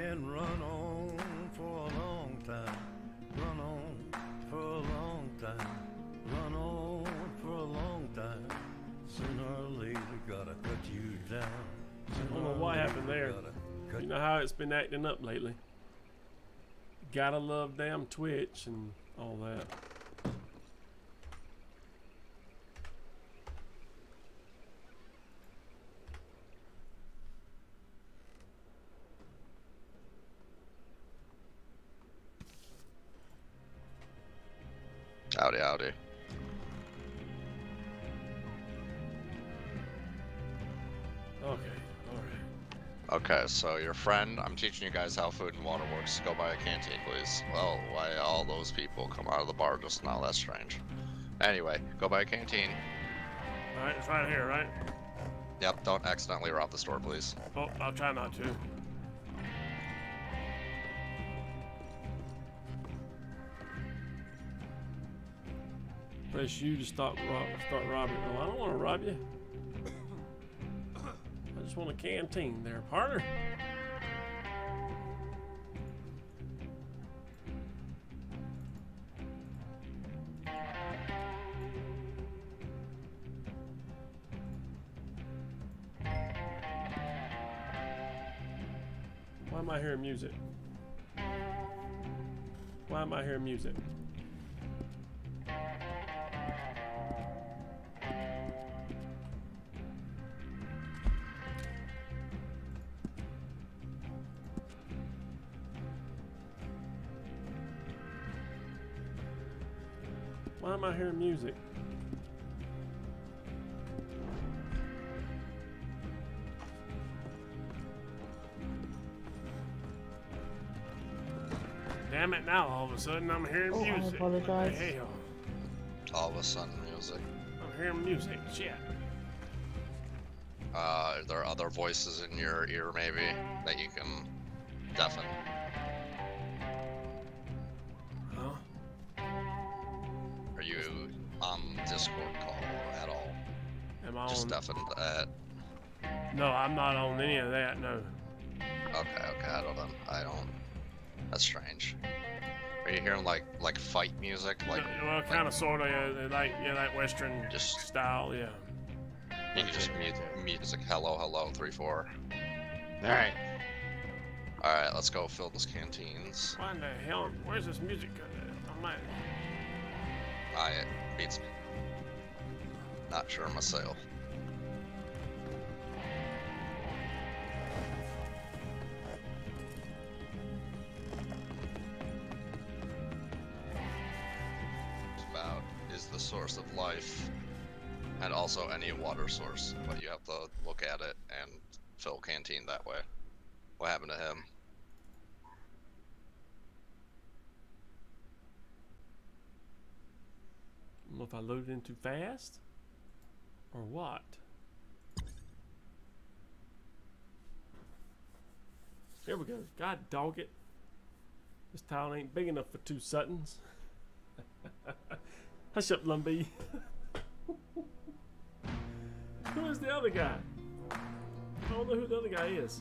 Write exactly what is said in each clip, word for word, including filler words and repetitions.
can run on for a long time, run on for a long time, run on for a long time. Sooner or later, gotta cut you down. I don't know what happened there. You know how it's been acting up lately. Gotta love damn Twitch and all that. Howdy, howdy. Okay, alright. Okay, so your friend, I'm teaching you guys how food and water works. Go by a canteen, please. Well, why all those people come out of the bar just now? That's strange. Anyway, go by a canteen. Alright, it's right here, right? Yep, don't accidentally rob the store, please. Oh, I'll try not to. Press you to stop rob start robbing. Oh, I don't want to rob you. I just want a canteen there, partner. Why am I hearing music? Why am I hearing music? Why am I hearing music? Damn it, now all of a sudden I'm hearing Oh, music. I apologize. Hell, All of a sudden, music. I'm hearing music. Shit. Uh, are there other voices in your ear, maybe, that you can deafen? Huh? Are you on Discord call at all? Am I Just on? deafened at... No, I'm not on any of that, no. Okay, okay, I don't know. I don't... That's strange. Are you hearing like like fight music? Like No, well, kind of, sort of, yeah, like, yeah, that Western Just- style, yeah. you can just mute music. Hello, hello, three, four. All right. All right, let's go fill those canteens. Why in the hell? Where's this music coming at? I'm not. I it beats me. Not sure myself. About is the source of life, and also any water source, but you have to look at it and fill canteen that way. What happened to him? I don't know if I loaded in too fast or what. Here we go. God dog it. This tile ain't big enough for two Suttons. Hush up, Lumbee. Who is the other guy? I don't know who the other guy is.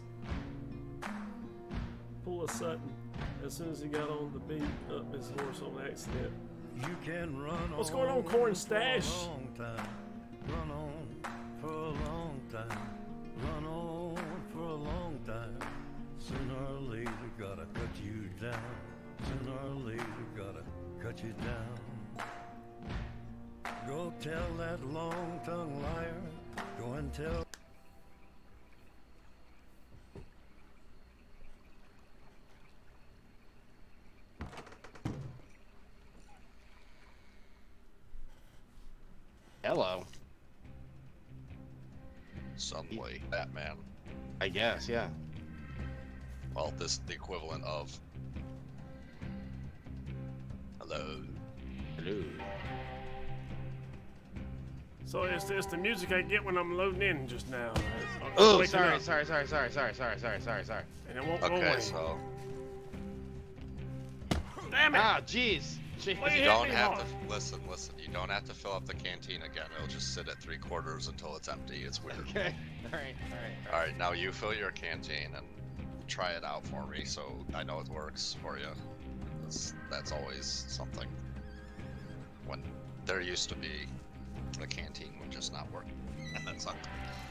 Pull a Sutton. As soon as he got on the beat, up his horse on accident. You can run What's going on, Corn Stash? For a long time. Run on for a long time. Run on for a long time. Sooner or later, gotta cut you down. Sooner or later, gotta cut you down. Go tell that long-tongued liar. Go and tell. Hello. Suddenly, Batman. I guess, yeah. Well, this is the equivalent of hello. Hello. So it's, it's the music I get when I'm loading in just now. I'm Oh, waking sorry, up, sorry, sorry, sorry, sorry, sorry, sorry, sorry, sorry. And it won't go Okay, away. so Damn it! Ah, jeez. Jeez. Wait. you hit don't me have hard. to listen. Listen, you don't have to fill up the canteen again. It'll just sit at three quarters until it's empty. It's weird. Okay. All right, all right. All right, now you fill your canteen and try it out for me so I know it works for you. That's, that's always something. When there used to be the canteen would just not work, and that sucked.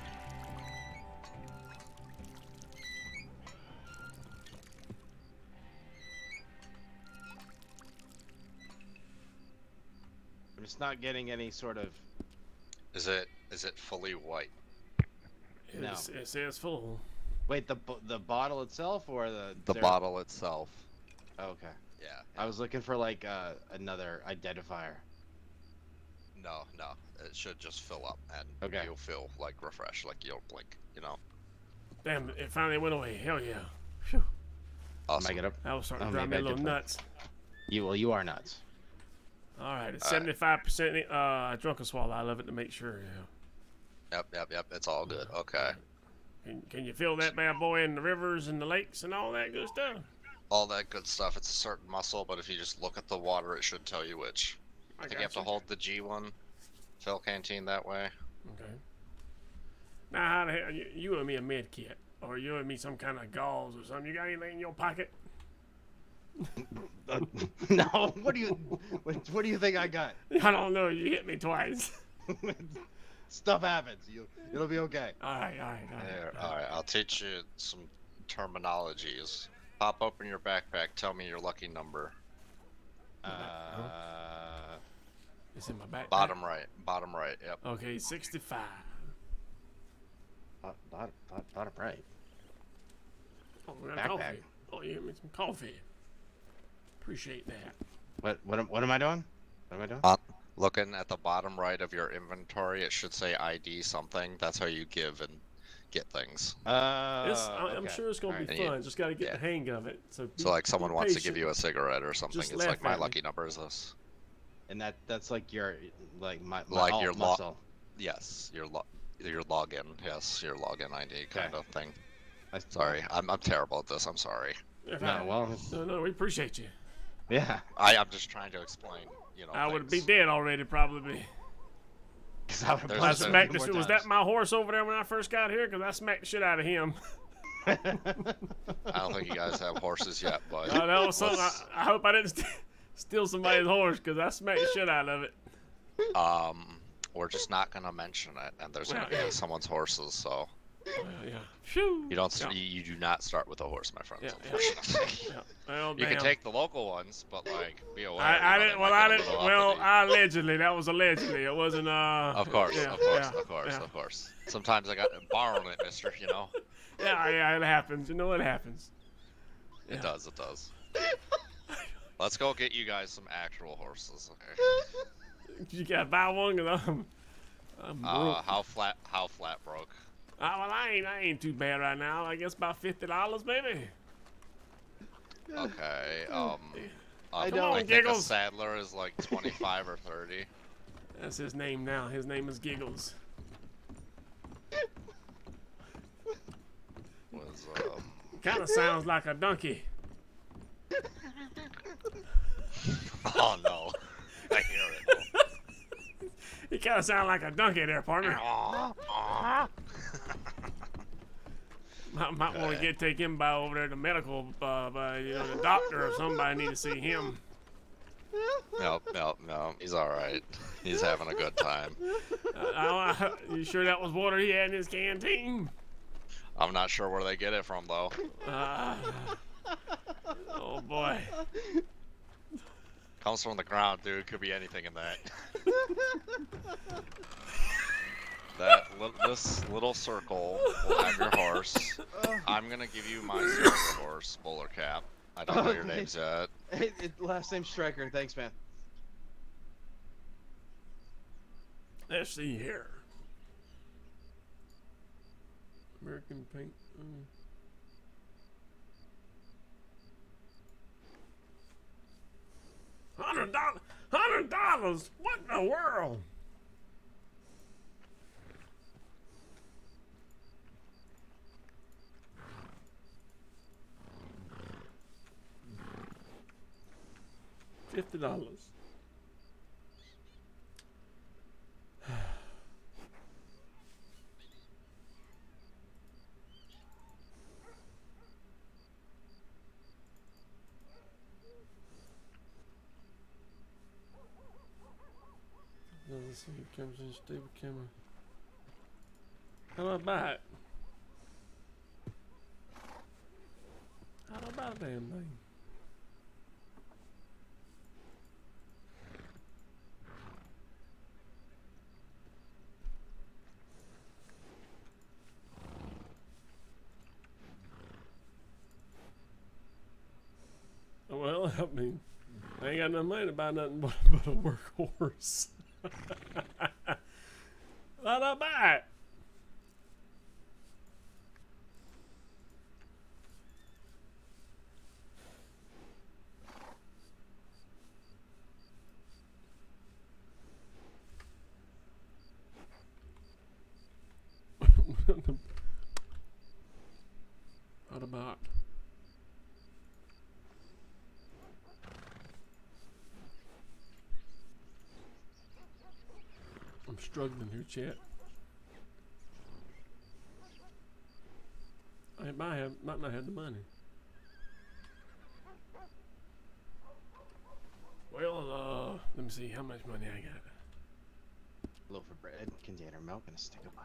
I'm just not getting any sort of. Is it is it fully white? No. It's, it says full. Wait, the bo- the bottle itself or the The there- bottle itself. Oh, okay. Yeah. I was looking for like uh, another identifier. No, no. It should just fill up, and Okay. you'll feel like refreshed, like you'll blink. You know. Damn, it finally went away. Hell yeah. Phew. Awesome. Am I gonna? That was starting Oh, to drive me maybe a I little did play. nuts. You well, you are nuts. All right, it's All right. seventy-five percent uh, drunk and swallow. I love it to make sure. Yeah. Yep, yep, yep. It's all good. Okay. Can, can you feel that bad boy in the rivers and the lakes and all that good stuff? All that good stuff. It's a certain muscle, but if you just look at the water, it should tell you which. I, think you have to gotcha. hold the G one, fill canteen that way. Okay. Now, how the hell, you, you and me a med kit, or you and me some kind of gauze or something? You got anything in your pocket? Uh, no. What do you? What, what do you think I got? I don't know. You hit me twice. Stuff happens. You. It'll be okay. All right, all right, all right. There. All right. I'll teach you some terminologies. Pop open your backpack. Tell me your lucky number. Uh. It's in my back. Bottom right. Bottom right. Yep. Okay, sixty-five. Bottom, bottom, bottom right. Oh, we got Backpack. coffee. Oh, you give me some coffee. Appreciate that. What? What? Am, what am I doing? What am I doing? Uh, looking at the bottom right of your inventory, it should say I D something. That's how you give and get things. Uh. It's, I, I'm okay. sure it's gonna Alright. be And you- fun. Just got to get yeah. the hang of it. So, be, So like someone be wants to give patient. you a cigarette or something. Just It's like laugh my at me. lucky number is this. And that that's like your like my, my Like alt your lo- muscle. Yes, your lo- your login. Yes, your login I D kind Okay. of thing. I, Sorry, I'm I'm terrible at this. I'm sorry. If No, I- well, no, no, we appreciate you. yeah. I I'm just trying to explain. You know. I would be things. dead already, probably. 'Cause I would There's I punch a- him smacked more the, was that times. my horse over there when I first got here? Because I smacked the shit out of him. I don't think you guys have horses yet, but Oh, that was something. I, let's- I hope I didn't st- steal somebody's horse because I smacked the shit out of it. um, we're just not gonna mention it, and there's gonna Well, be someone's horses, so Well, yeah. Phew. you don't. Yeah. You, you do not start with a horse, my friends. Yeah, yeah. Unfortunately. Yeah. Well, You can damn. take the local ones, but like be aware. I, I you know, didn't. they Well, might I get a didn't. little Well, uppity. I allegedly. That was allegedly. It wasn't. Uh. Of course, yeah, of course, yeah, of course, yeah. of course. Sometimes I got borrowing it, Mister. You know, Yeah, yeah. It happens. You know it happens. it Yeah. does, it does. Let's go get you guys some actual horses. Okay. You gotta buy one because I'm. I'm Uh, broke. how flat? How flat broke? Uh, well, I ain't. I ain't too bad right now. I guess about fifty dollars, maybe. Okay. Um. I I, don't- I think a Giggles. saddler is like twenty-five or thirty. That's his name now. His name is Giggles. Was um. Kind of sounds like a donkey. Oh no. I hear it. He kind of sounds like a donkey there, partner. Might, might want to Okay. get take him by over there to medical, uh, by you know the doctor or somebody need to see him. No, no, no. He's all right. He's having a good time. Uh, I, I, you sure that was water he had in his canteen? I'm not sure where they get it from though. Uh, oh boy. Comes from the ground, dude. Could be anything in that. That li- this little circle will have your horse. I'm gonna give you my silver horse, Bowler Cap. I don't know your Okay. names yet. It, it, last name Striker. Thanks, man. Let's see here. American Paint. mm. Hundred dollars. Hundred dollars. What in the world? Fifty dollars. let's see. Cameras in stable camera. How do I buy it? How do I buy the damn thing? Well, I mean, I ain't got no money to buy nothing but, but a workhorse. How'd I buy it? How'd I buy it? I'm struggling here, chat. I might have, might not have the money. Well, uh, let me see how much money I got. Loaf of bread, container of milk, and a stick of butter.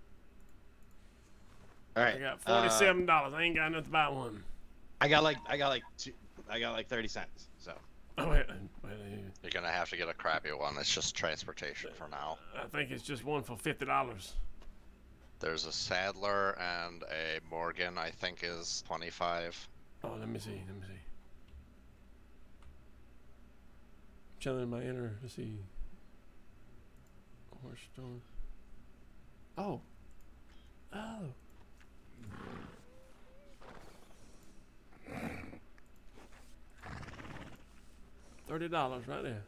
All right. I got forty-seven dollars. Uh, I ain't got enough to buy one. I got like I got like two, I got like thirty cents. So. Oh wait, wait, You're gonna have to get a crappy one. It's just transportation for now. I think it's just one for fifty dollars. There's a Sadler and a Morgan. I think is twenty-five. Oh, let me see. Let me see. Chilling in my inner. Let's see. Horse stone. Oh. Oh. Thirty dollars right there.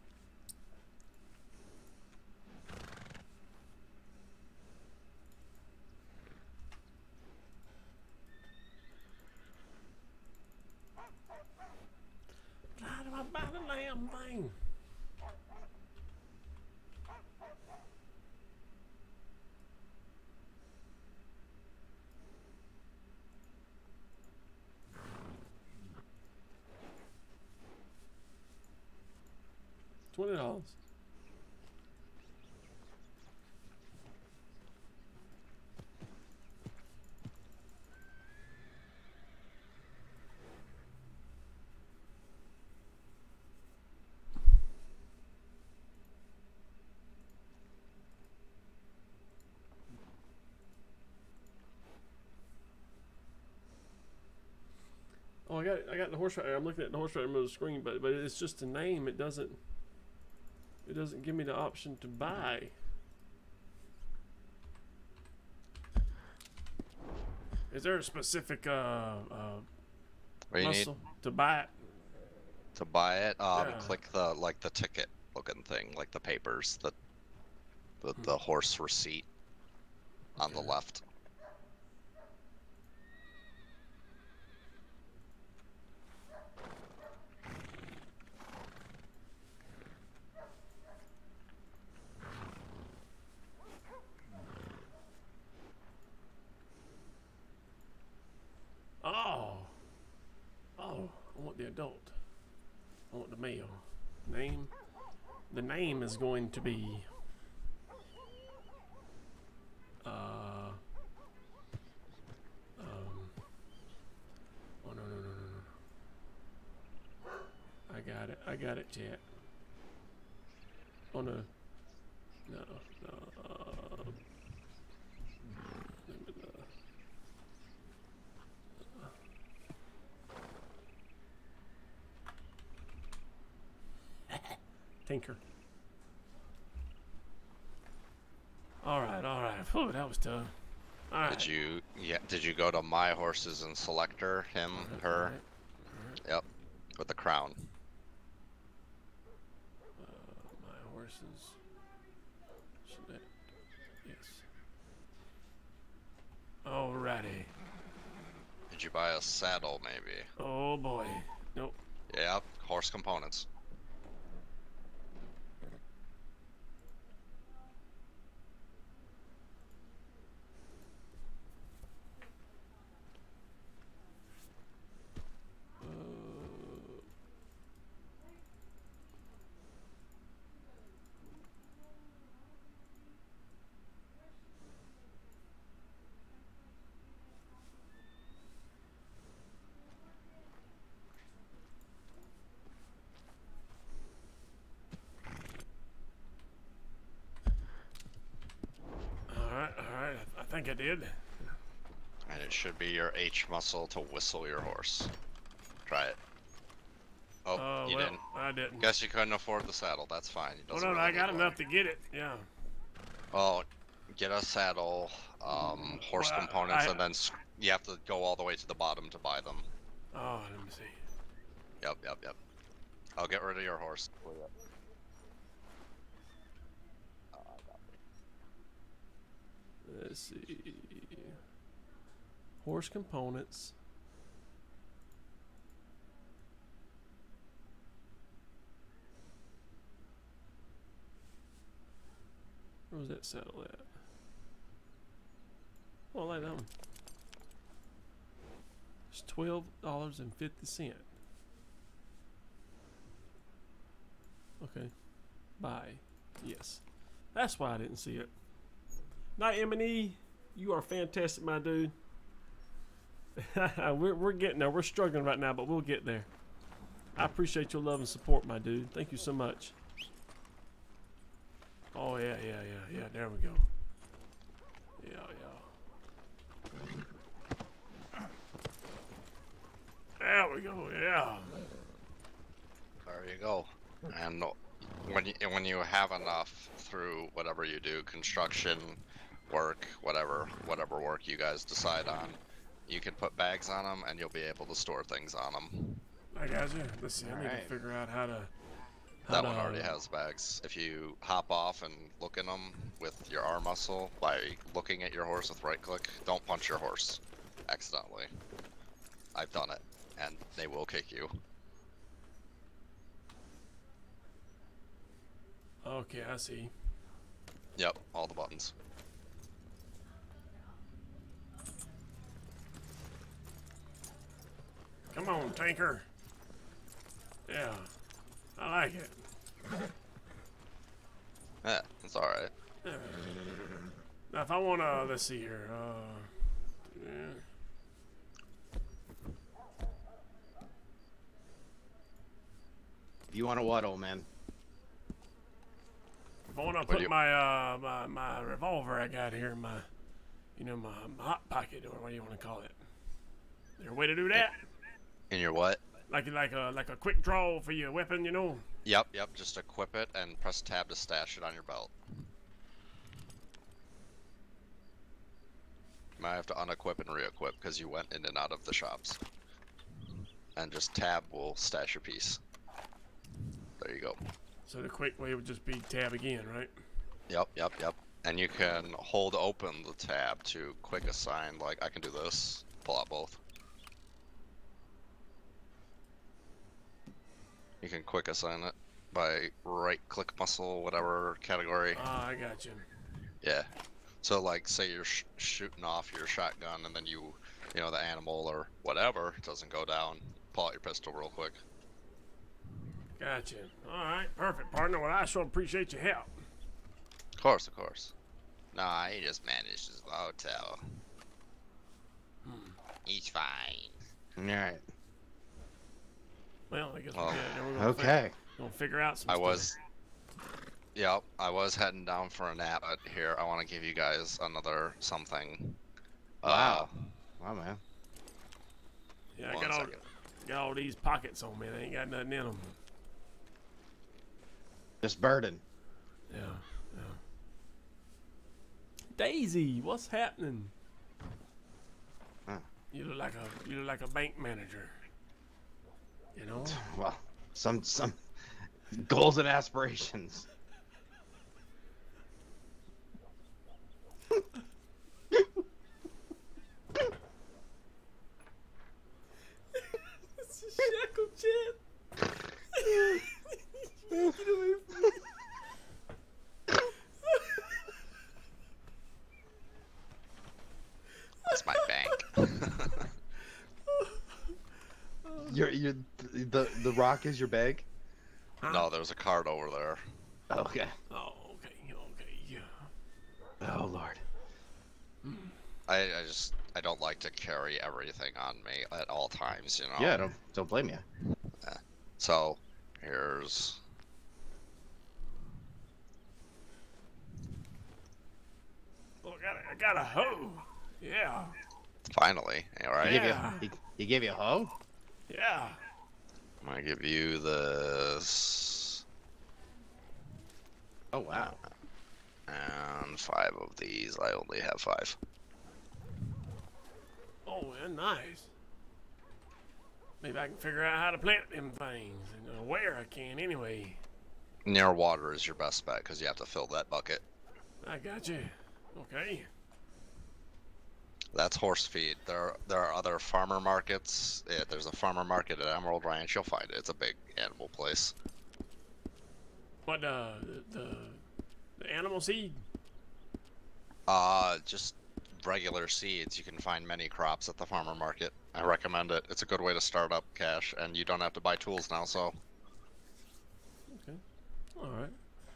How do I buy the damn thing? Twenty dollars. Oh, I got I got the horse rider. I'm looking at the horse rider on the screen, but but it's just a name. It doesn't. It doesn't give me the option to buy. Is there a specific uh, uh, What do you muscle need to buy it? to buy it? Um, Yeah. click the like the ticket looking thing, like the papers, the the, Hmm. the horse receipt on the Okay. left. Oh. Oh, I want the adult. I want the male. Name. The name is going to be. Uh. Um. Oh no no no no no. I got it. I got it, chat. Oh no. No. No. Uh, Tinker. All right, all right. Whew, that was tough. All right. Did you yeah? Did you go to my horses and selector him, All her? right, all right. Yep, with the crown. Uh, my horses. Select. Yes. Alrighty. Did you buy a saddle maybe? Oh boy. Nope. Yep, horse components. Uh, think I did. And it should be your H muscle to whistle your horse. Try it. Oh, Oh, you well, didn't. I didn't. Guess you couldn't afford the saddle. That's fine. It Well, doesn't no, really I got need enough one. to get it. Yeah. Oh, get a saddle, um, horse Well, I- components, I- and then s- you have to go all the way to the bottom to buy them. Oh, let me see. Yep, yep, yep. I'll get rid of your horse. Let's see. Horse components. Where was that saddle at? Oh, like that one. It's twelve dollars and fifty cent. Okay. Buy. Yes. That's why I didn't see it. Night M and E, you are fantastic, my dude. we're we're getting there. We're struggling right now, but we'll get there. I appreciate your love and support, my dude. Thank you so much. Oh yeah, yeah, yeah, yeah. There we go. Yeah, yeah. There we go. Yeah. There you go. And when you when you have enough through whatever you do, construction, work, whatever whatever work you guys decide on, you can put bags on them, and you'll be able to store things on them. I got you. Let's see. I need Alright. to figure out how to. How That to, one already has bags. If you hop off and look in them with your arm muscle by looking at your horse with right click, don't punch your horse accidentally. I've done it, and they will kick you. Okay, I see. Yep, all the buttons. Come on, tanker. Yeah, I like it. Yeah, it's alright. Yeah. Now, if I want to, let's see here. Uh, yeah. You want a what, old man? If I want to What do put you- my uh my my revolver I got here in my, you know, my, my hot pocket, or what do you want to call it? Is there a way to do that? In your what? Like like a like a quick draw for your weapon, you know? Yep, yep, just equip it and press tab to stash it on your belt. You might have to unequip and re-equip because you went in and out of the shops. And just tab will stash your piece. There you go. So the quick way would just be tab again, right? Yep, yep, yep. And you can hold open the tab to quick assign, like I can do this, pull out both. You can quick assign it by right click muscle, whatever category. Ah, I got you. Yeah. So like, say you're sh shooting off your shotgun and then you, you know, the animal or whatever doesn't go down, pull out your pistol real quick. Gotcha. All right, perfect, partner. Well, I sure appreciate your help. Of course, of course. Nah, he just managed his hotel. He's fine. Alright. Well, I guess Well, we're, good. we're gonna Okay. Figure, gonna figure out some I stuff. was, yep, I was heading down for a nap, but here, I want to give you guys another something. Wow. Wow, man. Yeah, Uh, I one got all, second. got all these pockets on me. They ain't got nothing in them. Just burden. Yeah, yeah. Daisy, what's happening? Huh. You look like a you look like a bank manager. You know? Well, some some goals and aspirations. It's a shackle chat. Get away from me. That's my bank. Your your the the rock is your bag. No, there's a card over there. Okay. Oh, okay, okay, yeah. Oh Lord. I, I just, I don't like to carry everything on me at all times, you know? Yeah, don't don't blame you. So, here's... Oh, I got it. I I got a hoe. Yeah. Finally, all right. He gave you, Yeah. he, he gave you a hoe? Yeah. I'm gonna give you this Oh wow. and five of these. I only have five. Oh, yeah, nice. Maybe I can figure out how to plant them things and uh, where I can anyway. Near water is your best bet because you have to fill that bucket. I got you. Okay. That's horse feed. There are, there are other farmer markets. Yeah, there's a farmer market at Emerald Ranch. You'll find it. It's a big animal place. What uh the the, the animal seed? Uh, just regular seeds. You can find many crops at the farmer market. I recommend it. It's a good way to start up cash, and you don't have to buy tools now, so. Okay. All right.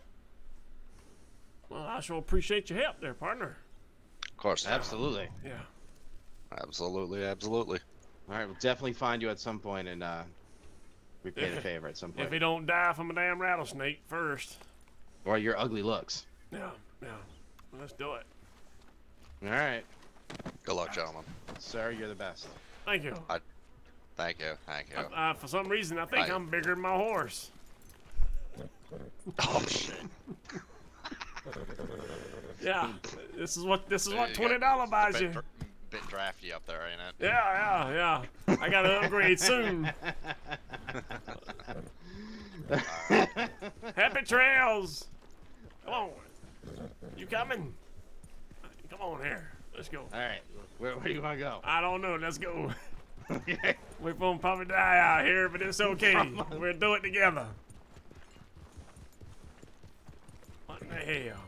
Well, I sure appreciate your help there, partner. Of course. Absolutely. Yeah. Absolutely, absolutely. All right, we'll definitely find you at some point and uh, repay the favor at some point. If he don't die from a damn rattlesnake first. Or your ugly looks. Yeah. Yeah. Let's do it. All right, Good luck, gentlemen. sir, you're the best. Thank you. Thank you, thank you. Uh, for some reason, I think I- I'm bigger than my horse. Oh shit. Yeah. This is what this is You what got- twenty dollar it's a buys bit you. dr- bit drafty up there, ain't it? Yeah, yeah, yeah. I gotta upgrade soon. Happy trails. Come on. You coming? Come on here. Let's go. All right, where, where do you want to go? I don't know. Let's go. Okay. We're gonna probably die out here, but it's okay. We'll do it together. What in the hell?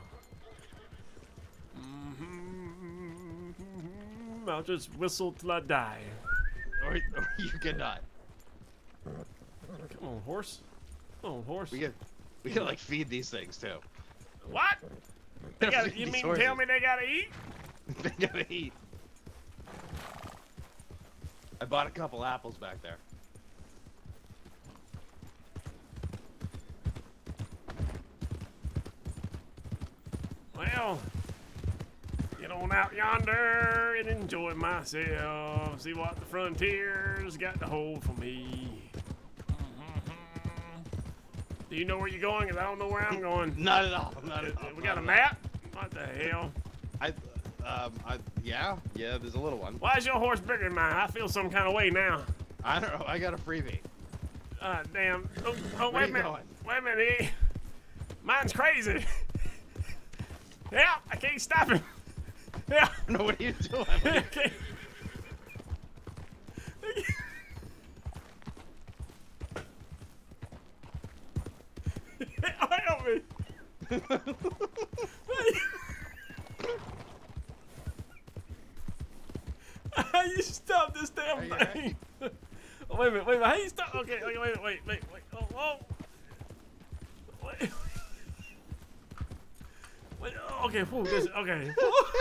Mm-hmm. I'll just whistle till I die. Or, or you cannot. Come on, horse. Come on, horse. We can, we can like feed these things too. What? They Feed gotta, you these mean horses. tell me they gotta eat? They gotta eat. I bought a couple apples back there. Well, get on out yonder and enjoy myself. See what the frontier's got to hold for me. Do you know where you're going? 'Cause I don't know where I'm going. Not at all. Not at all. We got a not at map? What the hell? all. I, um, I, yeah, yeah. There's a little one. Why is your horse bigger than mine? I feel some kind of way now. I don't know. I got a freebie. Uh, damn. Oh, oh Where wait a you minute. going? Wait a minute. He- Mine's crazy. Yeah, I can't stop him. Yeah. No, what are you doing? I can't. Help me. How you stop this damn Are you thing? Oh, wait a minute, wait a minute. How you stop? Okay, okay, wait, wait, wait, wait. Oh, oh. Wait. Wait, oh, okay, whew, this, okay.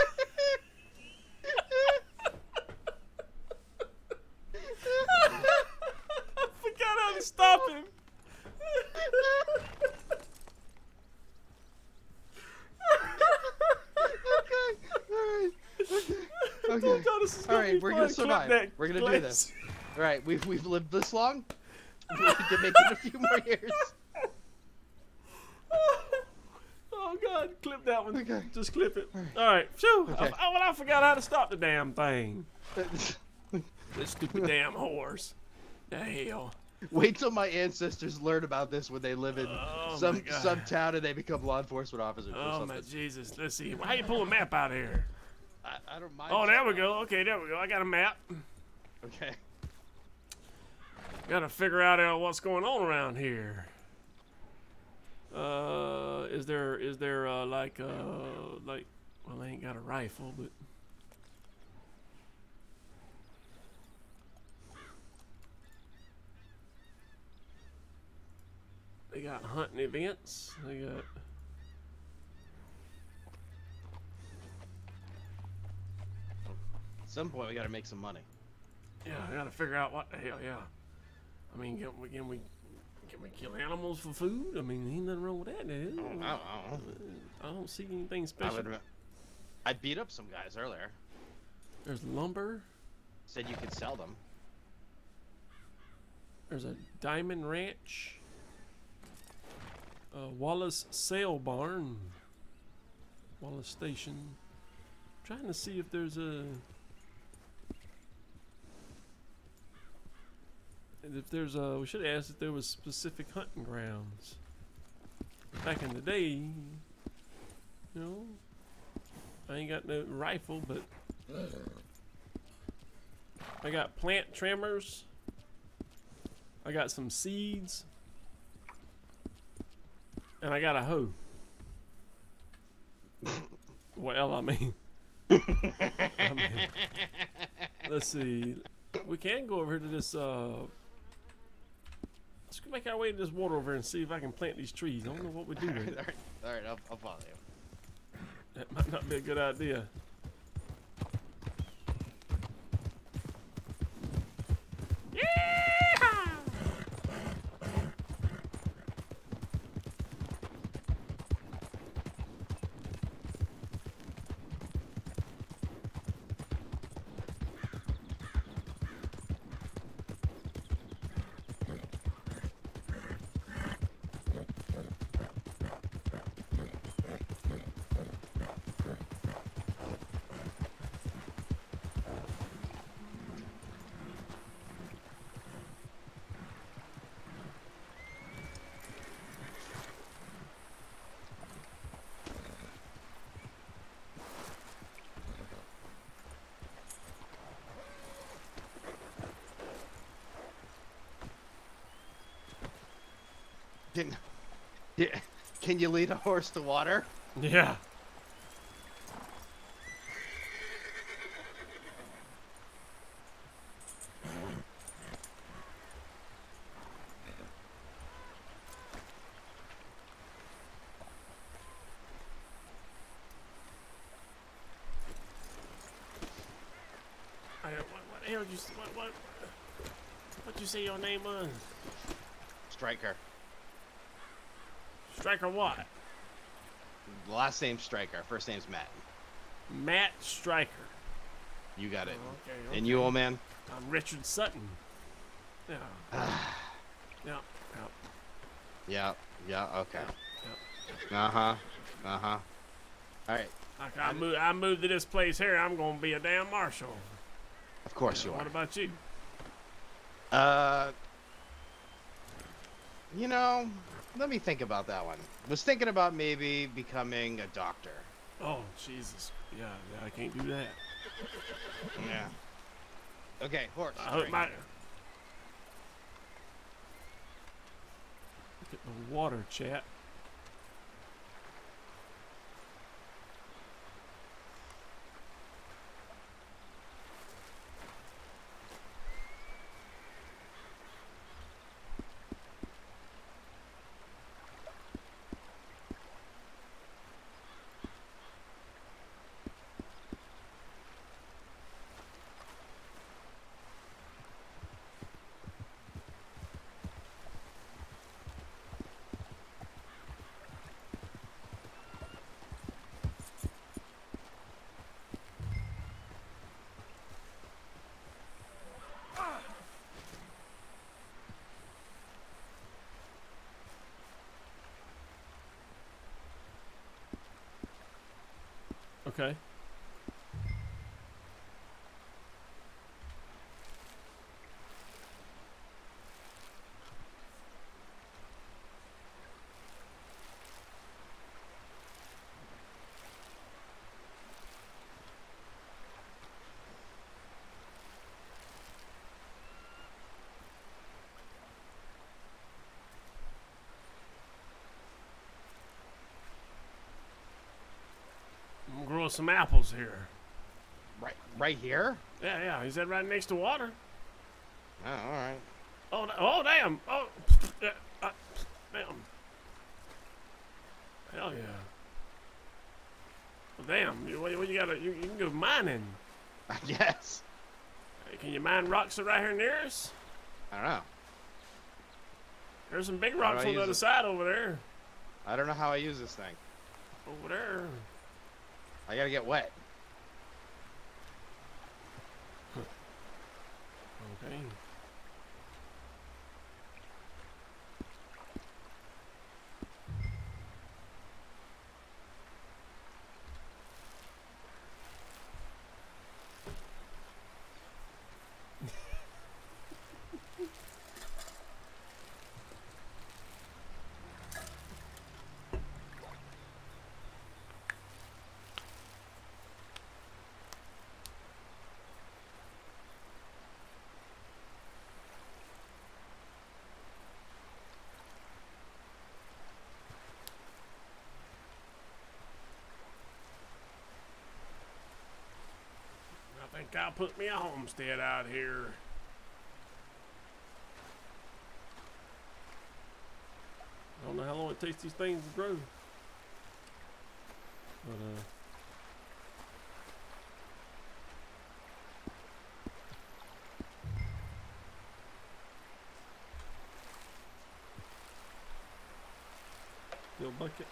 I forgot how to stop him. Okay. Oh, God, this is All gonna right, be we're fun. gonna Clip survive. that We're gonna do glitch. this. All right, we've we've lived this long. We can make it a few more years. Oh God, clip that one. Okay. Just clip it. All right. Phew. Okay. I, oh, well, I forgot how to stop the damn thing. This stupid damn horse. The hell. Wait till my ancestors learn about this when they live in Oh, my some God. some town and they become law enforcement officers or Oh something. my Jesus. Let's see. How you pull a map out here? I, I don't mind. Oh, there we go. Okay, there we go. I got a map. Okay. Got to figure out uh, what's going on around here. Uh, is there is there uh, like uh like well, they ain't got a rifle, but they got hunting events. They got At some point, we got to make some money. yeah. I got to figure out what the hell. Yeah. I mean, can we can we can we kill animals for food? I mean, ain't nothing wrong with that. Is I don't, I don't know. I don't see anything I special. would, I beat up some guys earlier. There's lumber. Said you could sell them. There's a diamond ranch. Uh, Wallace Sail Barn. Wallace Station. Trying to see if there's a... If there's a... We should have asked if there was specific hunting grounds. Back in the day, you know, I ain't got no rifle, but I got plant trimmers. I got some seeds. And I got a hoe. Well, I mean, I mean, let's see. We can go over here to this, uh, let's go make our way to this water over here and see if I can plant these trees. I don't know what we do All with right, it. all right, all right I'll, I'll follow you. That might not be a good idea. Can, yeah, can you lead a horse to water? Yeah. I, what, what the hell did you what what what you say your name was? Striker. Striker what? Last name's Striker. First name's Matt. Matt Striker. You got it. Oh, okay, okay. And you, old man? I'm Richard Sutton. Yeah. yeah. Yeah. Yeah. Yeah. Okay. Yeah. Uh huh. Uh huh. All right. Like I move, I moved to this place here. I'm gonna be a damn marshal. Of course you What are. about you? Uh. You know, let me think about that one. Was thinking about maybe becoming a doctor. Oh Jesus! Yeah, yeah. I can't do that. Yeah. Okay, horse. I hope drink. my. Look at the water, chat. Okay. I'm growing some apples here. Right, right here. Yeah, yeah. Is that right next to water? Oh, all right. Oh, da- oh, damn. Oh, yeah, uh, damn. Hell yeah. Well, damn. You, what, what you gotta? You, you can go mining. I guess. Hey, can you mine rocks that right here near us? I don't know. There's some big How do rocks I on the use other it? side over there. I don't know how I use this thing. Over there. I gotta get wet. Okay. I think I'll put me a homestead out here. I don't know how long it takes these things to grow. But, uh... Still bucket.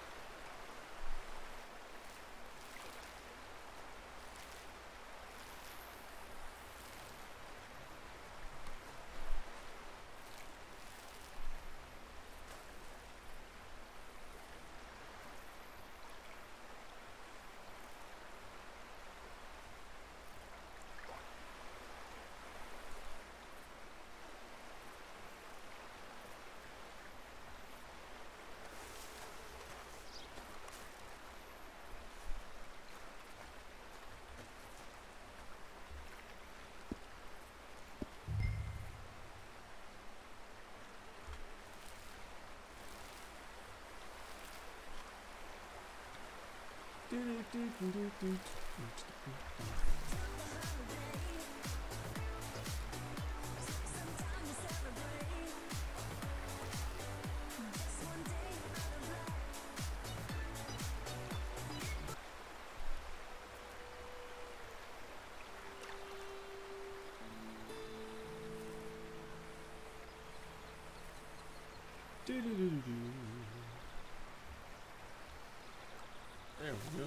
There we go.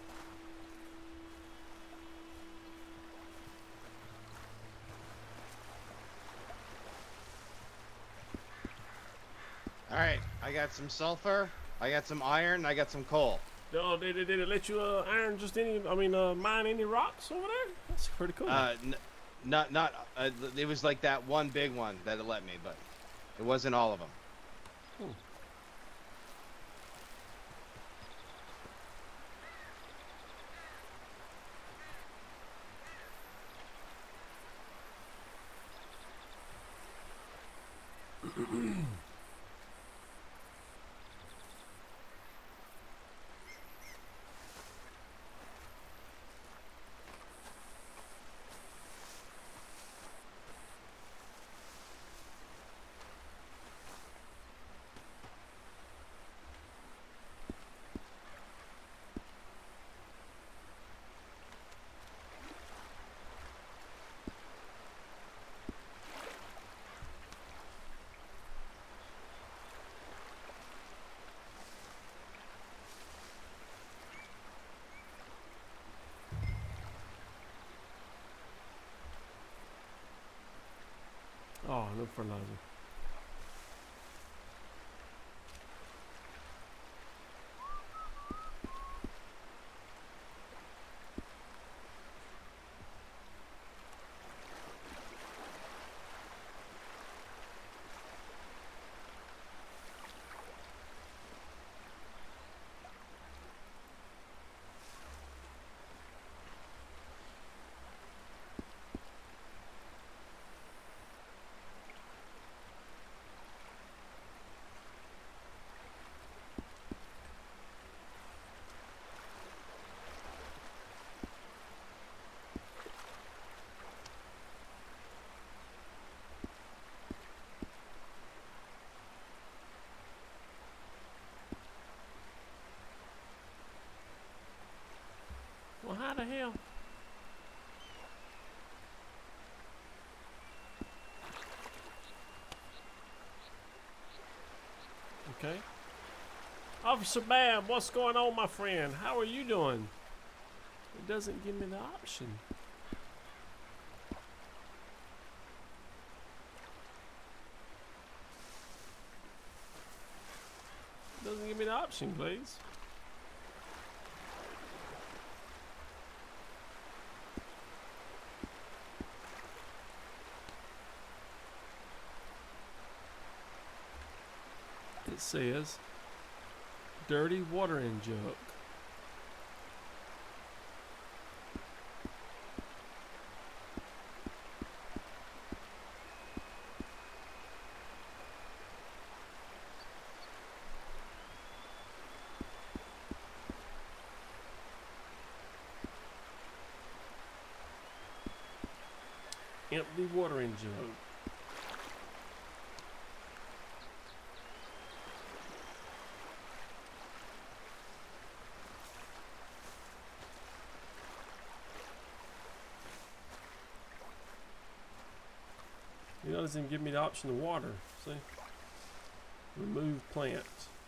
All right, I got some sulfur, I got some iron, I got some coal. Oh, did it, did it let you uh, iron just any, I mean, uh, mine any rocks over there? That's pretty cool. Uh, n not, not, uh, it was like that one big one that it let me, but it wasn't all of them. Hmm. Oh, no fertilizer. Well, how the hell? Okay. Officer Bab, what's going on, my friend? How are you doing? It doesn't give me the option. It doesn't give me the option, please. It says dirty watering jug. Empty watering jug. It doesn't even give me the option to water. See? Remove plant.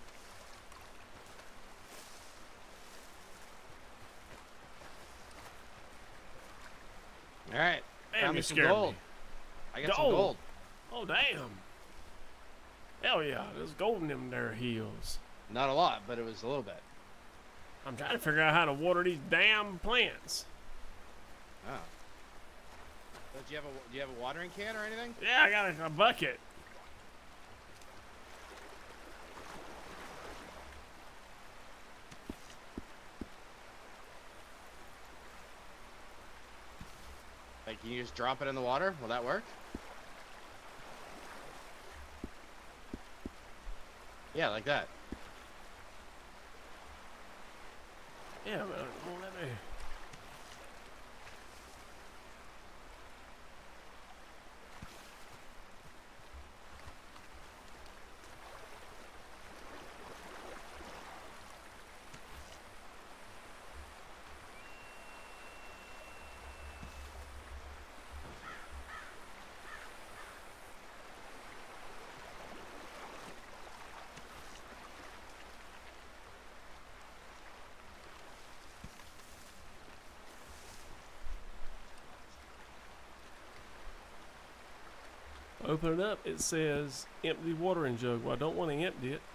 All right. Man, Found you me some scared gold. me. I got Gold. some gold. Oh, damn. Hell yeah, there's gold in them there hills. Not a lot, but it was a little bit. I'm trying to figure out how to water these damn plants. Oh. So do you have a do you have a watering can or anything? Yeah, I got a, a bucket. Like, can you just drop it in the water? Will that work? Yeah, like that. Yeah, but it won't let me. Open it up, it says empty watering jug. Well, I don't want to empty it.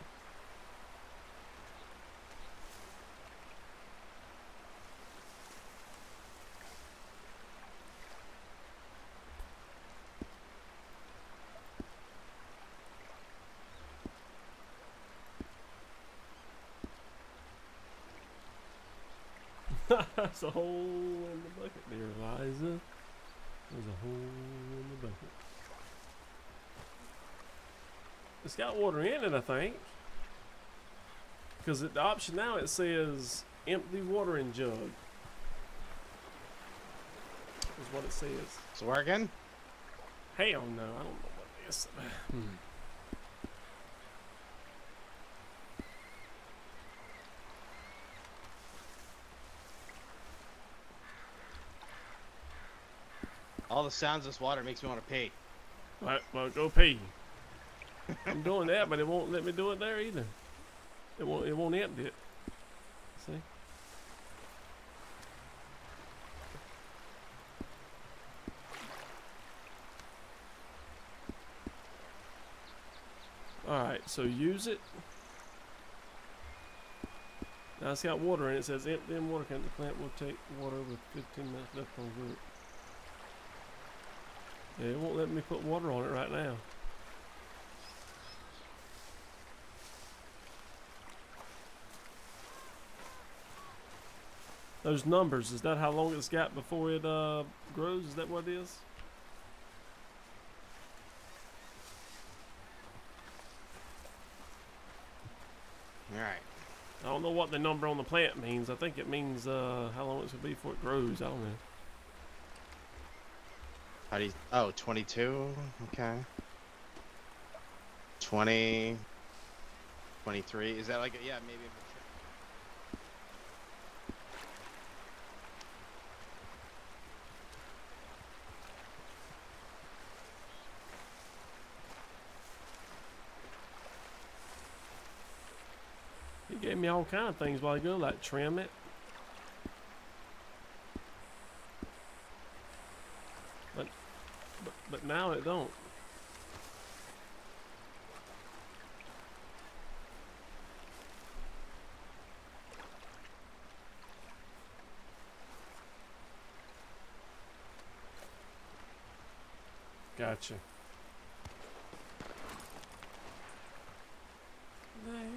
There's a hole in the bucket there, Eliza. There's a hole in the bucket. It's got water in it, I think. Because the option now, it says empty watering jug. Is what it says. It's working? Hell no, I don't know what it is. Hmm. All the sounds of this water makes me want to pee. Right, well, go pee. I'm doing that, but it won't let me do it there either. It won't. It won't empty it. See? All right. So use it. Now it's got water in it. It says empty and water can. The plant will take water with fifteen minutes left on root. Yeah, it won't let me put water on it right now. Those numbers, is that how long it's got before it uh, grows? Is that what it is? Alright. I don't know what the number on the plant means. I think it means uh, how long it's going to be before it grows. I don't know. How do you... Oh, twenty-two? Okay. twenty... twenty-three? Is that like... A, yeah, maybe... He gave me all kind of things while ago, like trim it. now it don't. Gotcha. The hell?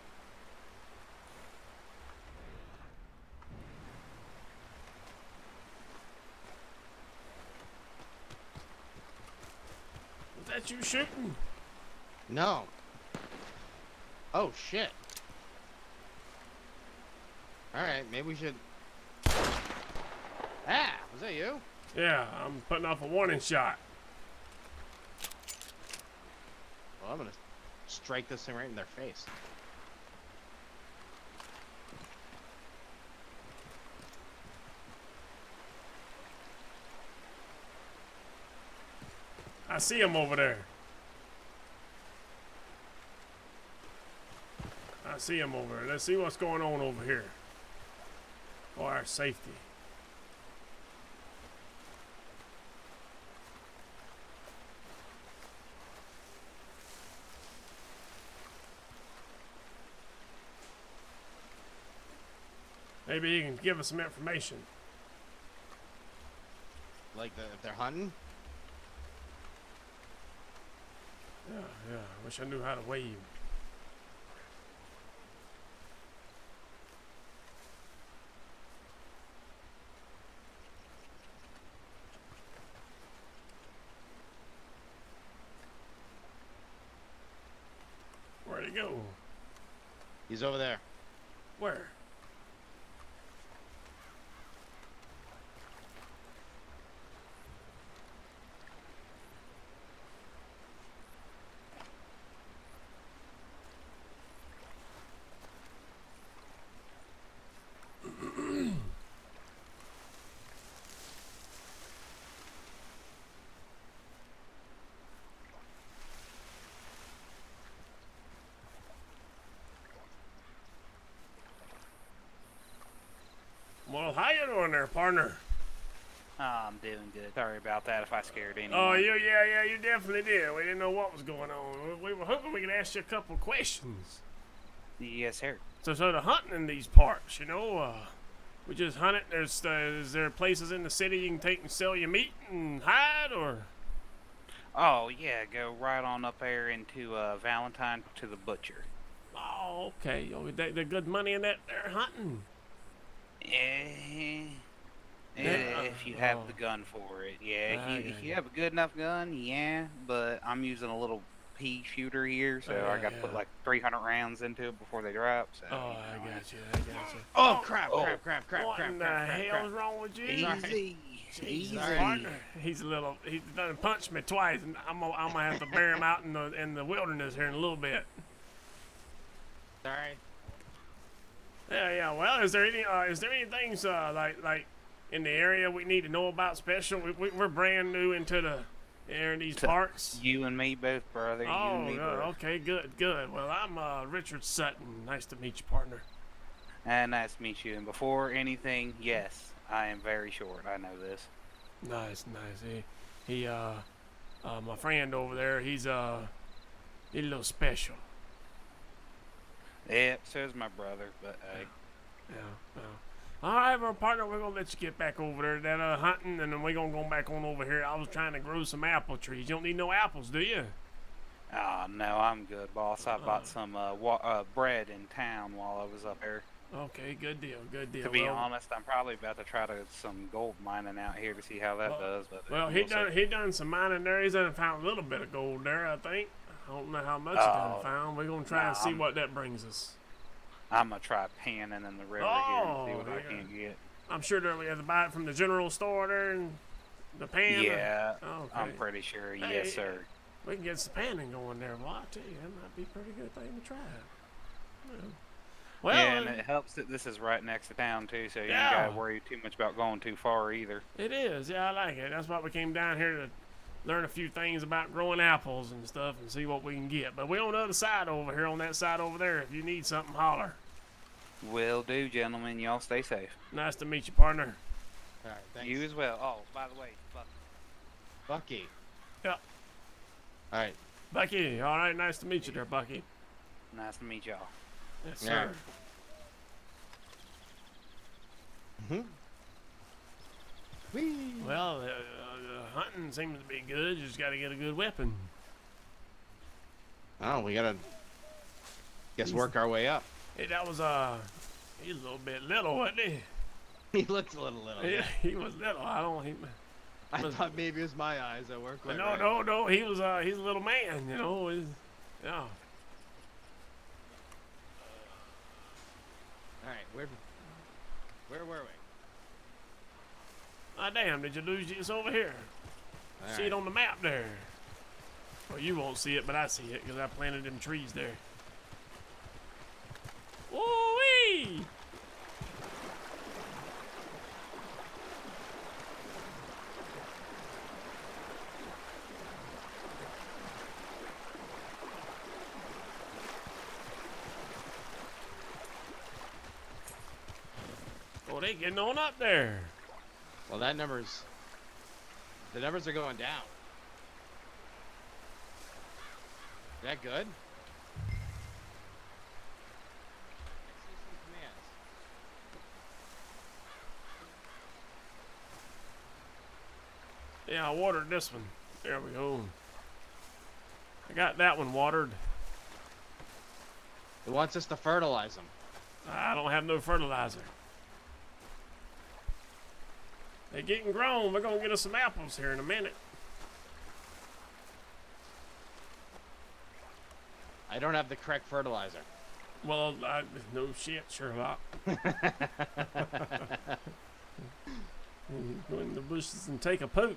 Was that you shooting? No. Oh shit. All right, maybe we should. Ah, was that you? Yeah, I'm putting off a warning shot. Well, I'm gonna strike this thing right in their face. I see him over there. I see him over there. Let's see what's going on over here. For our safety. Maybe you can give us some information. Like the, if they're hunting? Yeah, yeah. I wish I knew how to wave. Where'd he go? He's over there. Where? Well, how you doing there, partner? Oh, I'm doing good. Sorry about that if I scared anyone. Oh, you, yeah, yeah, you definitely did. We didn't know what was going on. We were hoping we could ask you a couple of questions. Yes, sir. So, so the hunting in these parts, you know, uh, we just hunt it. There's, uh, is there places in the city you can take and sell your meat and hide, or? Oh, yeah, go right on up there into uh, Valentine to the butcher. Oh, okay. Oh, they, they're good money in that there hunting. Eh, Yeah, if you have oh. the gun for it, yeah. Ah, If you, yeah, if you yeah. have a good enough gun, yeah. But I'm using a little pea shooter here, so Oh, I got to yeah. put like three hundred rounds into it before they drop. So, Oh, you I know, got you. I got you. Oh crap! Oh. Crap! Crap! Crap! What Crap! in the Crap! Crap! hell's crap. wrong with you? Easy, easy. Sorry. Partner, he's a little. He's done punched me twice, and I'm gonna, I'm gonna have to bear him out in the in the wilderness here in a little bit. Sorry. Yeah, yeah. Well, is there any uh, is there any things uh, like like in the area we need to know about special? We, we, we're brand new into the area in these So, parts. You and me both, brother. you Oh, and me good. both. Okay, good, good. Well, I'm uh, Richard Sutton. Nice to meet you, partner. And nice to meet you. And before anything, yes, I am very short. I know this. Nice, nice. He, he uh, uh, my friend over there. He's uh, he's a little special. Yep, so's my brother. But hey, Yeah, yeah. All right, well, partner, we're gonna let you get back over there, that uh, hunting, and then we're gonna go back on over here. I was trying to grow some apple trees. You don't need no apples, do you? oh no, I'm good, boss. I Uh. bought some uh, wa- uh, bread in town while I was up there. Okay, good deal, good deal. To be well, honest, I'm probably about to try to some gold mining out here to see how that Well- does. But well, he we'll see. done he done some mining there. He's done found a little bit of gold there, I think. I don't know how much he done Oh, found. We're gonna try and see nah, what that brings us. I'm gonna try panning in the river Oh, here and see what I yeah. can get. I'm sure that we have to buy it from the general store there and the pan. or- Yeah, Okay. I'm pretty sure. Hey, Yes, sir. We can get some panning going there. Well, I tell you, that might be a pretty good thing to try. Yeah. Well, yeah, and uh, it helps that this is right next to town too, so you Yeah. ain't gotta worry too much about going too far either. it is. Yeah, I like it. That's why we came down here to learn a few things about growing apples and stuff and see what we can get. But we're on the other side over here, on that side over there. If you need something, holler. Will do, gentlemen. Y'all stay safe. Nice to meet you, partner. All right. Thanks. You as well. Oh, by the way, fuck. Bucky. Yeah. All right. Bucky, all right, nice to meet you there, Bucky. Nice to meet y'all. Yes, Yeah. sir. Mm-hmm. Whee. Well, uh, uh, hunting seems to be good. You just got to get a good weapon. Oh, we gotta. Guess work our way up. Hey, that was uh, he's a little bit little, wasn't he? He looks a little little. Yeah, he was little. I don't. He, I was- thought maybe it was my eyes that work. but quite no, right. no, no. He was uh, he's a little man. You know. He's, yeah. All right, where, where were we? Ah, damn! Did you lose this over here? All See right. it on the map there. Well, you won't see it, but I see it because I planted them trees there. Woo-wee! Oh, they getting on up there. Well, that number's. The numbers are going down. Is that good? Execute commands. Yeah, I watered this one. There we go. I got that one watered. It wants us to fertilize them. I don't have no fertilizer. They're getting grown. We're gonna get us some apples here in a minute. I don't have the correct fertilizer. Well, I, no shit, Sherlock. Go in the bushes and take a poop.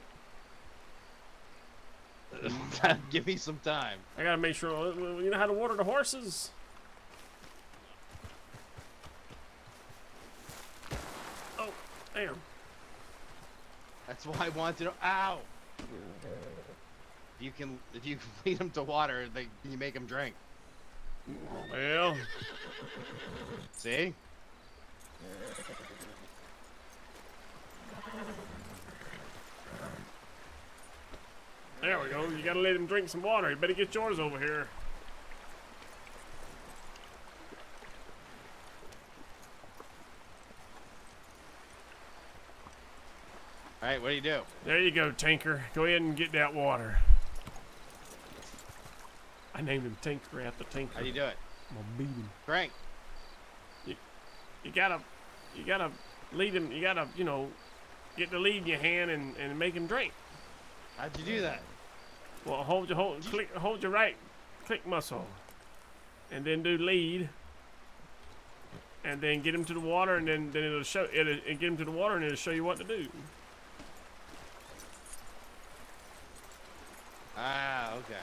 Give me some time. I gotta make sure. You know how to water the horses? Oh, damn. That's why I wanted to. Ow! If you can, if you can lead them to water, they you make them drink. Well, See? there we go. You gotta let him drink some water. You better get yours over here. All right, what do you do? There you go, Tinker. Go ahead and get that water. I named him Tinker after Tinker. How do you do it? I'm gonna beat him. Drink. You gotta, you gotta lead him. You gotta, you know, get the lead in your hand and, and make him drink. How'd you do that? Well, hold your hold, click, hold your right click muscle, and then do lead, and then get him to the water, and then then it'll show it. It get him to the water, and it'll show you what to do. Ah, okay.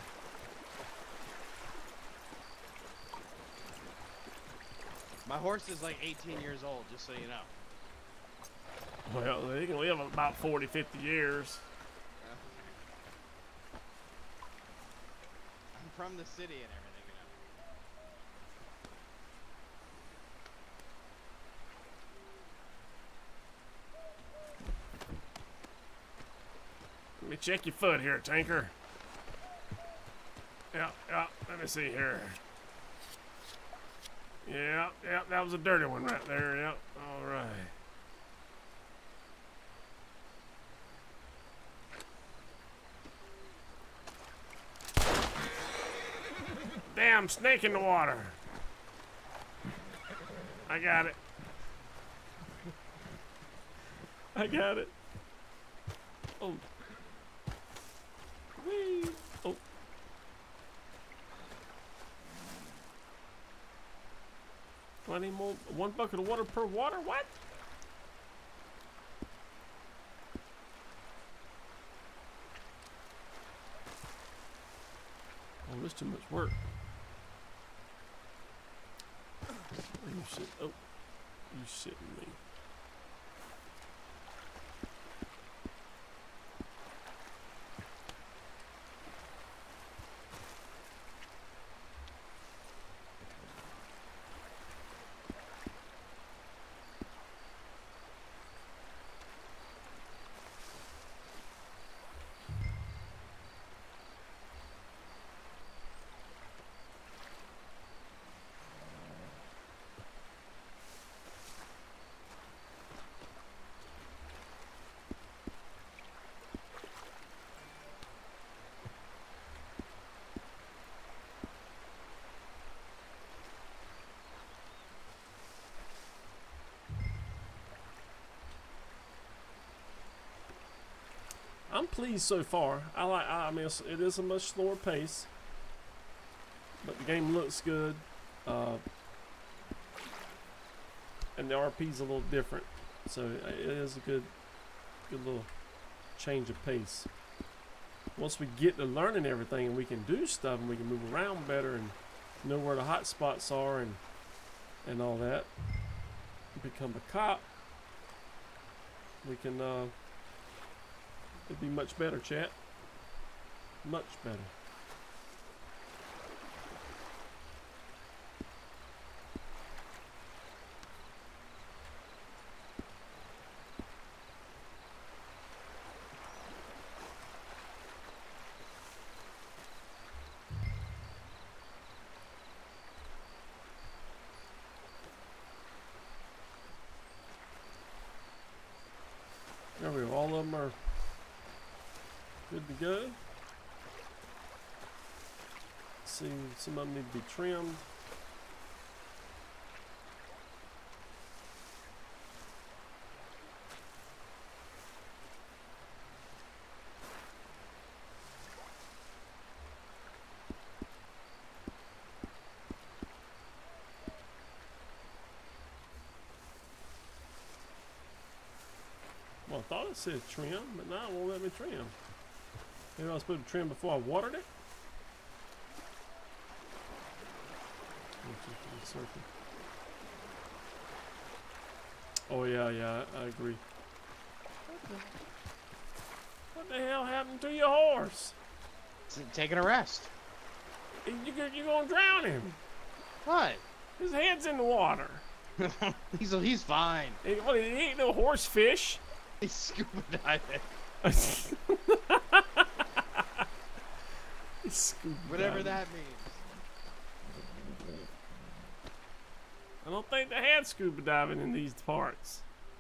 My horse is like eighteen years old, just so you know. Well, they can live about forty, fifty years. I'm from the city and everything, you know. Let me check your foot here, Tinker. Yeah, yeah. Let me see here. Yeah, yeah. That was a dirty one right there. Yep. All right. Damn snake in the water. I got it. I got it. Oh. Whee. Oh. Twenty more. One bucket of water per water. What? Oh, that's too much work. You sit. Oh, you shitting me. pleased so far. I like. I mean, it's, it is a much slower pace, but the game looks good, uh, and the R P's a little different, so it is a good, good little change of pace. Once we get to learning everything and we can do stuff and we can move around better and know where the hot spots are and and all that, become a cop, we can uh it'd be much better, chat. Much better. There we go. All of them are good to go. See, some of them need to be trimmed. Well, I thought it said trim, but now it won't let me trim. Maybe I was supposed to trim before I watered it? Oh yeah, yeah, I, I agree. What the, what the hell happened to your horse? It's taking a rest. You, you're gonna drown him. What? His head's in the water. he's he's fine. He, what, he ain't no horse fish. He's scuba diving. He's scuba Whatever diving. that means. I don't think they had scuba diving in these parts.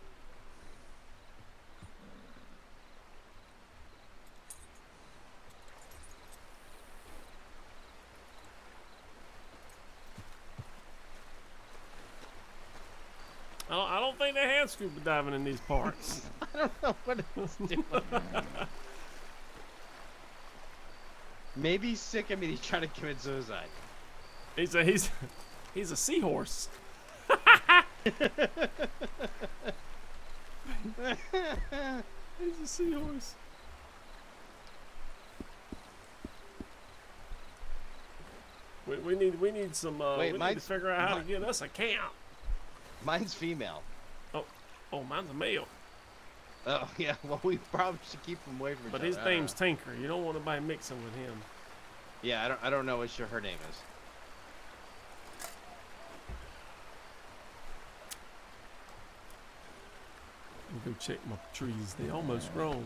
I don't, I don't think they had scuba diving in these parts. I don't know what it's doing. Maybe he's sick of me. He's trying to commit suicide. He's a he's he's a seahorse. He's a seahorse. We, we need we need some. Uh, Wait, we need to mine's- figure out how to mi- get us a camp. Mine's female. Oh, oh, mine's a male. Oh yeah. Well, we probably should keep him away from each But other. his I don't name's know. Tinker. You don't want anybody mixing with him. Yeah, I don't. I don't know what she, her name is. Let me go check my trees. They almost grown.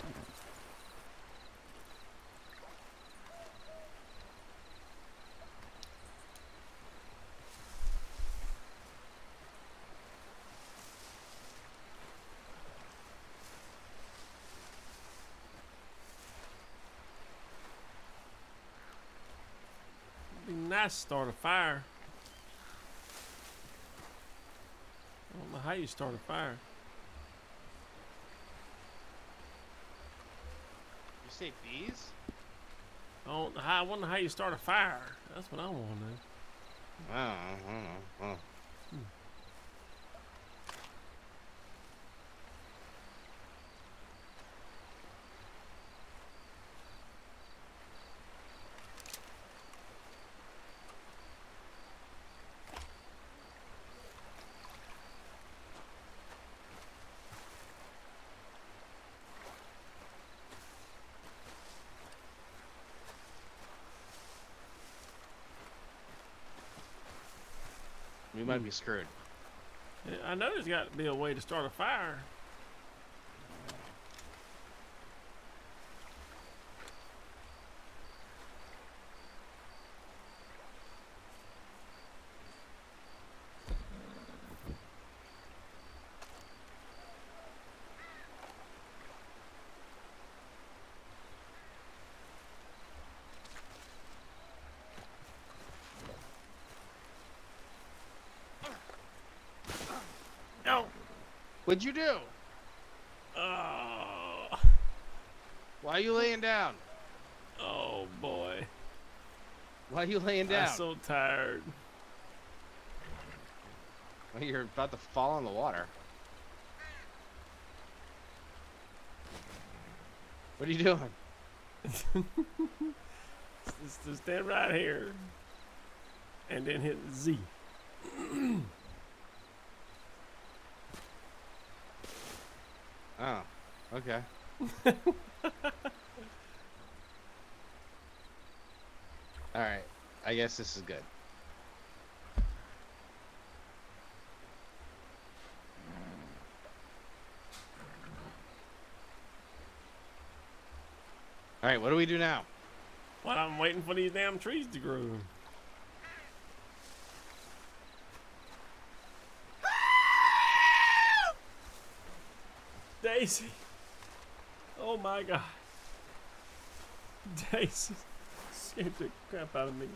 It'd be nice to start a fire. I don't know how you start a fire. You say bees? I don't know how, I wonder how you start a fire. That's what I want to know. I don't know. I don't know. Well, we might be screwed. Yeah, I know there's got to be a way to start a fire. No. What'd you do? Oh. Why are you laying down? Oh boy. Why are you laying down? I'm so tired. Well, you're about to fall in the water. What are you doing? Just, just stand right here. And then hit Z. Oh, okay. Alright, I guess this is good. Alright, what do we do now? Well, I'm waiting for these damn trees to grow. Daisy. Oh my God. Daisy scared the crap out of me.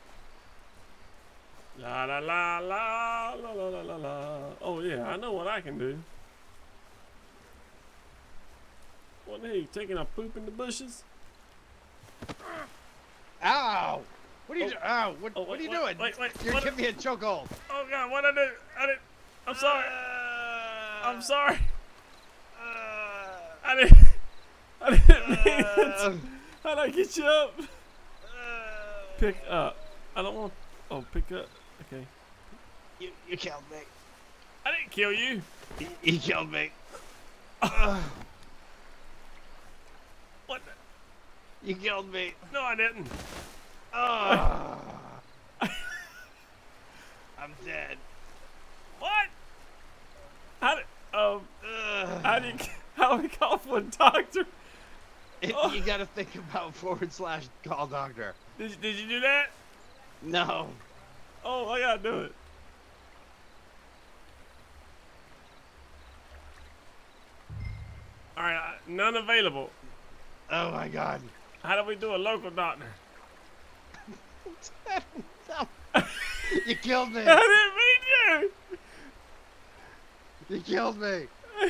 La la la la la la la la la. Oh yeah, I know what I can do. What the heck? Taking a poop in the bushes? Ow! What are you Oh. doing? Ow! What, Oh, what are you wait, doing? wait, wait, You're what- giving me a chokehold. Oh God, what I do? I did. I'm sorry. I'm sorry. I didn't. I didn't mean it. How'd I get you up? Pick up. I don't want. Oh, pick up. Okay. You, you killed me. I didn't kill you. You, you killed me. What? The? You killed me. No, I didn't. Oh. I'm dead. What? How did? Um. Ugh. How do you? How do we call for a doctor? It, Oh. You gotta think about forward slash call doctor. Did you, Did you do that? No. Oh, I gotta do it. All right, uh, none available. Oh my God. How do we do a local doctor? You killed me. I didn't mean you. You killed me.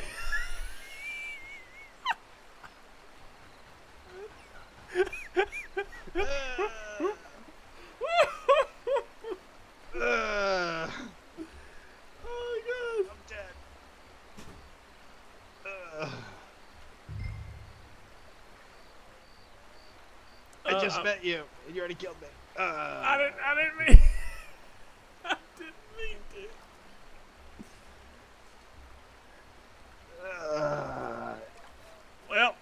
Ugh. Oh God. I'm dead. Ugh. I Uh, just uh, met you, and you already killed me. Uh, I didn't. I didn't mean. I didn't mean to. uh, Well,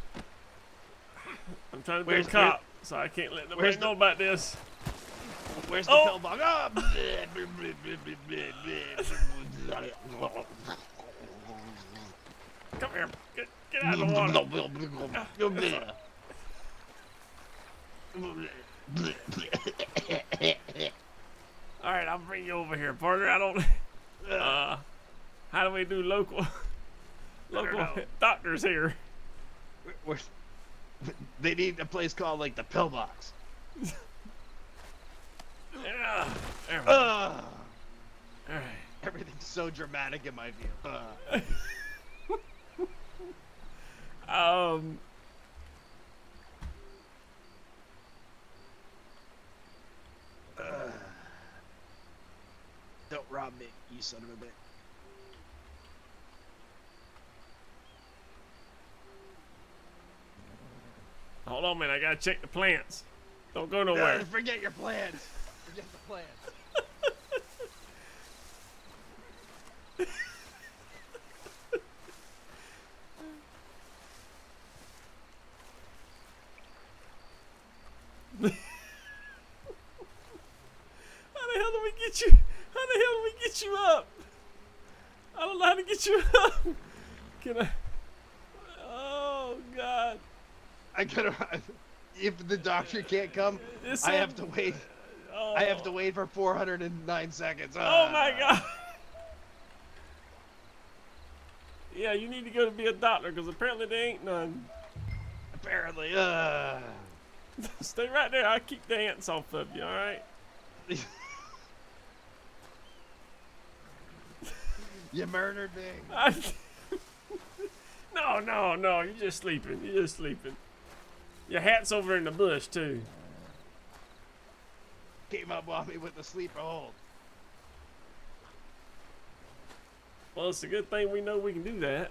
I'm trying to be a Where's- cop, so I can't let nobody where's the- know about this. where's the Oh. pill box? Ah! Come here. Get, get out of the water. All right, I'll bring you over here, partner. I don't. Uh, how do we do local? Local know. doctors here. We're- they need a place called like the pill box. Yeah. There we go. Ugh. All right. Everything's so dramatic in my view. Ugh. Um. Don't rob me, you son of a bitch. Hold on, man. I gotta check the plants. Don't go nowhere. Uh, forget your plans. Forget the plans. How the hell do we get you? How the hell do we get you up? I don't know how to get you up. Can I? Oh God! I gotta. If the doctor can't come, This I one- have to wait. Oh. I have to wait for four hundred nine seconds. Oh my Ah. God! Yeah, you need to go to be a doctor because apparently there ain't none. Apparently. Uh. Stay right there. I'll keep the ants off of you. All right. You murdered me. I, No, no, no. You're just sleeping. You're just sleeping. Your hat's over in the bush too. Came up on me with the sleeper hold. Well, it's a good thing we know we can do that.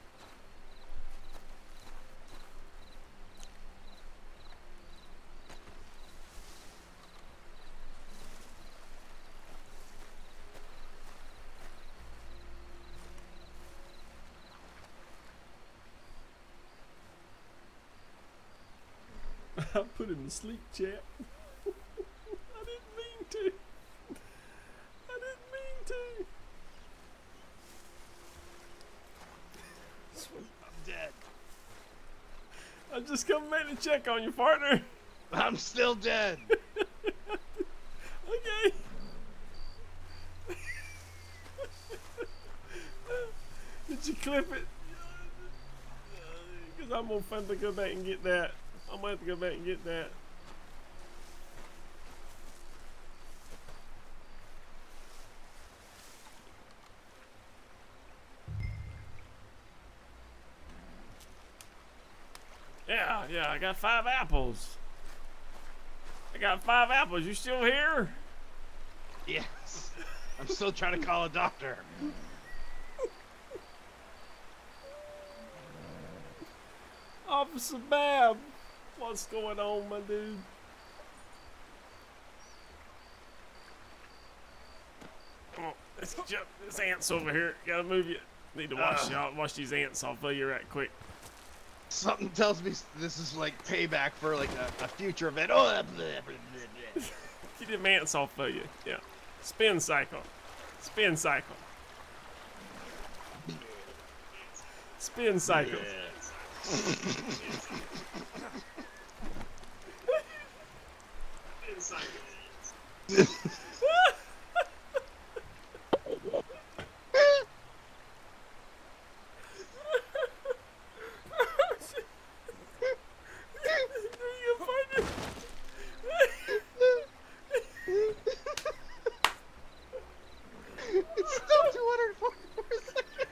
I put him to sleep, chap. I didn't mean to. I didn't mean to. I'm dead. I'm just coming back to check on you, partner. I'm still dead. Okay. Did you clip it? Because I'm gonna have to go back and get that. I'm gonna have to go back and get that. Yeah, yeah, I got five apples. I got five apples. You still here? Yes. I'm still trying to call a doctor. Officer Bab, what's going on, my dude? Oh, let's jump. This ant's over here. Gotta move you. Need to wash Uh. y'all. Wash these ants off of you right quick. Something tells me this is like payback for like a, a future event. Oh, blah, blah, blah, blah. Get them ants off of you. Yeah. Spin cycle. Spin cycle. Spin cycle. It's still two hundred forty-four seconds.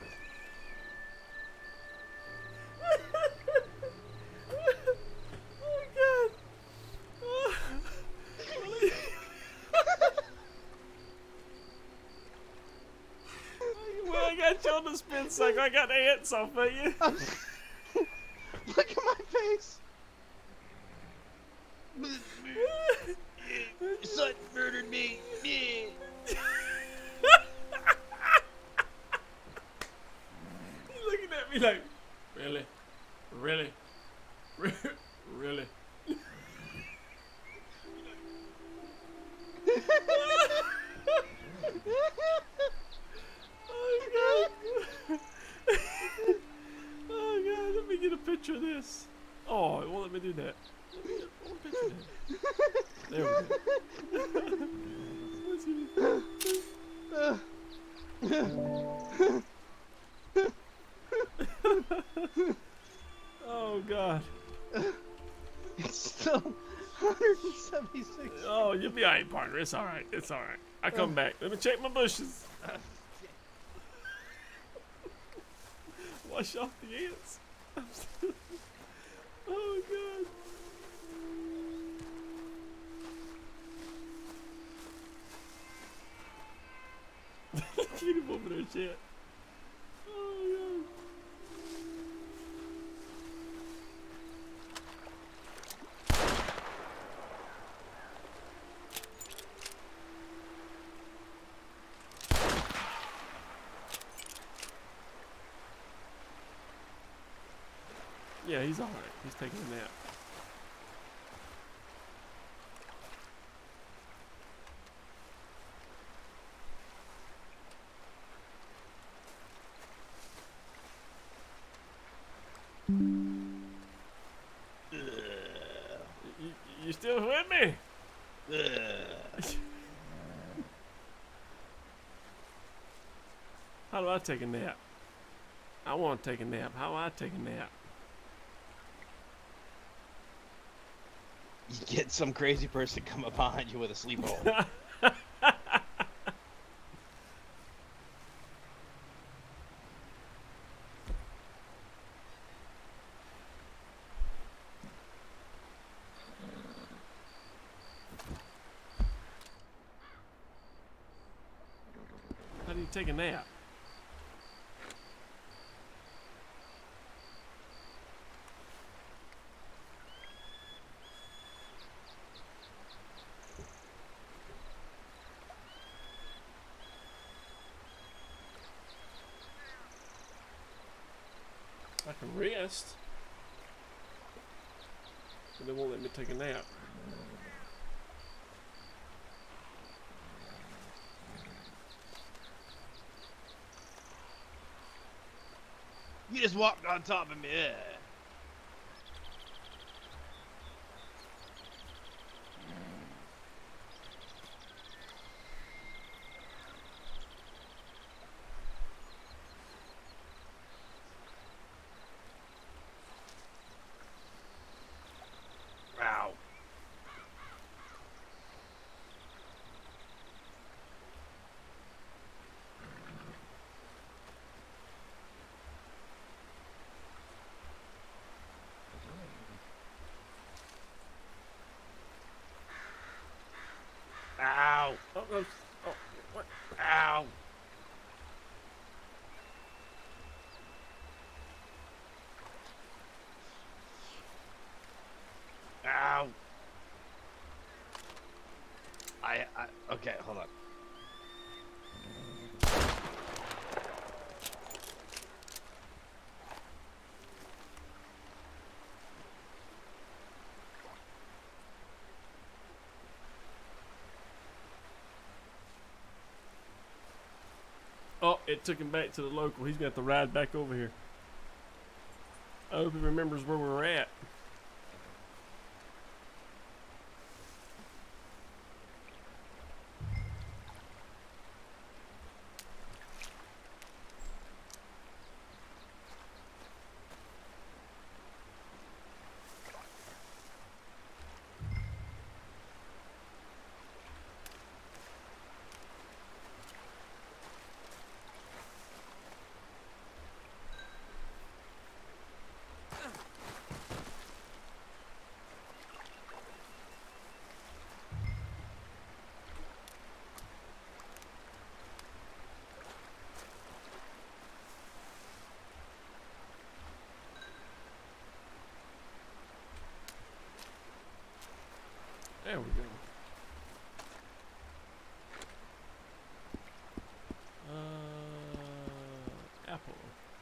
Oh God! Oh. Well, I got you on the spin cycle. I got the ants off of you. Look at my face. Your son murdered me. He's looking at me like, really, really, really. Oh God! Oh God! Let me get a picture of this. Oh, it won't let me do that. Let me get one picture of that. There we go. Let's see. Oh God! It's still one hundred seventy-six. Oh, you'll be alright, partner. It's alright. It's alright. I come back. Let me check my bushes. Wash off the ants. Oh God! Get him over there, chat. Oh God! Yeah, he's alright. He's taking a nap. You, you still with me? How do I take a nap? I want to take a nap. How do I take a nap? You get some crazy person to come up behind you with a sleep hold. need to take a nap. I can rest, but they won't let me take a nap. You just walked on top of me. Yeah. Ow. Ow. Oh, oh, oh, what? Ow. Ow. I, I, okay, hold on. Oh, it took him back to the local. He's got to ride back over here. I hope he remembers where we're at. There we go. Uh, apple.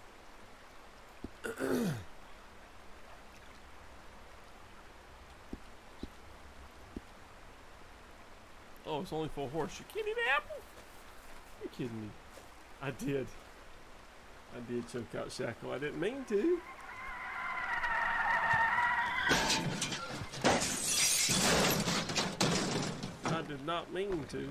Oh, it's only for a horse. You can't eat an apple? You're kidding me. I did. I did choke out Shackle. I didn't mean to. I did not mean to.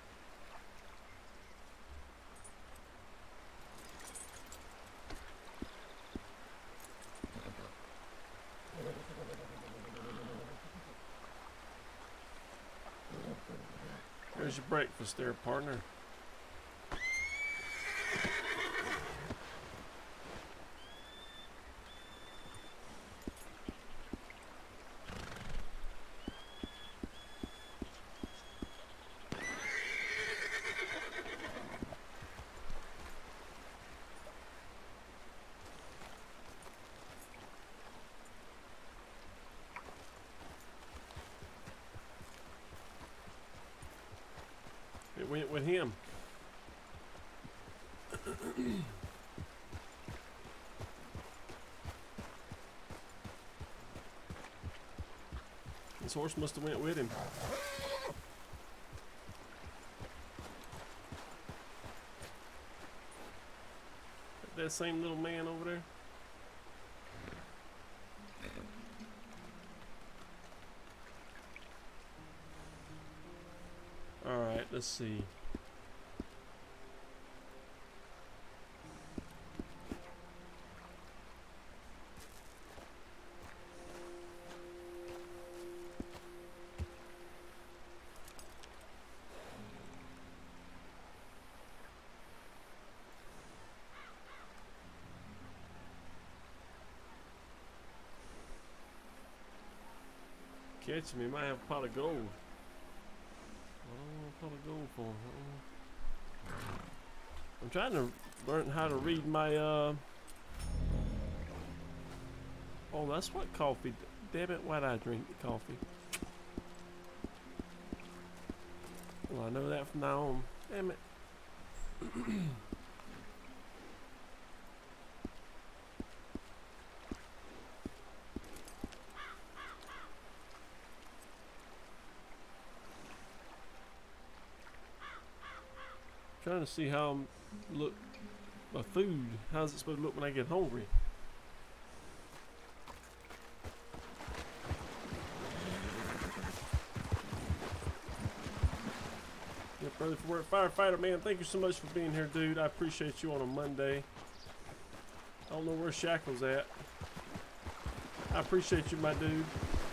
There's your breakfast there, partner. It went with him. This horse must have went with him. That same little man over there. All right, let's see. Catch me, might have a pot of gold. I don't want a pot of gold for him. I'm trying to learn how to read my, uh... Oh, that's what coffee... Damn it, why'd I drink the coffee? Well, I know that from now on. Damn it. Trying to see how I'm look my food. How's it supposed to look when I get hungry? Yeah, brother, for work firefighter man. Thank you so much for being here, dude. I appreciate you on a Monday. I don't know where Shackle's at. I appreciate you, my dude.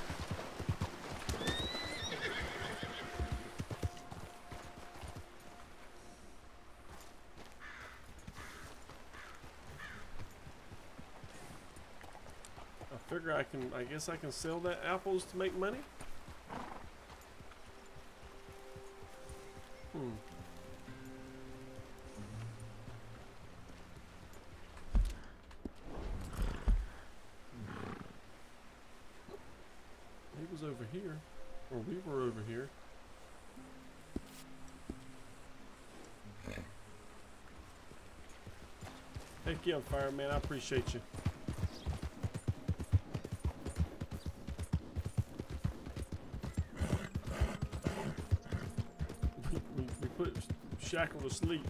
I figure I can, I guess I can sell that apples to make money? Hmm. He was over here, or we were over here. Heck yeah, fireman, I appreciate you. we, we put Shackle to sleep.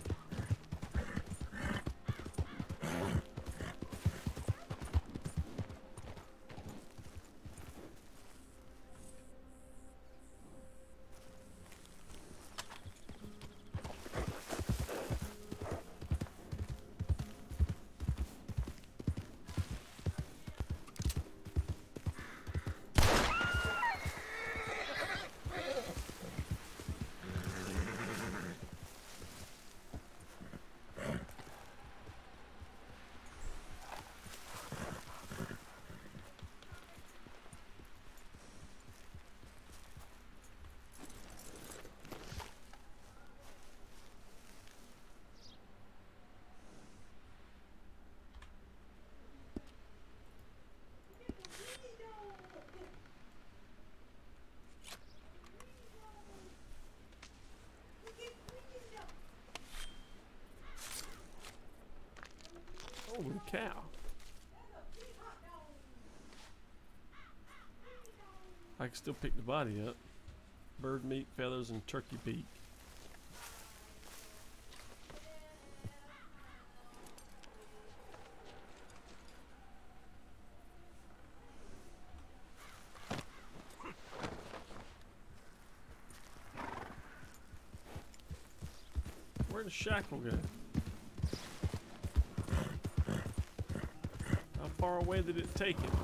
Holy cow. I can still pick the body up. Bird meat, feathers, and turkey beak. Where did Shackle go? How far away did it take him?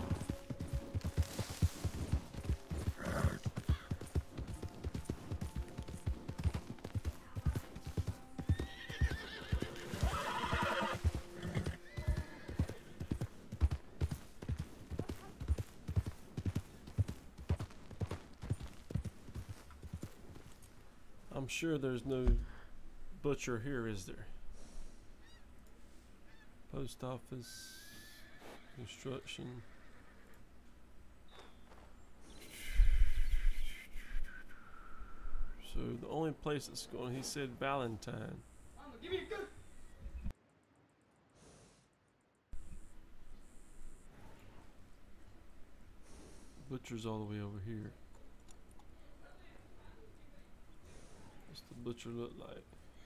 I'm sure there's no butcher here, is there? Post office, construction. So the only place that's going, he said Valentine. Mama, give me a good. Butcher's all the way over here. What's the butcher look like?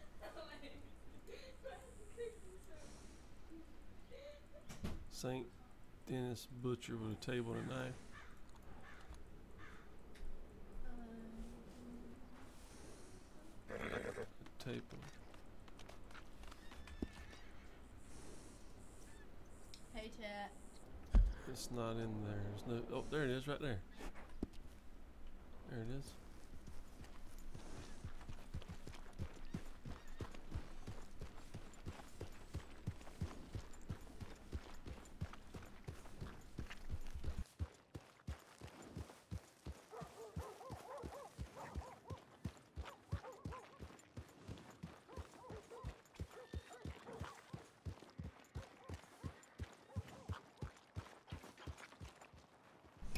Saint Dennis Butcher with a table and a knife. A table. Hey, chat. It's not in there. There's no. Oh, there it is, right there. There it is.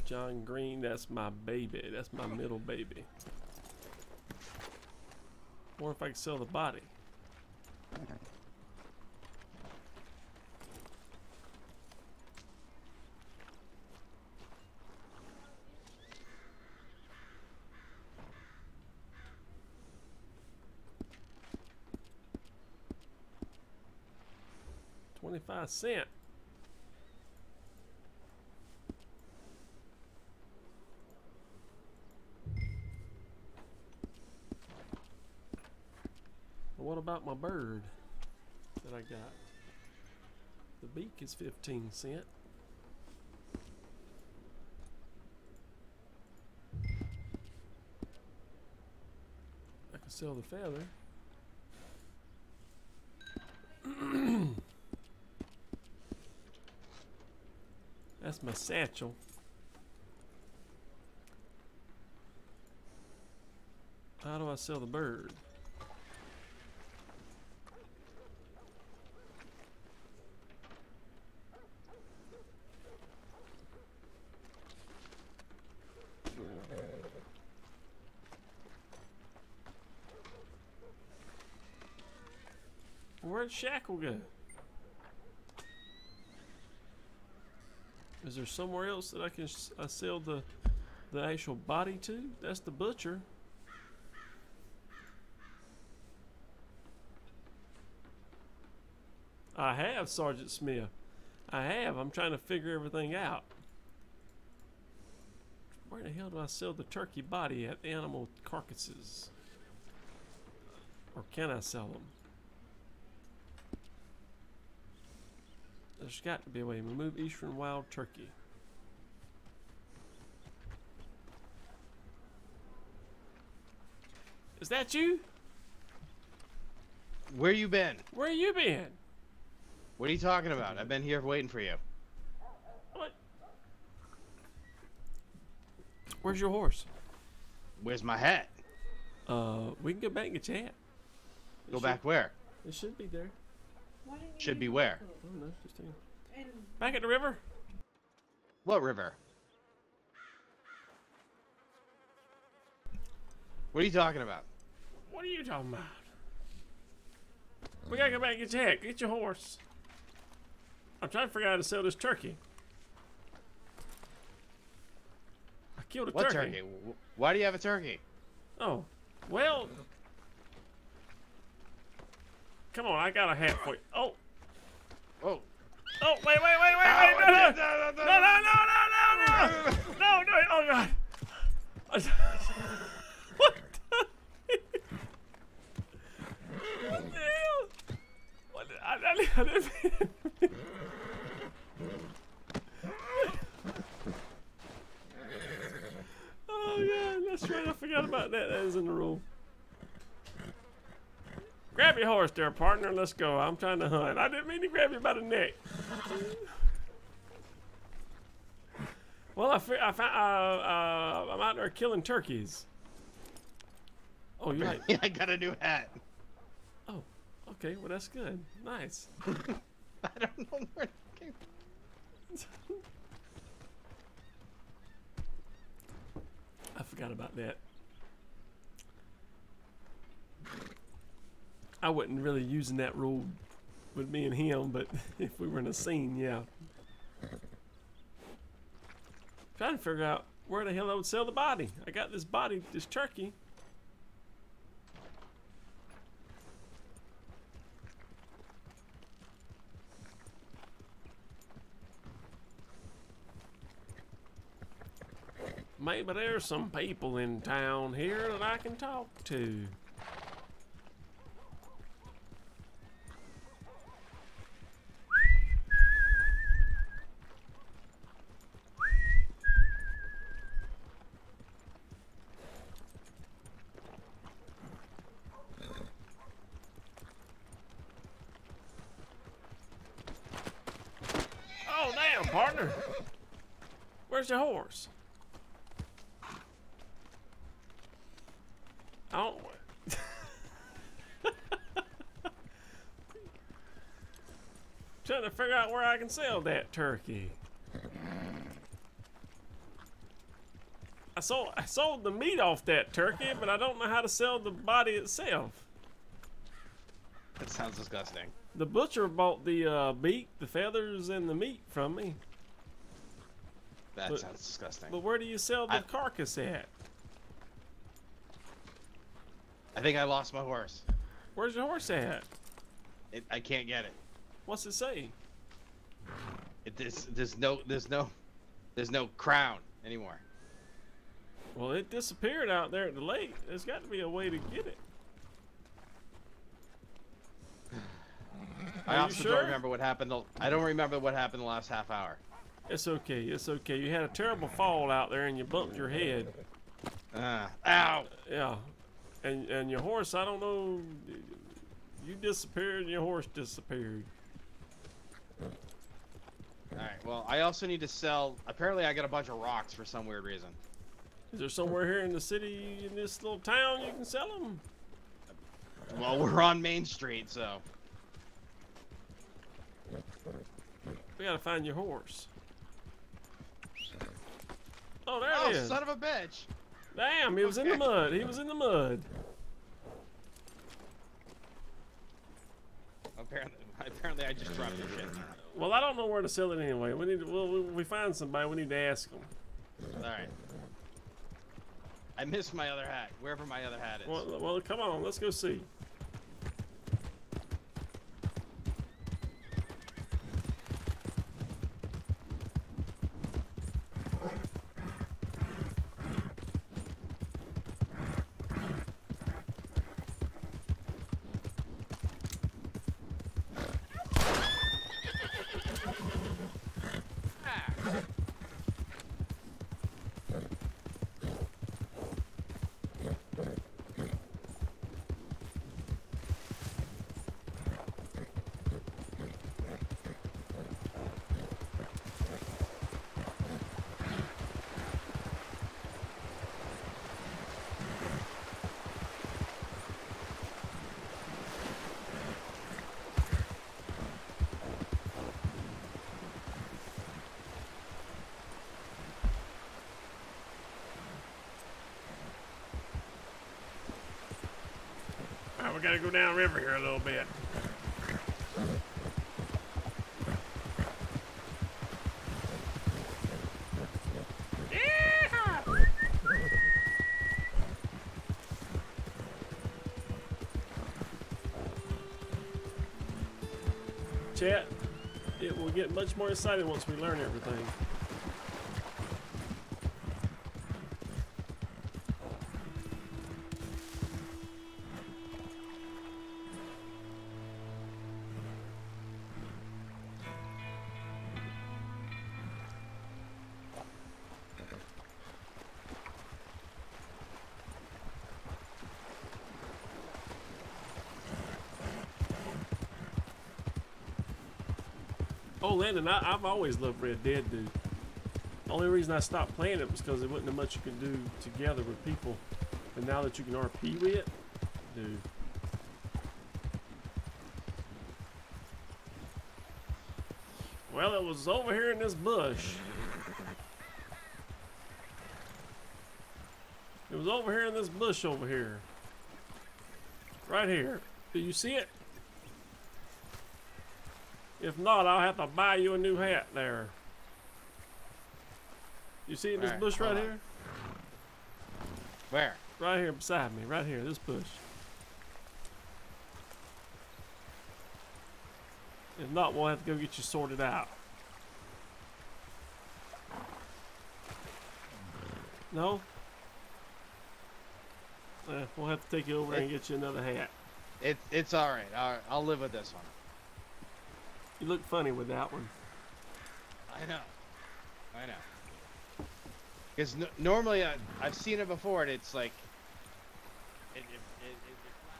John Green, that's my baby. That's my middle baby. Or if I can sell the body. Twenty-five cent. What about my bird that I got? The beak is fifteen cent. I can sell the feather. That's my satchel. How do I sell the bird? Where'd Shackle go? Is there somewhere else that I can s I sell the the actual body to? That's the butcher. I have, Sergeant Smith. I have. I'm trying to figure everything out. Where the hell do I sell the turkey body at? Animal carcasses. Or can I sell them? There's got to be a way. Remove eastern wild turkey. Is that you? Where you been? Where you been? What are you talking about? I've been here waiting for you. What? Where's your horse? Where's my hat? Uh, we can go back and get your hat. It Go should- back where? It should be there. Should be where? I don't know. Just hang on. Back at the river. What river? What are you talking about? What are you talking about? We gotta go back and get your hat. Get your horse. I'm trying to figure out how to sell this turkey. I killed a What turkey. turkey? Wh- Why do you have a turkey? Oh, well. Come on, I got a hat for you. Oh, Oh. oh, wait, wait, wait, wait, wait, no, no, no, no, no, no, no, no, no, no, oh God. What the? What the hell? What the, I, I, I didn't mean Oh God, that's right, I forgot about that. That is in the rule. Grab your horse there, partner. Let's go. I'm trying to hunt. I didn't mean to grab you by the neck. Well, I, fi I found, uh, uh, I'm out there killing turkeys. Oh, you like? Yeah, I got a new hat. Oh, okay. Well, that's good. Nice. I don't know where it came from. I forgot about that. I wasn't really using that rule with me and him, but if we were in a scene, yeah. Trying to figure out where the hell I would sell the body. I got this body, this turkey. Maybe there's some people in town here that I can talk to. Oh, damn, partner. Where's your horse? I don't. Trying to figure out where I can sell that turkey. sold I sold the meat off that turkey, but I don't know how to sell the body itself. That sounds disgusting. The butcher bought the uh, beak, the feathers, and the meat from me. That But- sounds disgusting. But where do you sell the I- carcass at? I think I lost my horse. Where's your horse at? It, I can't get it. What's it say? It there's, there's no there's no there's no crown anymore. Well, it disappeared out there at the lake. There's got to be a way to get it. I Are you also sure? don't remember what happened. The, I don't remember what happened the last half hour. It's okay. It's okay. You had a terrible fall out there and you bumped your head. Uh, ow! Yeah. And and your horse, I don't know. You disappeared and your horse disappeared. All right. Well, I also need to sell. Apparently, I got a bunch of rocks for some weird reason. Is there somewhere here in the city, in this little town, you can sell them? Well, we're on Main Street, so. We gotta find your horse. Oh, there Oh, it is. son of a bitch! Damn, he was in the Okay. mud. He was in the mud. Apparently, apparently, I just dropped your shit. Well, I don't know where to sell it anyway. We need to, well, we, we find somebody. We need to ask them. All right. I missed my other hat. Wherever my other hat is. Well, well, come on. Let's go see. All right, we gotta go down river here a little bit. Yeehaw! Chat, it will get much more exciting once we learn everything. Oh, Landon, I, I've always loved Red Dead, dude. The only reason I stopped playing it was because there wasn't much you could do together with people. And now that you can R P with it, dude. Well, it was over here in this bush. It was over here in this bush over here. Right here. Do you see it? If not, I'll have to buy you a new hat there. You see it in this Alright, bush right hold on. here? Where? Right here beside me, right here, this bush. If not, we'll have to go get you sorted out. No? Eh, we'll have to take you over there and get you another hat. It's it's all right. All right. I'll live with this one. You look funny with that one. I know. I know. Because n normally I, I've seen it before, and it's like. It, it, it, it,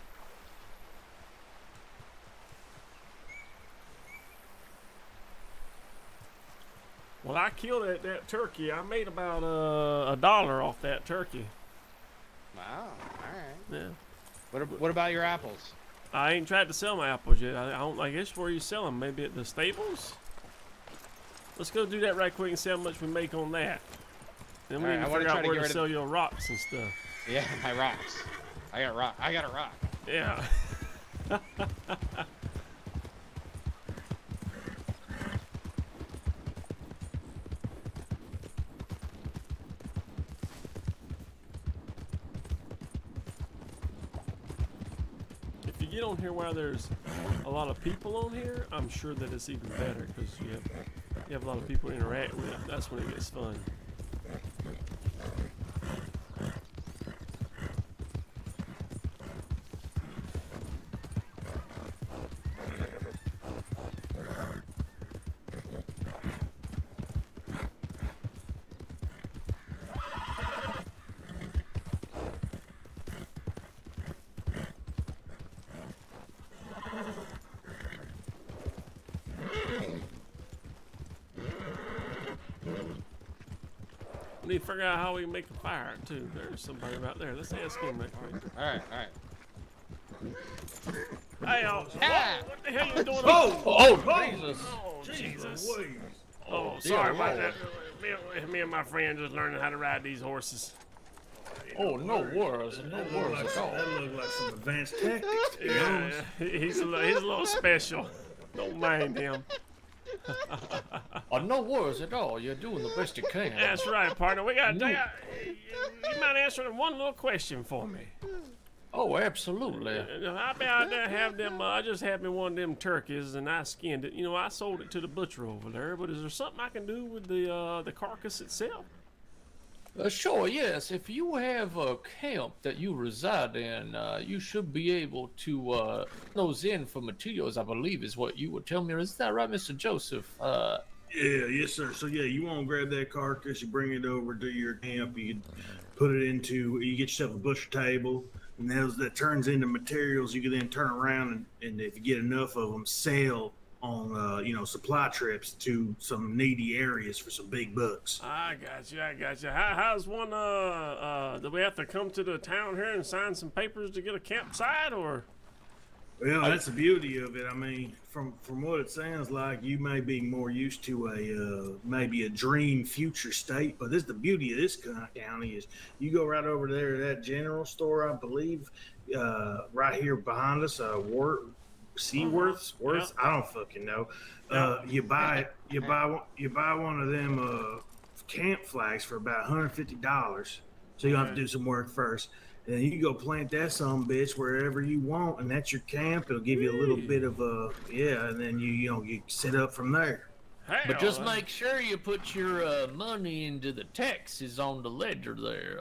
Well, I killed that, that turkey. I made about uh, a dollar off that turkey. wow. All right. Yeah. What ab- What about your apples? I ain't tried to sell my apples yet. I, I don't. I guess where you sell them? Maybe at the stables. Let's go do that right quick and see how much we make on that. Then we Alright, need to I wanna figure try out to where get to rid of- sell your rocks and stuff. Yeah, my rocks. I got rock. I got a rock. Yeah. If you get on here while there's a lot of people on here, I'm sure that it's even better because you have you have a lot of people to interact with. That's when it gets fun. We need to figure out how we can make a fire too. There's somebody right there. Let's ask him that quick. All right, all right. Hey, y'all. Ah! What the hell you doing? Oh, oh, Jesus. Oh, Jesus. Louise. Oh, sorry about that. Me, me and my friend just learning how to ride these horses. Oh, no worries, no That look worries like at some, all. that look like some advanced tactics. to be Yeah, honest. yeah. He's a, li- he's a little special. Don't mind him. Oh, no worries at all. You're doing the best you can. That's right, partner. We got. You, you mind answering one little question for me? Oh, absolutely. Uh, How about I have them? Uh, I just had me one of them turkeys, and I skinned it. You know, I sold it to the butcher over there. But is there something I can do with the uh, the carcass itself? Uh, sure, yes. If you have a camp that you reside in, uh, you should be able to uh, those in for materials, I believe is what you would tell me. Is that right, Mister Joseph? Uh, Yeah, yes, sir. So yeah, you want to grab that carcass, you bring it over to your camp, you put it into, you get yourself a butcher table, and those that turns into materials, you can then turn around and, and if you get enough of them, sell on uh, you know supply trips to some needy areas for some big bucks. I got you. I got you. How, how's one? Uh, uh, do we have to come to the town here and sign some papers to get a campsite, or? Well, that's the beauty of it. I mean, from from what it sounds like, you may be more used to a uh, maybe a dream future state, but this the beauty of this county is you go right over there to that general store, I believe, uh, right here behind us, uh, Wart, Seaworth's, Worth, I don't fucking know. Uh, you buy it, you buy one, you buy one of them uh, camp flags for about one hundred fifty dollars. So you have to do some work first. And you go plant that some bitch wherever you want, and that's your camp. It'll give you a little bit of a yeah, and then you you know you set up from there. but just Hell, make sure you put your uh, money into the taxes on the ledger there.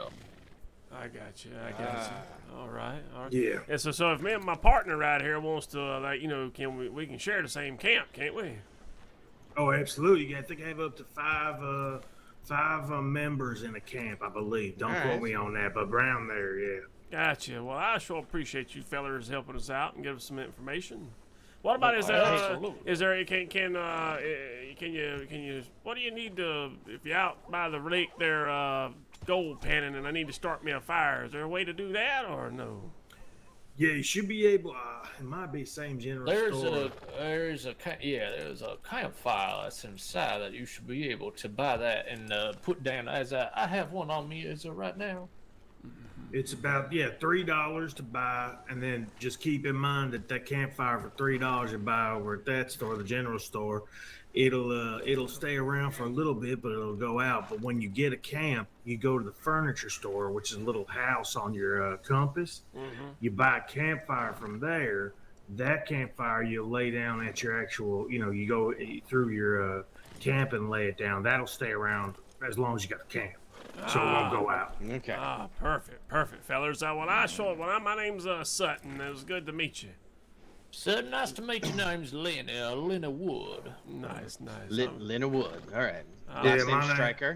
I got you. I got you. All right. All right. Yeah. Yeah. So, so if me and my partner right here wants to, uh, like, you know, can we we can share the same camp, can't we? Oh, absolutely. I think I have up to five uh five uh, members in a camp, I believe. Don't All quote right. me on that, but around there, yeah. Gotcha. Well, I sure appreciate you fellers helping us out and give us some information. What about is Oh, there? Uh, absolutely. is there? Can can uh eh, can you can you? What do you need to? If you're out by the lake there, uh, gold panning, and I need to start me a fire, is there a way to do that or no? Yeah, you should be able. Uh, it might be same general There's store. a there's a ca- yeah there's a campfire that's inside that you should be able to buy that and uh, put down as I, I have one on me as of right now. It's about yeah three dollars to buy, and then just keep in mind that that campfire for three dollars you buy over at that store, the general store, it'll uh, it'll stay around for a little bit, but it'll go out. But when you get a camp, you go to the furniture store, which is a little house on your uh, compass. Mm-hmm. You buy a campfire from there. That campfire you'll lay down at your actual, you know, you go through your uh, camp and lay it down. That'll stay around as long as you got the camp, so it won't go out. Okay. Ah, perfect, perfect, fellers. Uh, well, I sure. Well, I, my name's uh, Sutton. It was good to meet you. So nice to meet you. Name's Lenny, uh, Lenny Wood. Nice, nice. Lin- Um, Lina Wood. All right. Uh, Yeah, Last my name name- Striker.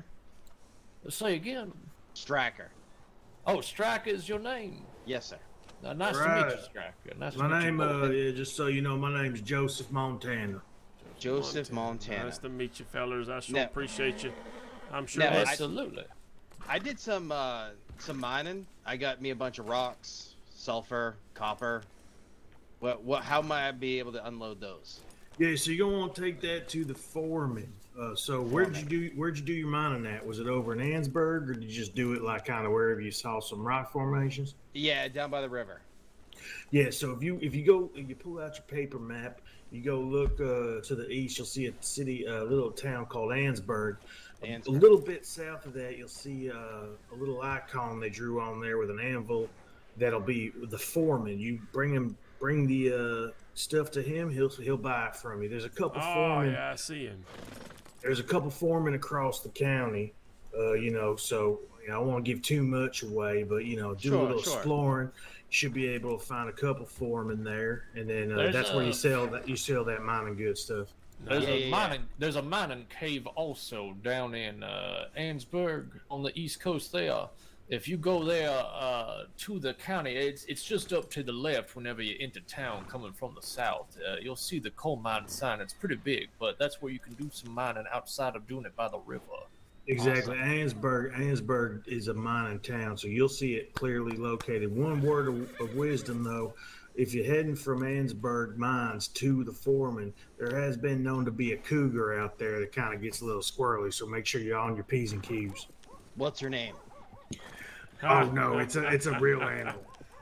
Say again. Striker. Oh, Striker is your name. Yes, sir. Uh, nice to Right. meet you, Striker. Nice to My meet name, you. uh, yeah, just so you know, my name's Joseph Montana. Joseph Montana. Nice to meet you, fellers. I sure Now- appreciate you. I'm sure. Now, that's- I- Absolutely. I did some uh, some mining. I got me a bunch of rocks, sulfur, copper. What what? How might I be able to unload those? Yeah, so you're gonna want to take that to the foreman. Uh, so where'd you do where'd you do your mining at? Was it over in Ansburg, or did you just do it like kind of wherever you saw some rock formations? Yeah, down by the river. Yeah. So if you if you go if you pull out your paper map, you go look uh, to the east, you'll see a city, a little town called Ansburg. A little bit south of that, you'll see uh, a little icon they drew on there with an anvil. That'll be the foreman. You bring him, bring the uh, stuff to him. He'll he'll buy it from you. There's a couple Oh, foremen. yeah, I see him. There's a couple foremen across the county. Uh, you know, so you know, I won't give too much away, but you know, do Sure, a little sure. exploring. You should be able to find a couple foremen there, and then uh, There's that's where a- you sell that you sell that mining good stuff. There's Yeah, a yeah, yeah. mining there's a mining cave also down in uh, Ansburg on the east coast there. If you go there uh, to the county, it's it's just up to the left whenever you enter town coming from the south. Uh, you'll see the coal mine sign. It's pretty big, but that's where you can do some mining outside of doing it by the river. Exactly. Ansburg, Ansburg is a mining town, so you'll see it clearly located. One word of, of wisdom, though, if you're heading from Ansburg mines to the foreman, there has been known to be a cougar out there that kind of gets a little squirrely, so make sure you're on your P's and Q's. What's her name? Oh, no, it's a, it's a real animal.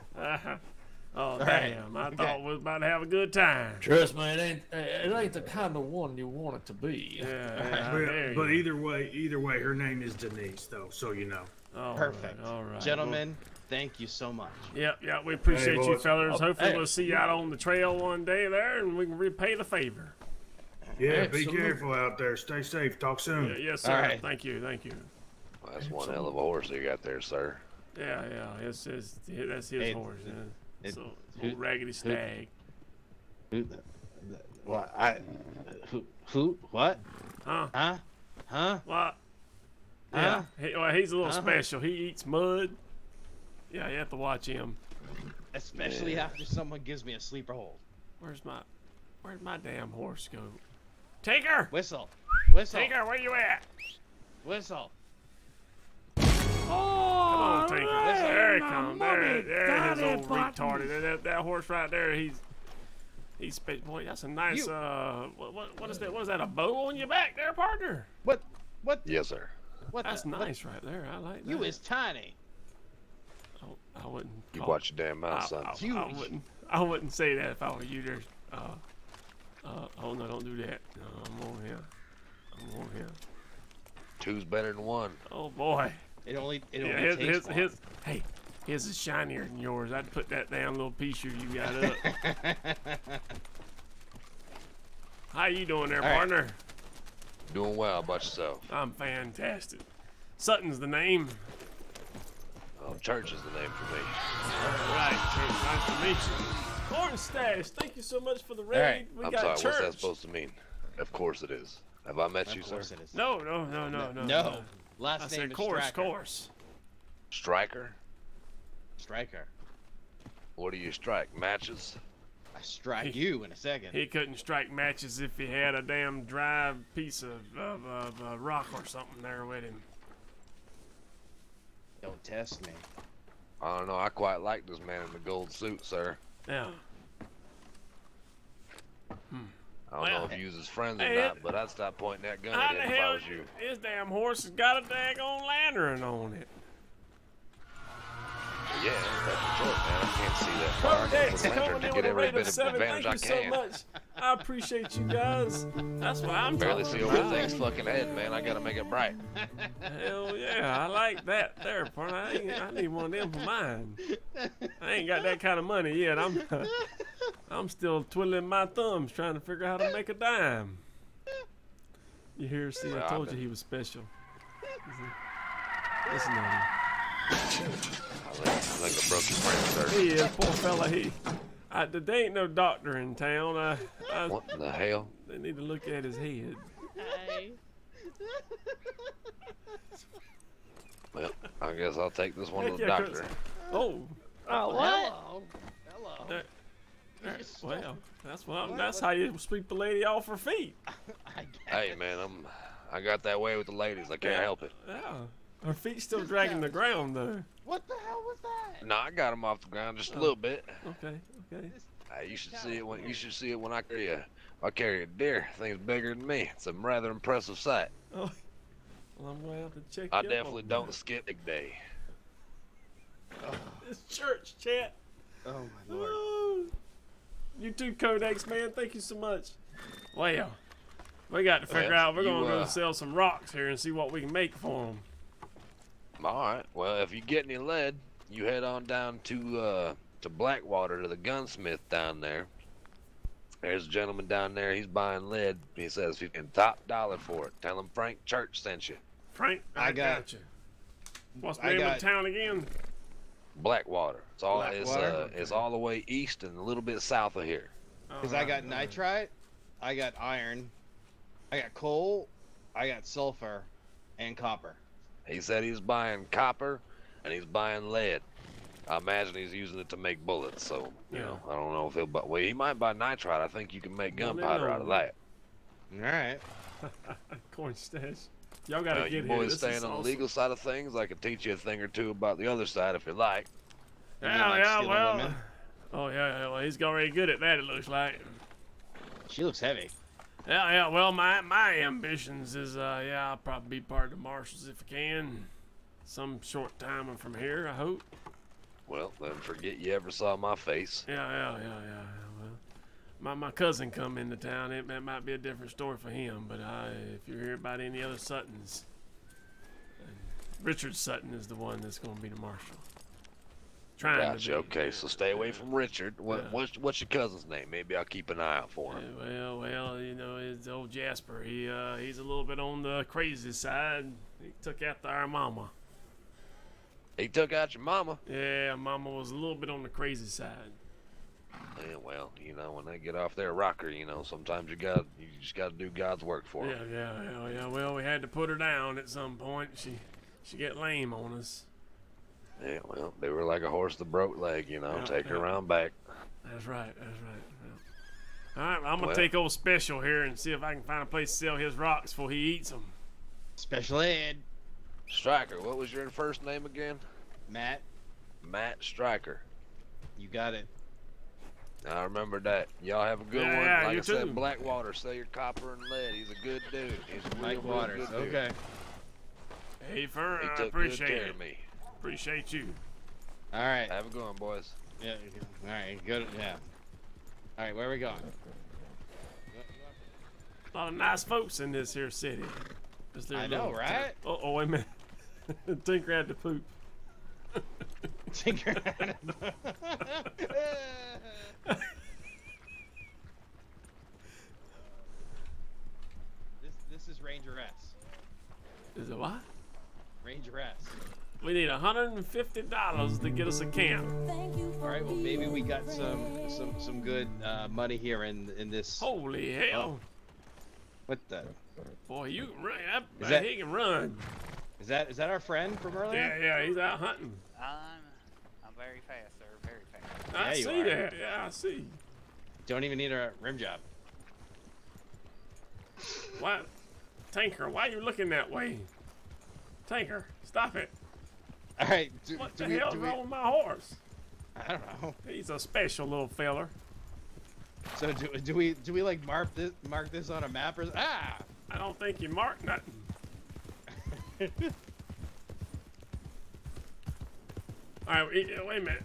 Oh, right. damn. I Okay. thought we was about to have a good time. Trust me, it ain't it ain't the kind of one you want it to be. Yeah, yeah, I But, dare but you. either way, either way, her name is Denise, though, so you know. All right, Perfect. all right. Gentlemen, thank you so much. Yep, yep. We appreciate Hey, you, boys. fellas. Hopefully, hey. we'll see you out on the trail one day there, and we can repay the favor. Yeah, Absolutely. be careful out there. Stay safe. Talk soon. Yeah, yes, sir. All right. Thank you, thank you. Well, that's one hell of a horse you got there, sir. Yeah, yeah. It's, it's, that's his Hey, horse. Yeah. it- so, who- old raggedy stag. Who? The, the, what? I? Who? Who? What? Huh? Huh? Huh? What? Huh? Yeah. He, well, he's a little Uh-huh. special. He eats mud. Yeah, you have to watch him. Especially Yeah. after someone gives me a sleeper hold. Where's my, where'd my damn horse go? Take her! Whistle. Whistle. Take her! Where you at? Whistle. Come on, take her. right, There he my comes. money, There, there got his it, old Buttons. retarded. That, that, that horse right there, he's, he's, spe- boy, that's a nice, You- uh, what, what, what is that? What is that, a bow on your back there, partner? What? What? Yes, sir. What? That's the, nice right there. I like that. You is tiny. I, I wouldn't. You call- watch your damn I, mouth, son. I, You- I wouldn't. I wouldn't say that if I were you. There. Uh, uh, oh no, don't do that. No, I'm over here. I'm over here. Two's better than one. Oh boy. It only. It Yeah, only his, takes his, one. his, hey, his is shinier than yours. I'd put that damn little piece you got up. How you doing there, All right. partner? Doing well. How about yourself? I'm fantastic. Sutton's the name. Oh, church is the name for me. All right, nice to meet you. Corn Stash, thank you so much for the raid. right. We I'm got sorry. church. What's that supposed to mean? Of course it is. Have I met you, Of sir? course it is. No, no, no, no, no. No. Last I name said is course, Striker. course. Striker? Striker. What do you strike? Matches? I strike you in a second. He couldn't strike matches if he had a damn dry piece of, of, of uh, rock or something there with him. Don't test me. I don't know. I quite like this man in the gold suit, sir. Yeah. I don't Well, know if you was his friends or hey, not, it- but I'd stop pointing that gun How at the him if I hell? was you. His damn horse has got a daggone lantern on it. Yeah, that's short, man. I can't see that far. I Cover gotta Dex put a lantern coming to in get with a every rate bit of of seven. advantage Thank you I so can. much. I appreciate you guys. That's why I'm Barely talking see over about. thing's fucking head, man. I gotta make it bright. Hell yeah, I like that there, partner. I, ain't, I need one of them for mine. I ain't got that kind of money yet. I'm I'm still twiddling my thumbs trying to figure out how to make a dime. You hear? See, I Yeah, told I've you been- he was special. Listen to him. I think, I think I broke your friend, sir. He is, poor fella. He, I, there ain't no doctor in town. I, I, What in the hell? they need to look at his head. Well, I guess I'll take this one Heck to the yeah, 'cause- doctor. Oh, Oh, hello. Hello. there, there, just well, that's what. I'm, What? that's What? how you sweep the lady off her feet. I get Hey, it. man, I'm. I got that way with the ladies. I can't Yeah. help it. Yeah, her feet still dragging the ground though. What the hell was that? No, I got them off the ground just a Oh. little bit. Okay, okay. Hey, you should see it when you should see it when I carry a, I carry a deer. Thing's bigger than me. It's a rather impressive sight. Oh, well, I'm going to have to check I you up definitely on don't that. skip big day. It's church, chat. Oh my lord. Oh. You too, Codex, man. Thank you so much. Well, we got to figure Well, out. We're you, going to go uh, sell some rocks here and see what we can make for them. Alright, well, if you get any lead, you head on down to, uh, to Blackwater, to the gunsmith down there. There's a gentleman down there. He's buying lead. He says he can top dollar for it. Tell him Frank Church sent you. Frank, I, I got- got you. What's the I name got- of the town again? Blackwater. It's all it's Blackwater? uh it's all the way east and a little bit south of here. Because I got nitrite, I got iron, I got coal, I got sulfur, and copper. He said he's buying copper and he's buying lead. I imagine he's using it to make bullets, so you Yeah. know, I don't know if he'll buy well he might buy nitrite. I think you can make Well, gunpowder no. out of that. Alright. Corn stash. Y'all got to Uh, get you here. boys This staying is on awesome. the legal side of things, I can teach you a thing or two about the other side if you like. You mean Yeah, like yeah, stealing well. women? Oh, yeah, yeah, well, he's already good at that, it looks like. She looks heavy. Yeah, yeah, well, my my ambitions is, uh, yeah, I'll probably be part of the marshals if I can. Some short time from here, I hope. Well, then forget you ever saw my face. Yeah, yeah, yeah, yeah, yeah, well. My, my cousin come into town, it, it might be a different story for him, but I, if you hear about any other Suttons, Richard Sutton is the one that's going to be the marshal. Trying to Gotcha. be. Okay, so stay away from Richard. What, Yeah. what's what's your cousin's name? Maybe I'll keep an eye out for Yeah, him. well, well, you know, it's old Jasper. He uh, he's a little bit on the crazy side. He took after our mama. He took out your mama. Yeah, mama was a little bit on the crazy side. Yeah, well, you know, when they get off their rocker, you know, sometimes you got you just got to do God's work for Yeah, them. yeah, yeah, yeah. Well, we had to put her down at some point. She she get lame on us. Yeah, well, they were like a horse that broke leg, you know. Yeah, Take her yeah. around back. That's right. That's right. Yeah. All right, I'm gonna Well- take old Special here and see if I can find a place to sell his rocks before he eats them. Special ed. Striker, what was your first name again? Matt, Matt Striker. you got it. I remember that. Y'all have a good Yeah, one. yeah, like you I said, too. Blackwater, sell your copper and lead. He's a good dude. He's a real, Mike real Waters. good dude. Okay. Hey, Fern, He I took appreciate good care it. of me. Appreciate you. All right. Have a good one, boys. Yeah. All right. Good. Yeah. All right. Where are we going? A lot of nice folks in this here city. This there I know, little- right? Oh, oh, wait a minute. Tinker had to poop. Tinker. This this is Ranger S. Is it what? Ranger S. We need one hundred fifty dollars to get us a camp. All right. Well, maybe we got some some some good uh, money here in in this. Holy hell. What the? Boy, you can run. That, Is that- he can run. Is that is that our friend from earlier? Yeah, yeah, he's out hunting. I'm, I'm very fast, sir. Very fast. I Yeah, you see are. that. Yeah, I see. Don't even need a rim job. Why, Tanker, why are you looking that way? Tanker, stop it. All right. Do, What do the we, hell's do we, wrong with my horse? I don't know. He's a special little feller. So do, do we do we like mark this mark this on a map or ah? I don't think you marked nothing. All right, wait, wait a minute.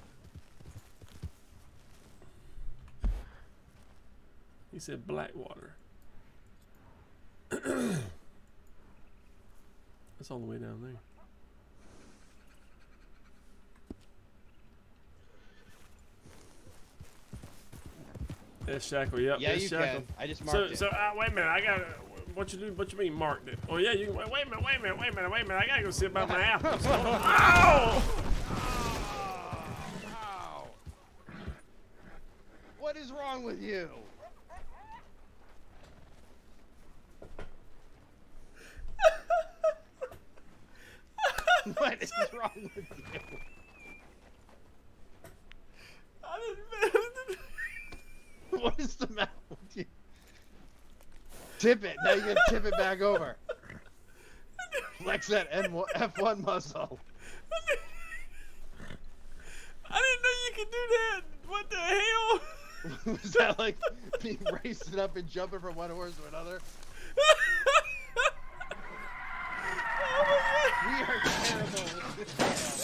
He said Blackwater. That's all the way down there. That's Shackle. Yep. Yeah, that's you Shackle. can. I just So, marked it. so uh, wait a minute. I got. What you do? What you mean marked it? Oh yeah, you can. Wait, wait a minute. Wait a minute. Wait a minute. Wait a minute. I gotta go see about my apples. Ow! Ow! What is wrong with you? What is wrong with you? I didn't. What is the matter with you? Tip it. Now you can tip it back over. Flex that F one muscle. I didn't know you could do that. What the hell? Was that like me racing up and jumping from one horse to another? We are terrible with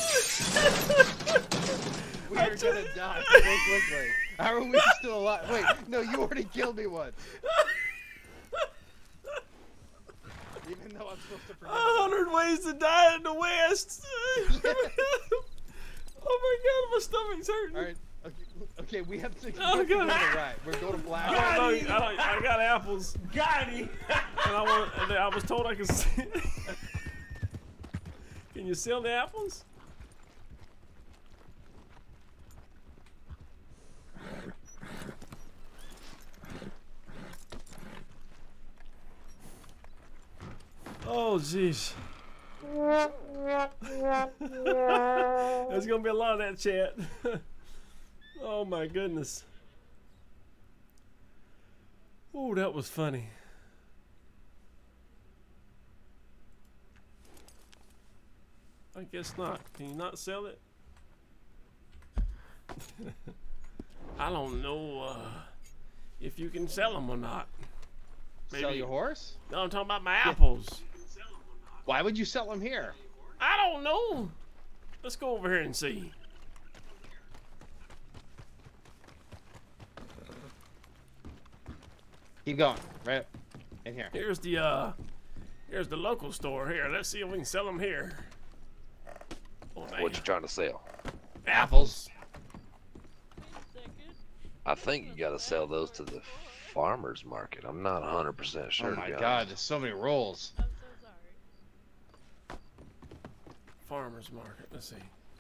this. We are gonna die so quickly. How are we still alive? Wait, no, you already killed me once. Even though I'm supposed to forget. A hundred ways to die in the West. Oh my God, my stomach's hurting. All right, okay, okay we have to Oh, go to the God. right. We're going to black. I, don't know, I, don't, I got apples. Got him. And I, want, and I was told I could sell. Can you sell the apples? Oh, jeez. There's gonna be a lot of that chat. Oh my goodness. Oh, that was funny. I guess not. Can you not sell it? I don't know uh, if you can sell them or not. Maybe. Sell your horse? No, I'm talking about my apples. Why would you sell them here? I don't know. Let's go over here and see. Keep going. Right in here. Here's the uh, here's the local store here. Let's see if we can sell them here. Oh, What you trying to sell? Apples. I think you got to sell those to the farmer's market. I'm not one hundred percent sure. Oh to my be God, honest. there's so many rolls. Farmers market. Let's see.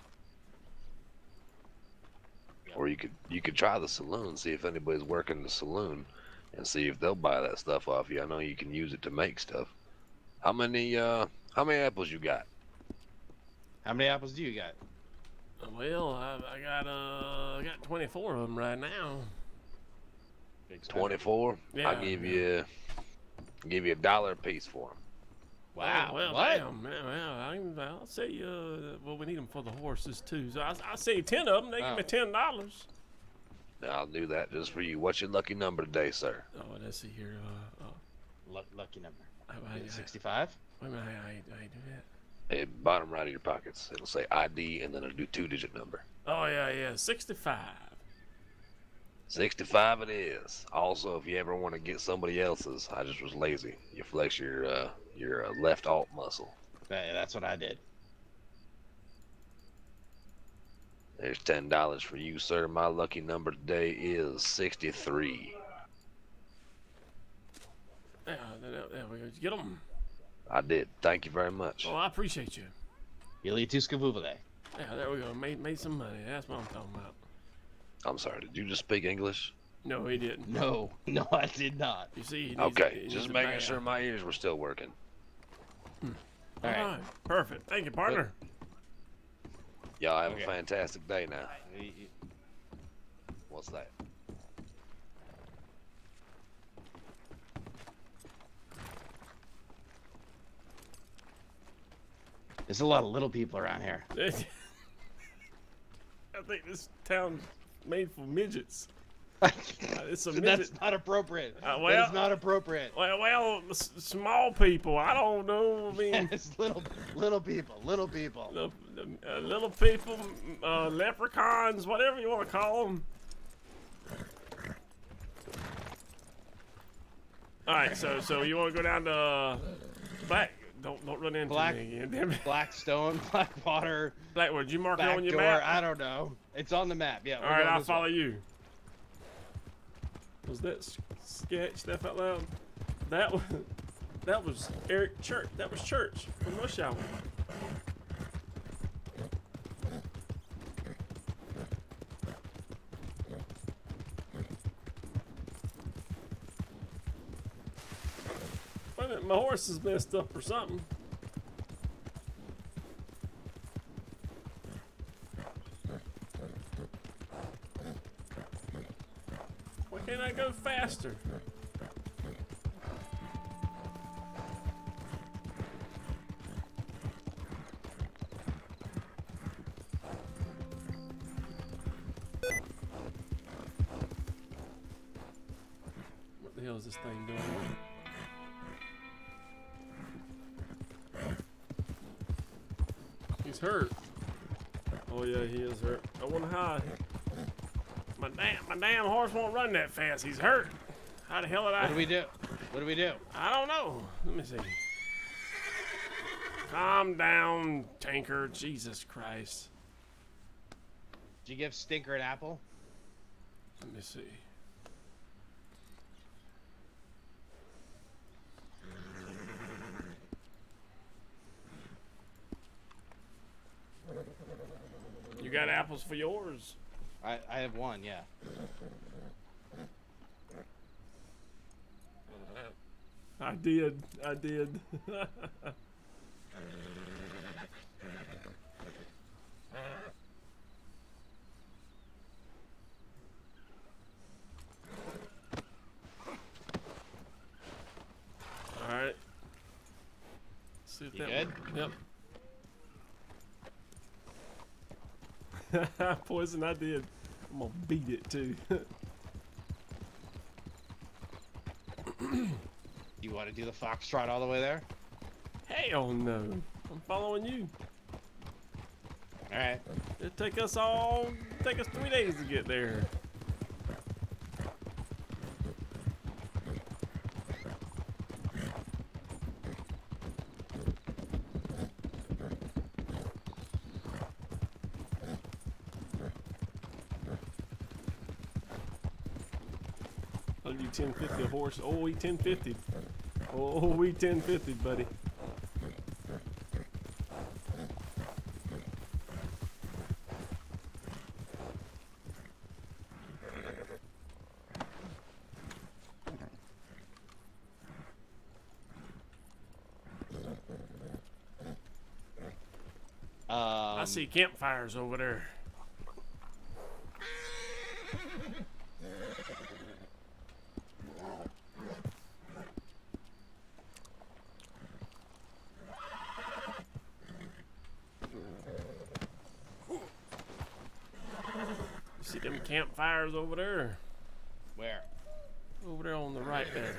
Or you could you could try the saloon, see if anybody's working the saloon, and see if they'll buy that stuff off you. I know you can use it to make stuff. How many uh how many apples you got? How many apples do you got? Well, I, I got uh, I got twenty-four of them right now. twenty-four. Yeah. I'll give you give you a dollar a piece for them. Wow. Oh, well, what? damn. Yeah, well, I can, I'll say, uh, well, we need them for the horses too. So I, I'll say ten of them. They Oh. give me ten dollars. I'll do that just for you. What's your lucky number today, sir? Oh, let's see here. Uh, uh, Luck, lucky number. I, I, I, sixty-five? wait a minute. I, I, I do that. Hey, bottom right of your pockets. It'll say I D and then it'll do two-digit number. Oh yeah, yeah. Sixty-five. sixty-five it is. Also, if you ever want to get somebody else's, I just was lazy. You flex your uh, your uh, left alt muscle. Yeah, that's what I did. There's ten dollars for you, sir. My lucky number today is sixty-three. Yeah, there, there we go. Did you get them? I did. Thank you very much. Oh, I appreciate you. Ili tu skavuvale. Yeah, there we go. Made made some money. That's what I'm talking about. I'm sorry. Did you just speak English? No, he didn't. No, no, I did not. You see, he needs, Okay, he needs just a making bag. sure my ears were still working. All All right. right. Perfect. Thank you, partner. Y'all have Okay. a fantastic day now. Y- y- What's that? There's a lot of little people around here. I think this town's made for midgets. Uh, it's a midget. That's not appropriate. Uh, that well- is not appropriate. Well, well, s- small people. I don't know. I mean, It's little, little people, little people. the, the, uh, little people, uh, leprechauns, whatever you want to call them. All right, so so you want to go down to uh, Black? Don't don't run into Black- me again. Damn it. Blackstone, Blackwater, Blackwood, did you mark it back on your door. map? I don't know. It's on the map. Yeah. All we're right, going I'll this way. follow you. Was that s- sketch stuff out loud? That was that was Eric Church. That was Church from Rush Hour. Wait a minute, my horse is messed up or something. Why can't I go faster? hell's this thing doing? He's hurt. Oh yeah, he is hurt. I wonder how. My damn, my damn horse won't run that fast. He's hurt. How the hell did I? What do we do? What do we do? I don't know. Let me see. Calm down, tanker. Jesus Christ. Did you give Stinker an apple? Let me see. You got apples for yours? I, I have one, yeah. I did. I did. All right. See if You that good? Yep. Poison, I did. I'm gonna beat it too. You want to do the foxtrot all the way there? Hell no. I'm following you. All right. It'll take us all, take us three days to get there. I'll give you ten fifty a horse. Oh, we ten fifty. Oh, we ten fifty, buddy. Um, I see campfires over there. You see them campfires over there? Where? Over there on the right there.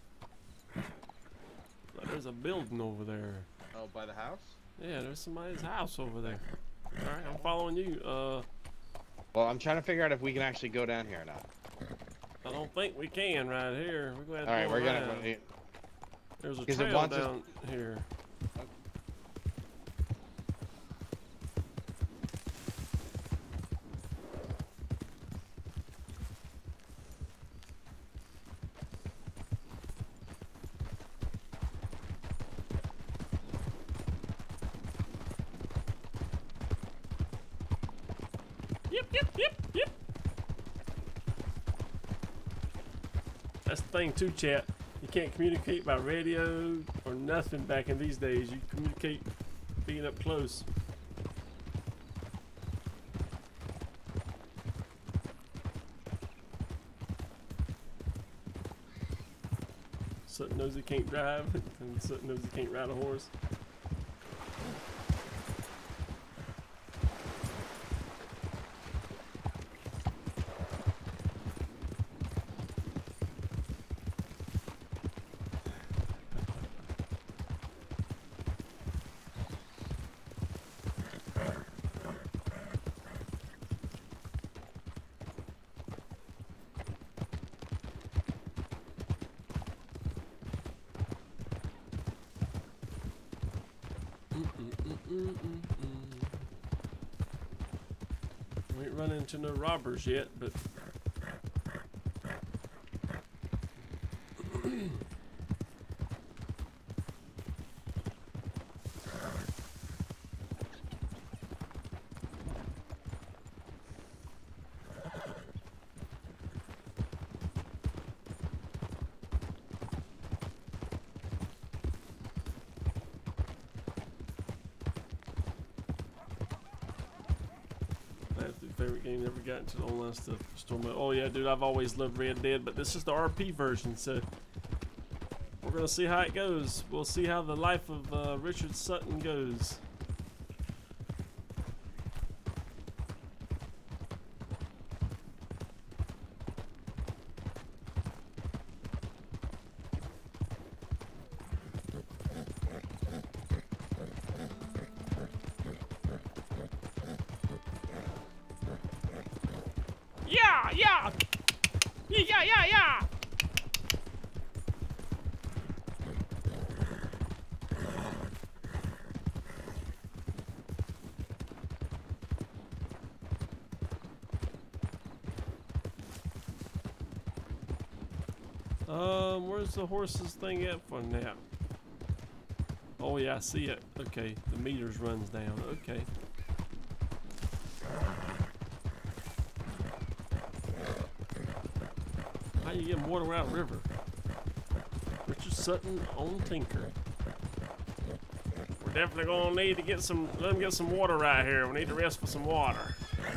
Like there's a building over there. Oh, by the house? Yeah, there's somebody's house over there. Alright, I'm following you. Uh, Well, I'm trying to figure out if we can actually go down here or not. I don't think we can right here. We're going to All have to right, go we're around. gonna. There's a 'cause it trail wants us- down here. Yep, yep, yep, yep. That's the thing too, chat. You can't communicate by radio or nothing back in these days. You communicate being up close. Sutton knows he can't drive, and Sutton knows he can't ride a horse. We ain't run into no robbers yet, but favorite game ever got into the online stuff. Storm mode. Oh yeah, dude, I've always loved Red Dead, but this is the R P version, so we're gonna see how it goes. We'll see how the life of uh, Richard Sutton goes. Yeah, yeah. Yeah, yeah, yeah. Um, where's the horses thing at for now? Oh yeah, I see it. Okay, the meters runs down. Okay. How you get water out river? Richard Sutton on Tinker. We're definitely gonna need to get some. Let them get some water right here. We need to rest for some water.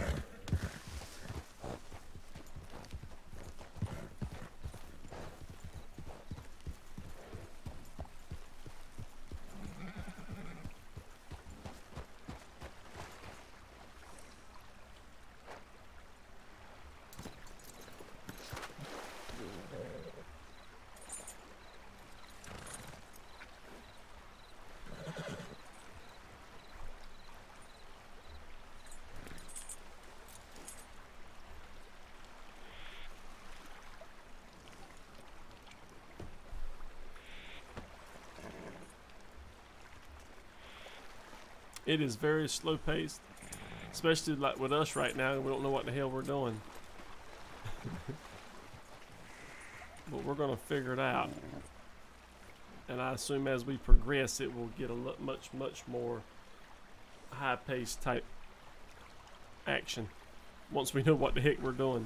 It is very slow paced, especially like with us right now. We don't know what the hell we're doing, but we're gonna figure it out. And I assume as we progress, it will get a lo much, much more high paced type action once we know what the heck we're doing.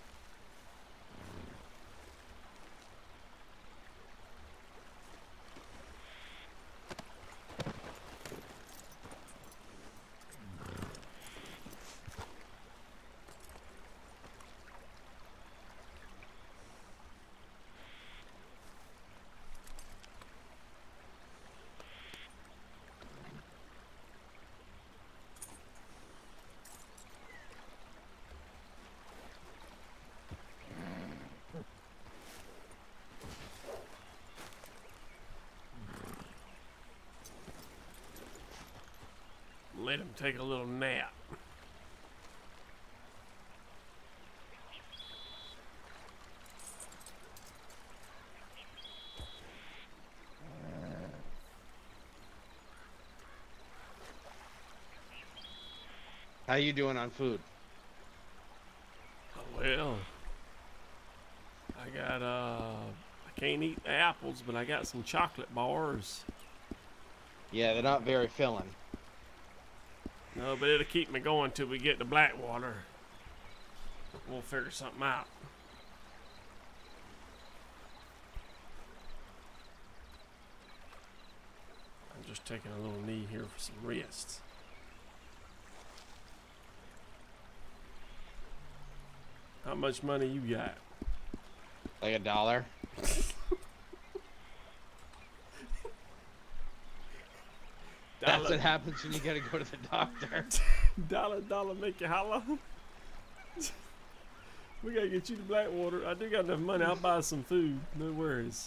Let him take a little nap. How you doing on food? Well, I got uh, I can't eat apples, but I got some chocolate bars. Yeah, they're not very filling. No, but it'll keep me going till we get to Blackwater. We'll figure something out. I'm just taking a little knee here for some rest. How much money you got? Like a dollar. That's what happens when you gotta go to the doctor. Dollar, dollar, make you holler. We gotta get you to Blackwater. I do got enough money. I'll buy some food. No worries.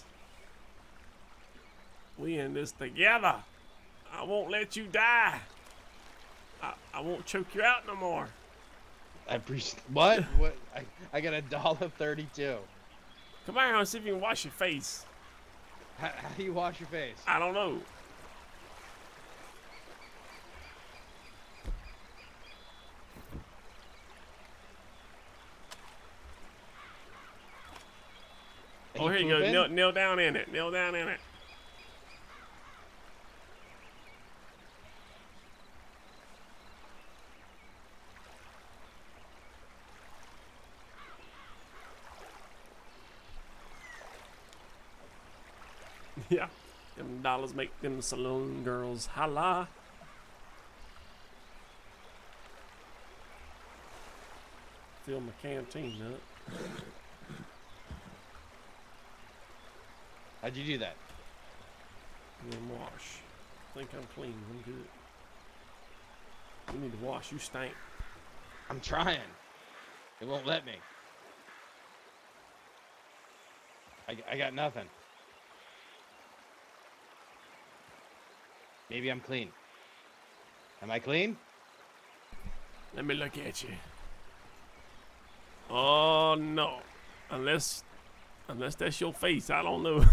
We in this together. I won't let you die. I, I won't choke you out no more. I appreciate what? What? I I got a dollar thirty-two. Come here and see if you can wash your face. How, how do you wash your face? I don't know. Oh, here you go. Kneel, kneel down in it. Kneel down in it. Yeah. Them dollars make them saloon girls holla. Fill my canteen up. How'd you do that? And then wash. I think I'm clean. I'm good. You need to wash. You stink. I'm trying. It won't let me. I, I got nothing. Maybe I'm clean. Am I clean? Let me look at you. Oh no, unless unless that's your face, I don't know.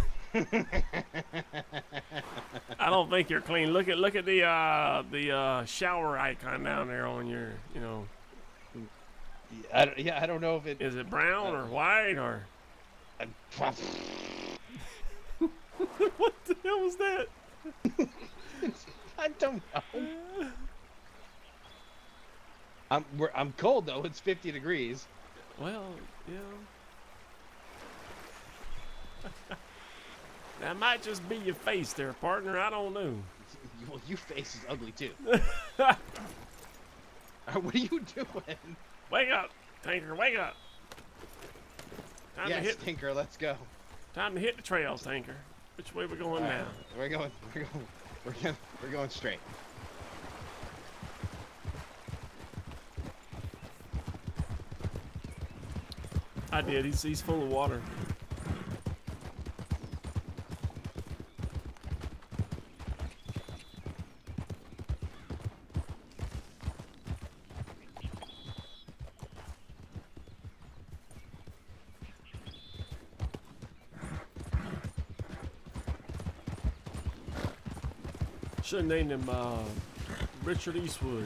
I don't think you're clean. Look at look at the uh, the uh, shower icon down there on your, you know. I don't, yeah, I don't know if it is it brown or white or. What the hell was that? I don't know. I'm we're, I'm cold though. It's fifty degrees. Well, yeah. That might just be your face there, partner. I don't know. Well, your face is ugly too. What are you doing? Wake up, Tinker. Wake up. Time yes, to hit, Tinker. Let's go. Time to hit the trail, Tinker. Which way we going right, now? We're going. We're going. We're going. We're going straight. I did. He's he's full of water. Should have named him uh, Richard Eastwood.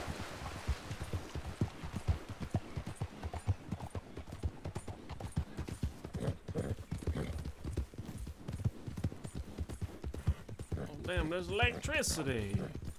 Oh, damn, there's electricity.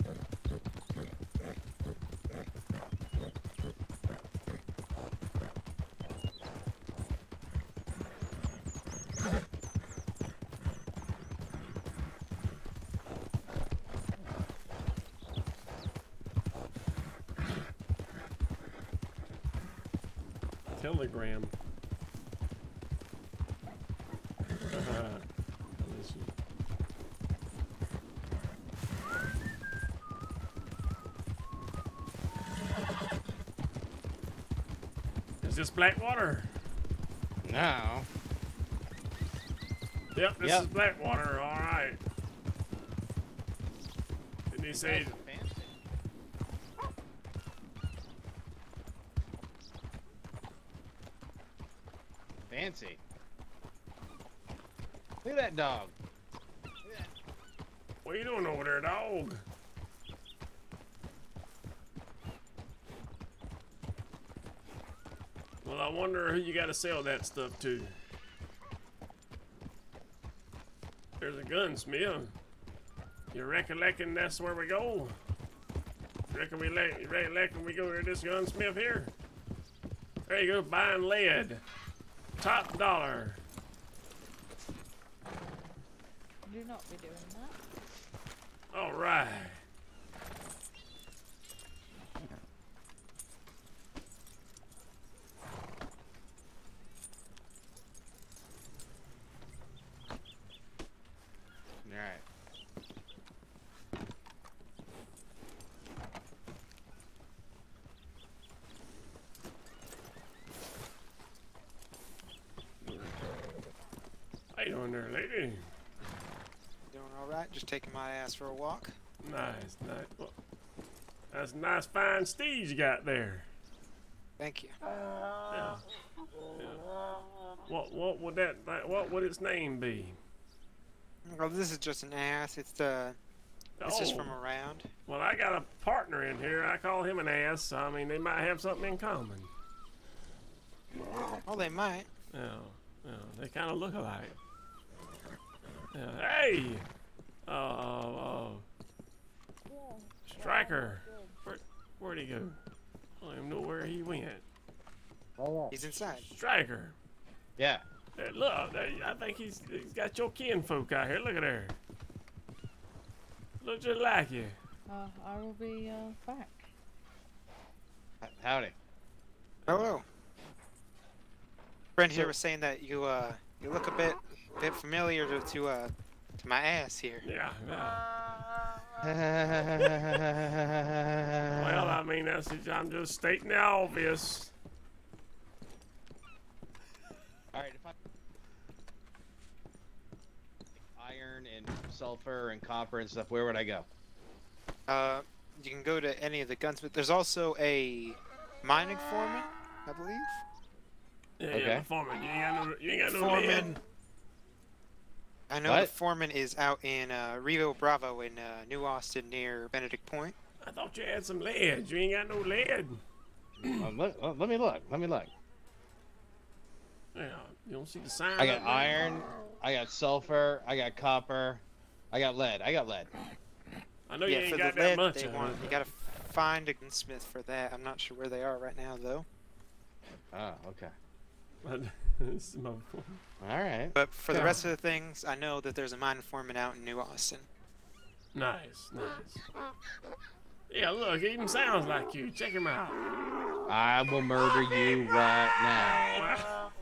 Telegram. Is this Blackwater? No. Yep, this yep. is Blackwater. All right. Didn't he say? Fancy. Look at that dog. Look at that. What are you doing over there, dog? Well, I wonder who you got to sell that stuff to. There's a gunsmith. You recollecting that's where we go? Reckon we le reckon we go to this gunsmith here? There you go, buying lead. Top dollar. Do not be doing that. All right. All right. How you doing there, lady? Doing all right. Just taking my ass for a walk. Nice, nice. Well, that's a nice fine steed you got there. Thank you. Yeah. Yeah. What what would that what would its name be? Well, this is just an ass. It's uh, it's just from Oh. around. Well, I got a partner in here. I call him an ass. So, I mean, they might have something in common. Oh, they might. Yeah, yeah. They kind of look alike. Yeah. Hey, uh, uh, Striker. Where, where'd he go? I don't even know where he went. He's inside. Striker. Yeah. Hey, look, there- I think he's he's got your kinfolk out here. Look at her. Look just like you. Uh, I will be uh, back. H- Howdy. Hello. Friend here was saying that you uh, you look a bit, bit familiar to to uh, to my ass here. Yeah. yeah. Well, I mean, that's I'm just stating the obvious. All right. If I iron and sulfur and copper and stuff, where would I go? Uh, you can go to any of the gunsmiths. There's also a mining foreman, I believe. Yeah, Okay. yeah, the foreman. You ain't got no, you ain't got no Foreman. lead. I know What? the foreman is out in uh, Rio Bravo in uh, New Austin near Benedict Point. I thought you had some lead. You ain't got no lead. Uh, let, uh, let me look. Let me look. Yeah, you don't see the sign. I got up there? iron. I got sulfur. I got copper. I got lead. I got lead. I know yeah, you ain't for got the that lead, much. they of want, it, you gotta find a gunsmith for that. I'm not sure where they are right now, though. Oh, okay. but- this is my- All right. But for Yeah. the rest of the things, I know that there's a mine foreman out in New Austin. Nice, nice. Yeah, look, he even sounds like you. Check him out. I will murder you right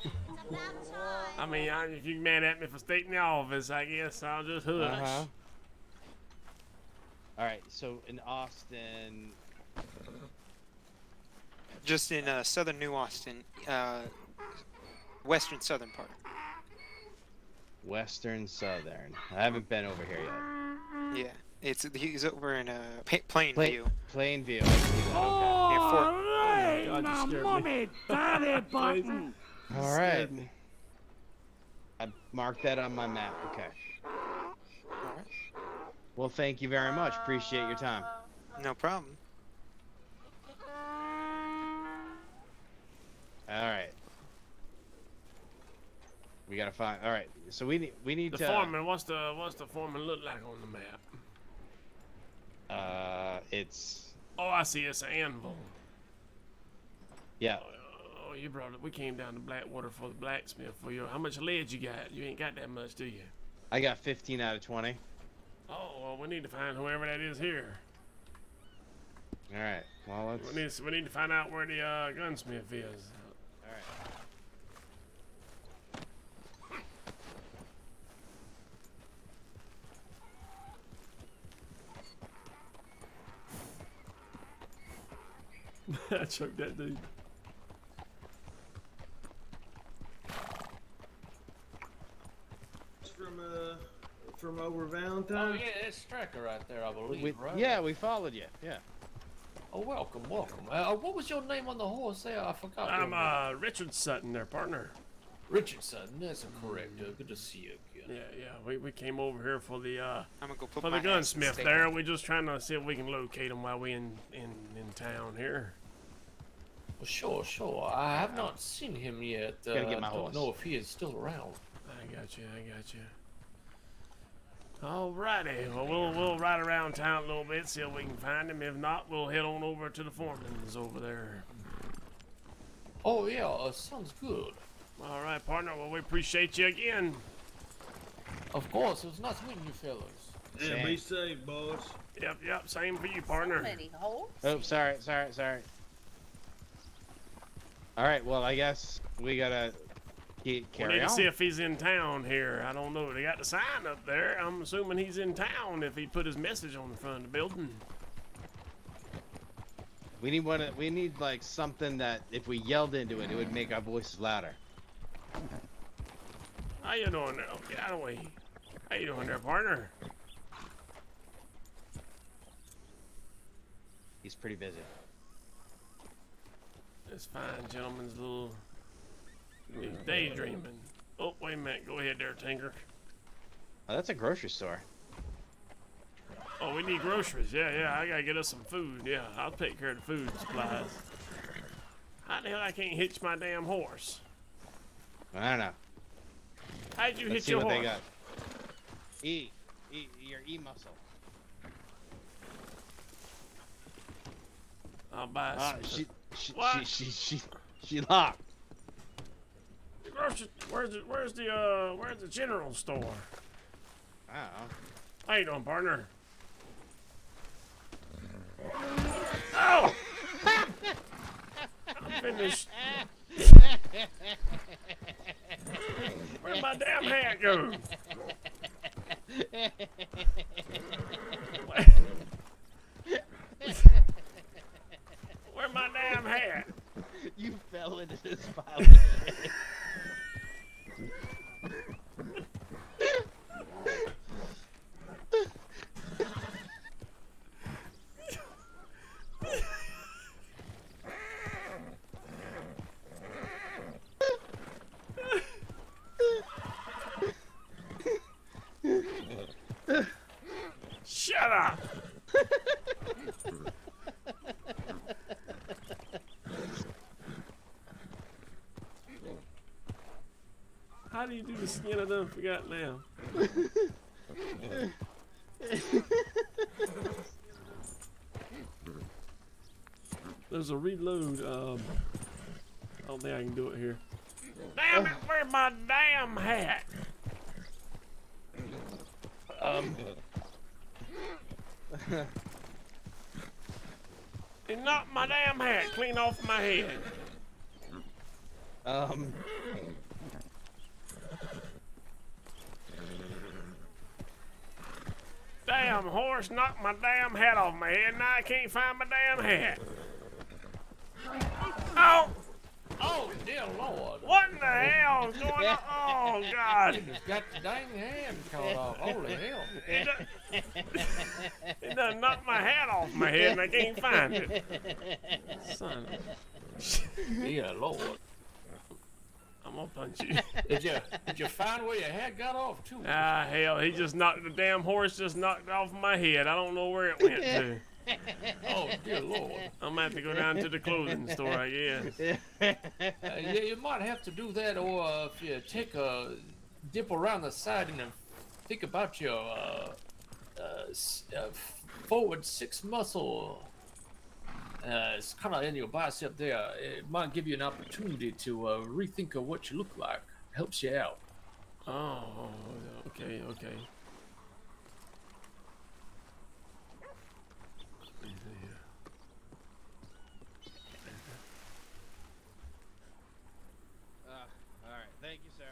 I mean, I, if you're mad at me for stating the office, I guess I'll just hush. now. Uh-huh. All right. So in Austin, Just in uh, southern New Austin, uh, western southern part. Western Southern. I haven't been over here yet. Yeah, it's he's over in uh, Pa- Plainview. Plain, Plainview. I see that. Okay. Near Fort- Alright, God, you scared me. button. All right. I marked that on my map. Okay. Alright. Well, thank you very much. Appreciate your time. No problem. All right. We gotta find. All right. So we need. We need The to. foreman, what's the what's the foreman look like on the map? Uh, it's. Oh, I see. It's an anvil. Yeah. Oh, you brought it. We came down to Blackwater for the blacksmith for you. How much lead you got? You ain't got that much, do you? I got fifteen out of twenty. Oh, well, we need to find whoever that is here. All right. Well, let's. We need, we need to find out where the uh, gunsmith is. All right. I choked that dude. From uh, from over Oh Valentine. yeah, it's Striker right there, I believe. We, right? yeah, we followed you. Yeah. Oh, welcome, welcome. Uh, what was your name on the horse there? I forgot. your I'm name. uh, Richard Sutton, their partner. Richardson. That's correct. Uh, good to see you again. Yeah, yeah. We, we came over here for the uh, I'm gonna go put for my the ass in gunsmith stable. there. We're just trying to see if we can locate him while we in in in town here. Well, sure, sure. I have not seen him yet. Uh, Gotta get my I don't horse. know if he is still around. I got you. I got you. Alrighty. Well, we'll we'll ride around town a little bit, see if we can find him. If not, we'll head on over to the foreman's over there. Oh yeah, uh, sounds good. All right, partner. Well, we appreciate you again. Of course, it was nice meeting you fellas. Yeah, be safe, boys. Yep, yep. Same for you, partner. Many holes. Oh, sorry, sorry, sorry. All right. Well, I guess we gotta keep, We carry need to on. see if he's in town here. I don't know. They got the sign up there. I'm assuming he's in town if he put his message on the front of the building. We need one. We need like something that if we yelled into it, it would make our voices louder. How you doing there? Okay, out of the way. How you doing there, partner? He's pretty busy. This fine gentleman's a little he's daydreaming. Oh, wait a minute. Go ahead there, Tinker. Oh, that's a grocery store. Oh, we need groceries. Yeah, yeah. I gotta get us some food. Yeah, I'll take care of the food supplies. How the hell I can't hitch my damn horse? I don't know. How'd you Let's hitch see your what horse? they got. E, E, your E muscle. I'll buy Ah, some. she, she, What? she, she, she, she locked. The grocery, where's the where's the uh where's the general store? I don't know. How you doing, partner? Oh! I'm finished. Where'd my damn hat go? Where'd my damn hat? You fell into this pile of shit. Shut up! How do you do the skin? I done forgot now. There's a reload. Um, I don't think I can do it here. Damn it! Where's my damn hat? Um. He knocked my damn hat clean off my head. Um. Damn horse knocked my damn hat off my head. Now I can't find my damn hat. Oh! Oh, dear Lord. What in the hell is going on? Oh, God. He just got the dang hand cut off. Holy hell. He done, he done knocked my hat off my head and I can't find it. Son of Dear Lord. I'm gonna punch you. Did you, did you find where your hat got off, too? Ah, hell, he just knocked, the damn horse just knocked it off my head. I don't know where it went to. Oh, dear Lord. I'm gonna have to go down to the clothing store, I guess. Uh, yeah, you might have to do that, or uh, if you take a dip around the side and then think about your uh, uh, s- uh, forward six muscle. Uh, it's kind of in your bicep there. It might give you an opportunity to uh, rethink of what you look like. Helps you out. Oh, okay, okay. Uh, all right. Thank you, sir.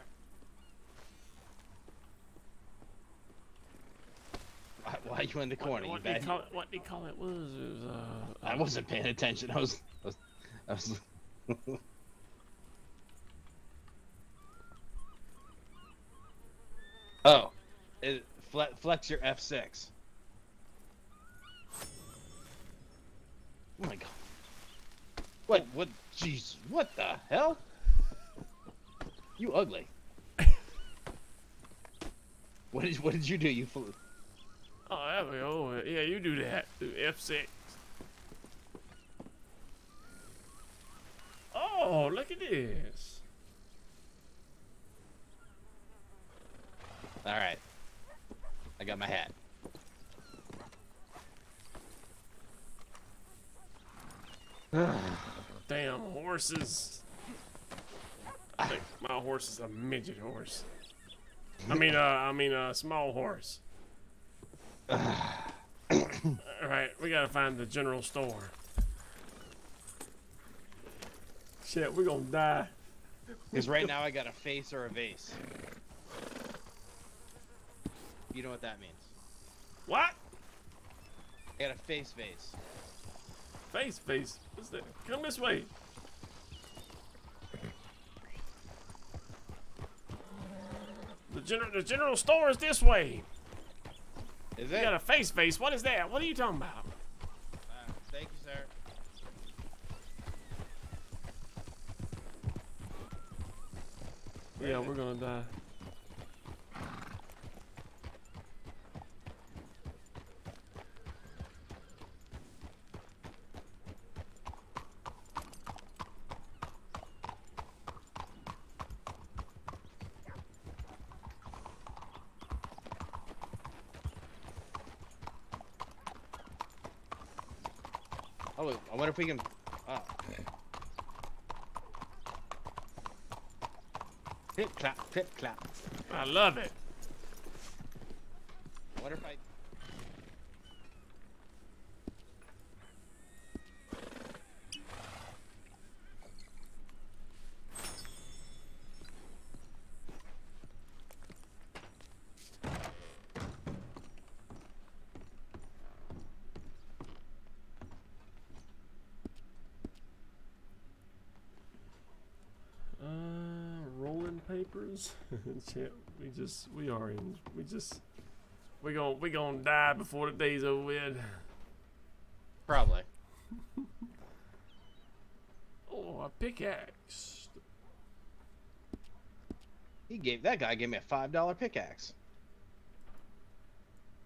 Why, why you in the corner? What, what, you did bad? he call it, what did he call it? Was it was uh? I wasn't paying attention. I was. I was. I was oh, it, fle flex your F six. Oh my god. What? What? Jeez. What the hell? You ugly. What did What did you do? You flew. Oh, there we go. Yeah, you do that. Do F six. Oh, look at this. All right. I got my hat. Damn horses. I think my horse is a midget horse. I mean, uh, I mean, a small horse. All right, we gotta find the general store. Shit, we're gonna die. Because right now I got a face or a vase. You know what that means? What? I got a face vase. Face, face. What's that? Come this way. The general, the general store is this way. Is You it? got a face, face. What is that? What are you talking about? Uh, thank you, sir. Yeah, we're gonna die. Oh, look, I wonder if we can. Oh. Clip clap, clip clap. I love it. I wonder if I. Uh, rolling papers. Shit, we just, we are in, we just, we gon' we gonna die before the day's over with. Probably. Oh, a pickaxe. He gave that guy gave me a five dollar pickaxe.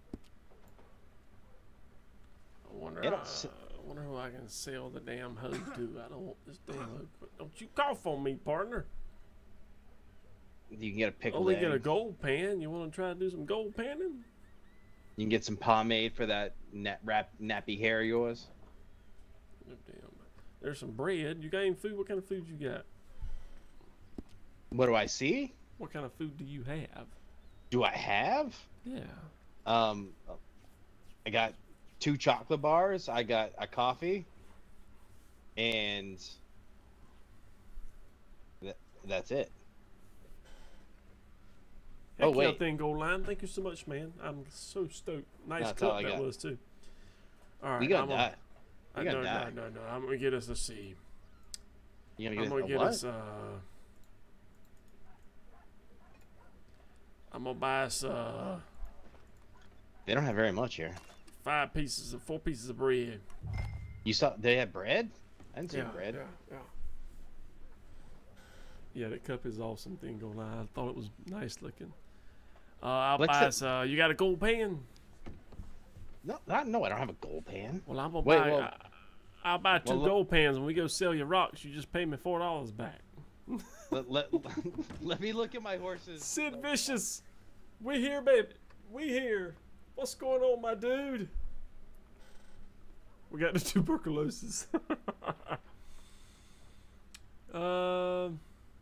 They don't s- I wonder who I can sell the damn hoe to. I don't want this damn hoe. Don't you cough on me, partner. You can get a pickled Only egg. get a gold pan. You want to try to do some gold panning? You can get some pomade for that nap, wrap, nappy hair of yours. Oh, damn. There's some bread. You got any food? What kind of food you got? What do I see? What kind of food do you have? Do I have? Yeah. Um, I got two chocolate bars. I got a coffee, and th- that's it. Heck Oh, yeah, wait. thing, Gold Line. Thank you so much, man. I'm so stoked. Nice That's all cook I that got. was too. All right, We gonna I'm die. Gonna, We I, gonna no, die. no, no, no. I'm gonna get us a C. You gonna I'm get gonna a get what? us. Uh, I'm gonna buy us uh, They don't have very much here. five pieces of four pieces of bread. You saw they had bread? I didn't see Yeah, bread. yeah, yeah. Yeah, that cup is awesome, thing, Gold Line. I thought it was nice looking. Uh, I'll What's buy that- us. Uh, you got a gold pan? No, not, no, I don't have a gold pan. Well, I'm gonna Wait, buy. well- I, I'll buy two well, look- gold pans when we go sell your rocks. You just pay me four dollars back. let, let, let me look at my horses. Sid Vicious, we here, baby. We here. What's going on, my dude? We got the tuberculosis. um.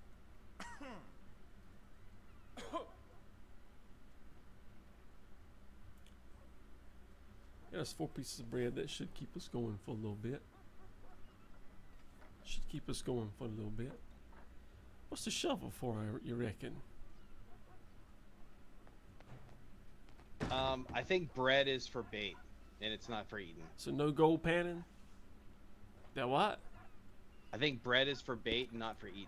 Yeah, that's four pieces of bread. That should keep us going for a little bit. Should keep us going for a little bit. What's the shovel for, you reckon? Um, I think bread is for bait, and it's not for eating. So no gold panning? That what? I think bread is for bait and not for eating.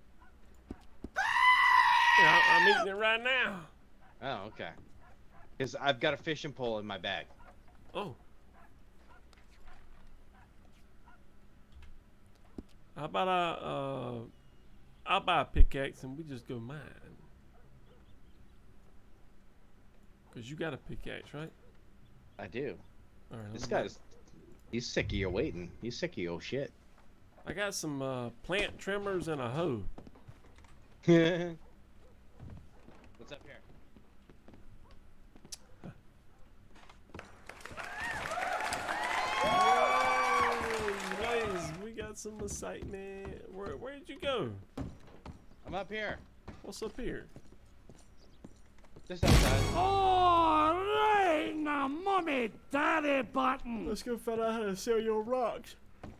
Yeah, I'm eating it right now. Oh, okay. Because I've got a fishing pole in my bag. Oh. How about I, uh, I'll buy a pickaxe and we just go mine. Cause you got a pickaxe, right? I do. All right. This let me- guy's, he's sick of your waiting. He's sick of your shit. I got some uh, plant trimmers and a hoe. What's up here? Yay, nice. We got some excitement. Where where did you go? I'm up here. What's up here? Just outside. Oh, right now, mommy, daddy button. Let's go find out how to sell your rocks.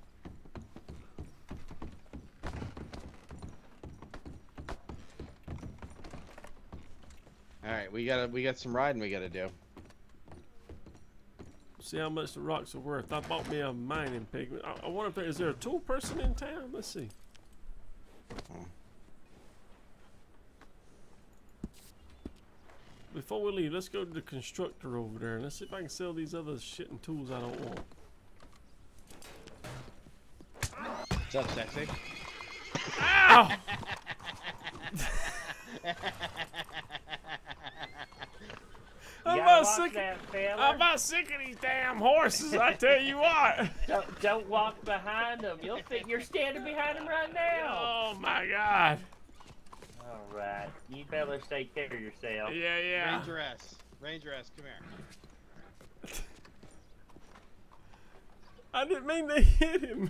All right, we gotta we got some riding we gotta do. See how much the rocks are worth. I bought me a mining pigment. I, I wonder if there is there a tool person in town? Let's see. Before we leave, let's go to the constructor over there and let's see if I can sell these other shit and tools I don't want. What's up, sexy? Ow! I'm You about gotta sick. watch that, fella. I'm about sick of these damn horses. I tell you what. Don't, don't walk behind them. You'll think you're standing behind them right now. Oh my God. All right, you fellas take care of yourself. Yeah, yeah. Ranger S. Ranger S, come here. I didn't mean to hit him.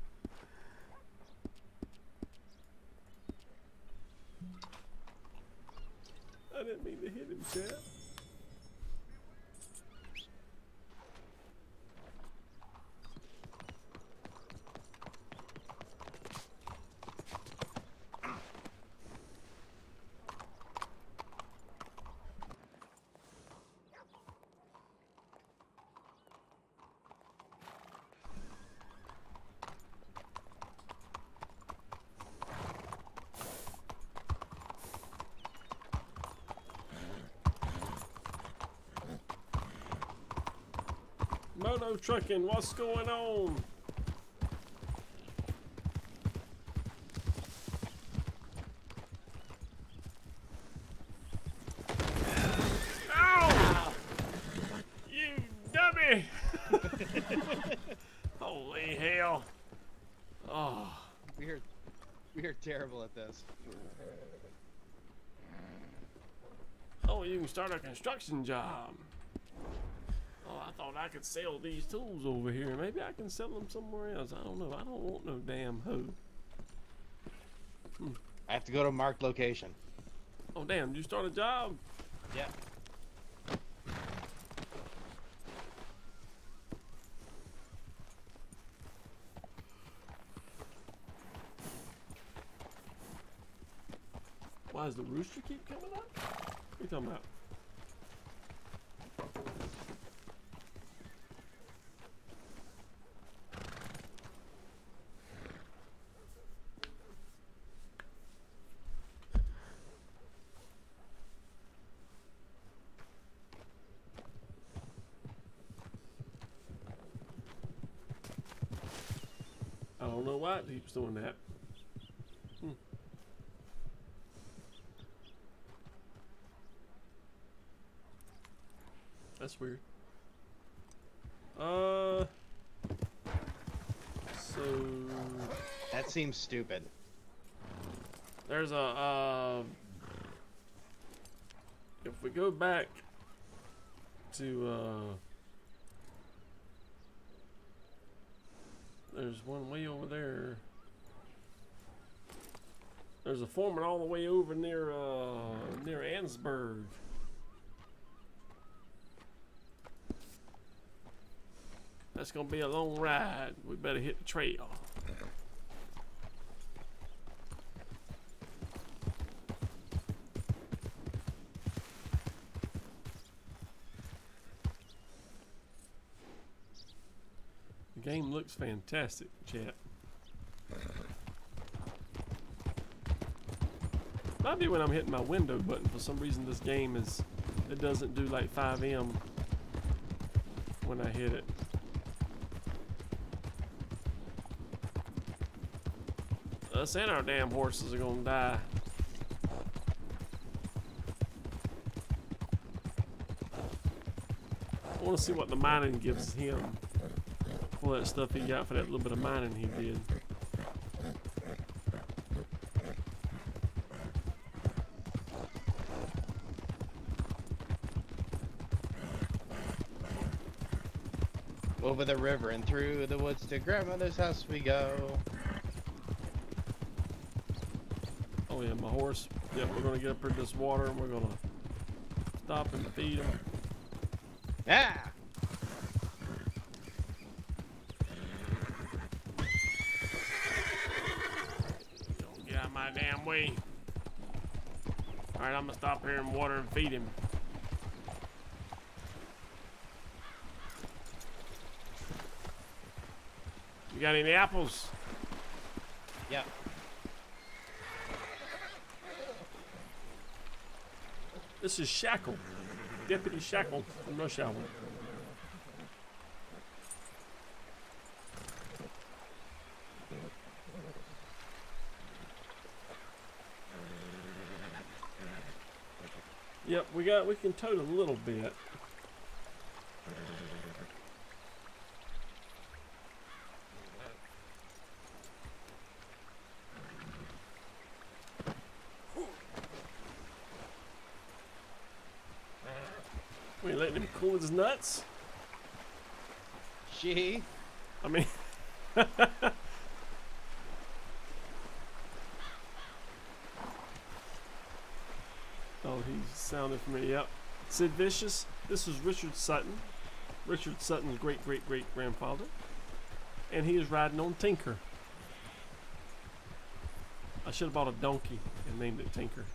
I didn't mean to hit him, chap. Moto trucking, what's going on? Ow! You dummy! terrible at this. Oh, you can start a construction job. Oh, I thought I could sell these tools over here. Maybe I can sell them somewhere else. I don't know. I don't want no damn hoe. Hmm. I have to go to a marked location. Oh, damn. Did you start a job? Yeah. Why does the rooster keep coming up? What are you talking about? I don't know why it keeps doing that. Hmm. That's weird. Uh. So. That seems stupid. There's a. Uh, if we go back to. Uh, there's one way over there. There's a foreman all the way over near uh, near Ansburg. That's gonna be a long ride. We better hit the trail. The game looks fantastic, chat. Might be when I'm hitting my window button. For some reason, this game is it doesn't do like five M when I hit it. Us and our damn horses are gonna die. I want to see what the mining gives him. All that stuff he got for that little bit of mining he did. Over the river and through the woods to grandmother's house we go. Oh yeah, my horse. Yep, we're gonna get up in this water and we're gonna stop and feed him. Yeah. Don't get out of my damn way. All right, I'm gonna stop here and water and feed him. You got any apples? Yeah. This is Shackle, Deputy Shackle from Rush Hour. Yep, we got. We can tote a little bit. We ain't letting him cool his nuts. She. I mean. Oh, he sounded familiar. Yep. Sid Vicious. This is Richard Sutton. Richard Sutton's great great great grandfather. And he is riding on Tinker. I should have bought a donkey and named it Tinker.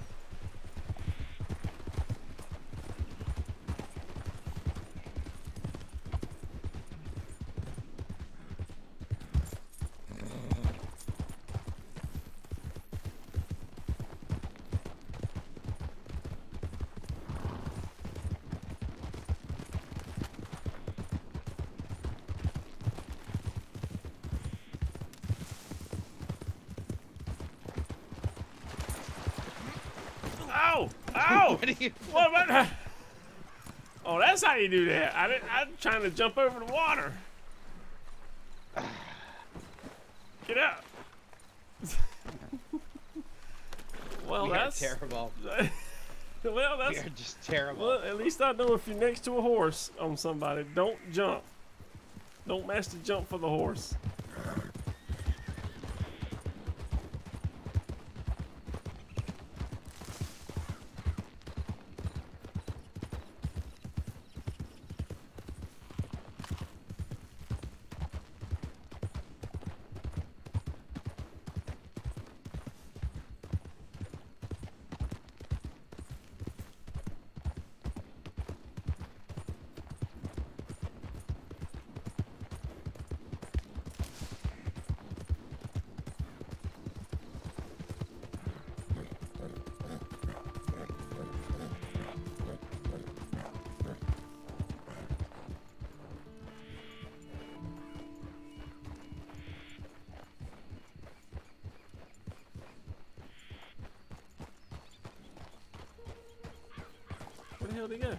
Ow! Ow! What are you? What about that? Oh, that's how you do that. I didn't, I'm trying to jump over the water. Get out. Well, we that's are terrible. Well, that's. We are just terrible. Well, at least I know if you're next to a horse on somebody, don't jump. Don't master jump for the horse. Where the hell did he go?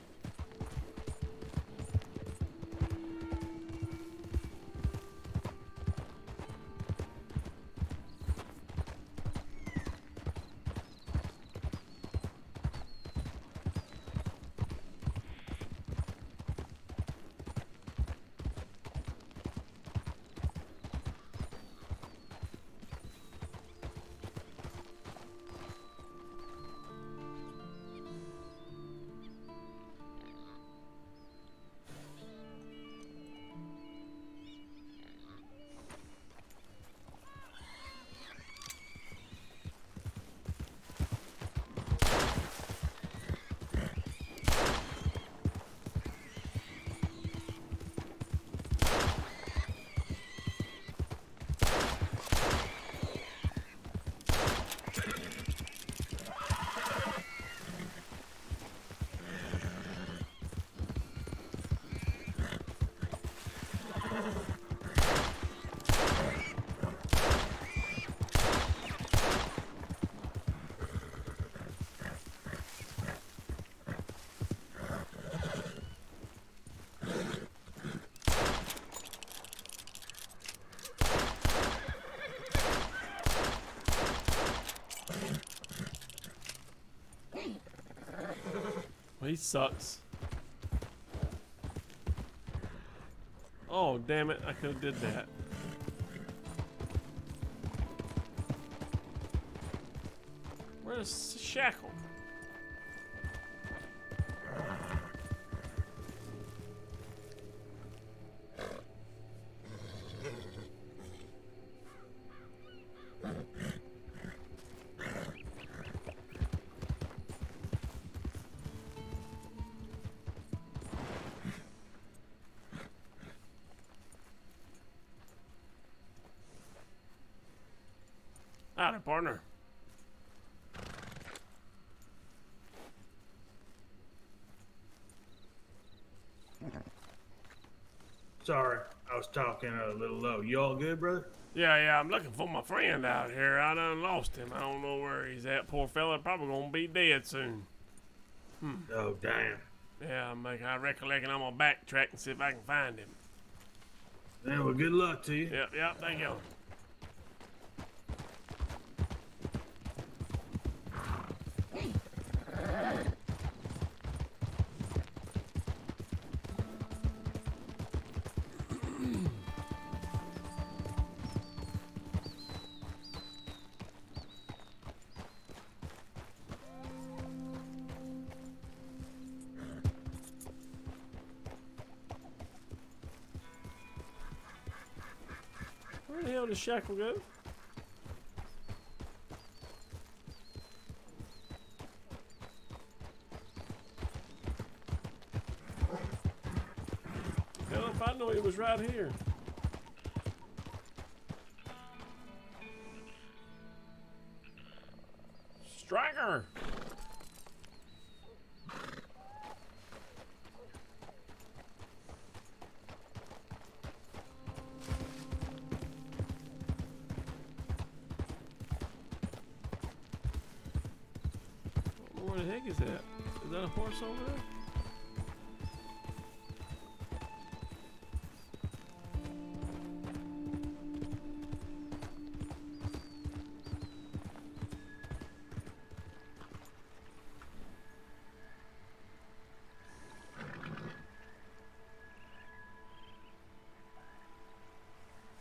Well, he sucks. Oh, damn it. I could have did that. Where's Shackle? Howdy, partner. Sorry, I was talking a little low. You all good, brother? Yeah, yeah, I'm looking for my friend out here. I done lost him. I don't know where he's at. Poor fella, probably gonna be dead soon. Hmm. Oh, damn. Yeah, I'm making, I recollect I'm gonna backtrack and see if I can find him. Yeah, well, good luck to you. Yep, yep, thank you. Where the hell did Shackle go? Hell if I know he was right here. Striker! Where the heck is that? Is that a horse over there?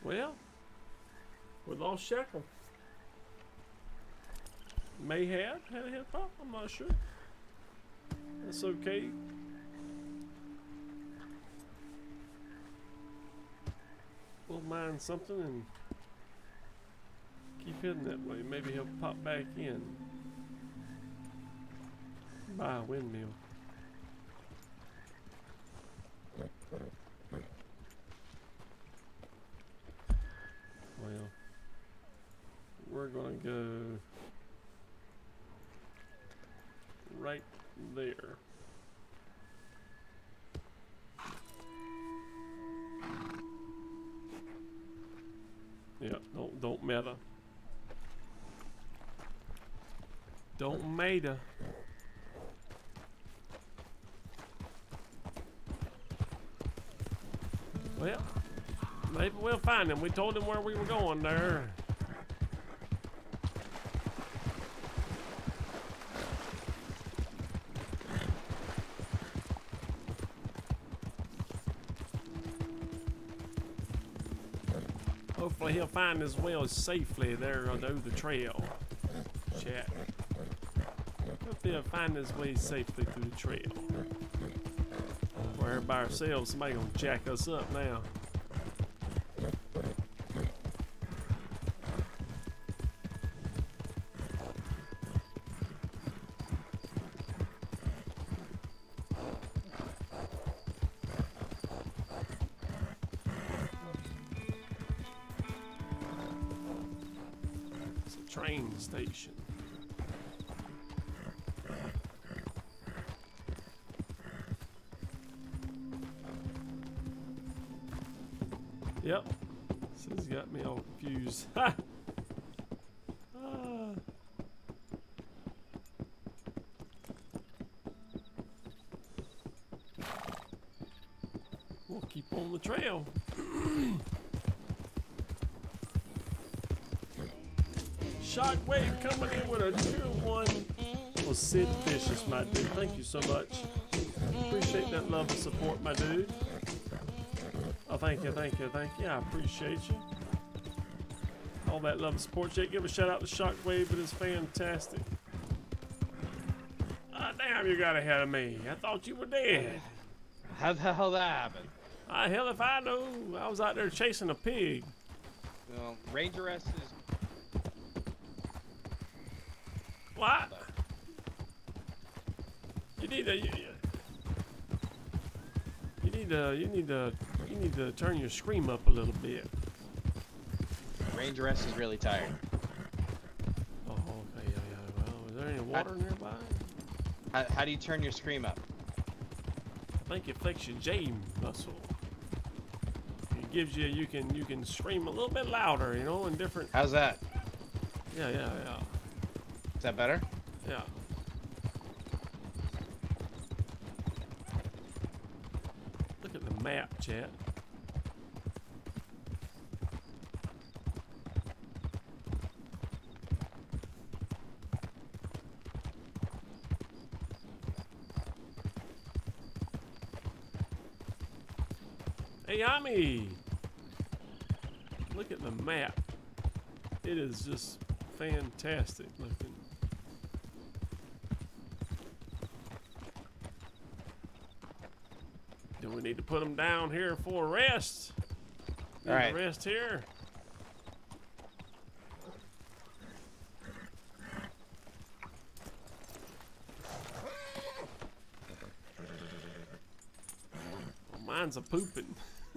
Well, we lost Shackle. May have had a head pop, I'm not sure. That's okay. We'll mine something and keep hitting that way. Maybe he'll pop back in. Buy a windmill. Well, we're gonna go right there. Yeah, don't don't meta. Don't meta. Well, maybe we'll find him. We told him where we were going there. Hopefully he'll find his well safely there on the trail. Chat. Hopefully he'll find his way safely through the trail. We're by ourselves. Somebody gonna jack us up now. It's a train station. Yep. This has got me all confused. Ha! Ah. We'll keep on the trail. Shockwave coming in with a two one. Well, Sid Vicious, my dude. Thank you so much. Appreciate that love and support, my dude. Oh, thank you, thank you, thank you. I appreciate you. All that love and support. Jake, give a shout out to Shockwave. It is fantastic. Ah, damn, you got ahead of me. I thought you were dead. How the hell that happened? Ah, hell if I know. I was out there chasing a pig. Well, Ranger S is... What? You need to... You, you need to... You need to... You need to turn your scream up a little bit. Ranger S is really tired. Oh, okay, yeah, yeah. Well, is there any water how, nearby? How, how do you turn your scream up? I think it flex your J muscle. It gives you, you can, you can scream a little bit louder, you know, in different. How's that? Yeah, yeah, yeah. Is that better? Yeah. Look at the map, chat. Hey, Ami! Look at the map. It is just fantastic looking. Do we need to put them down here for a rest? Need All right. to rest here. Well, mine's a pooping.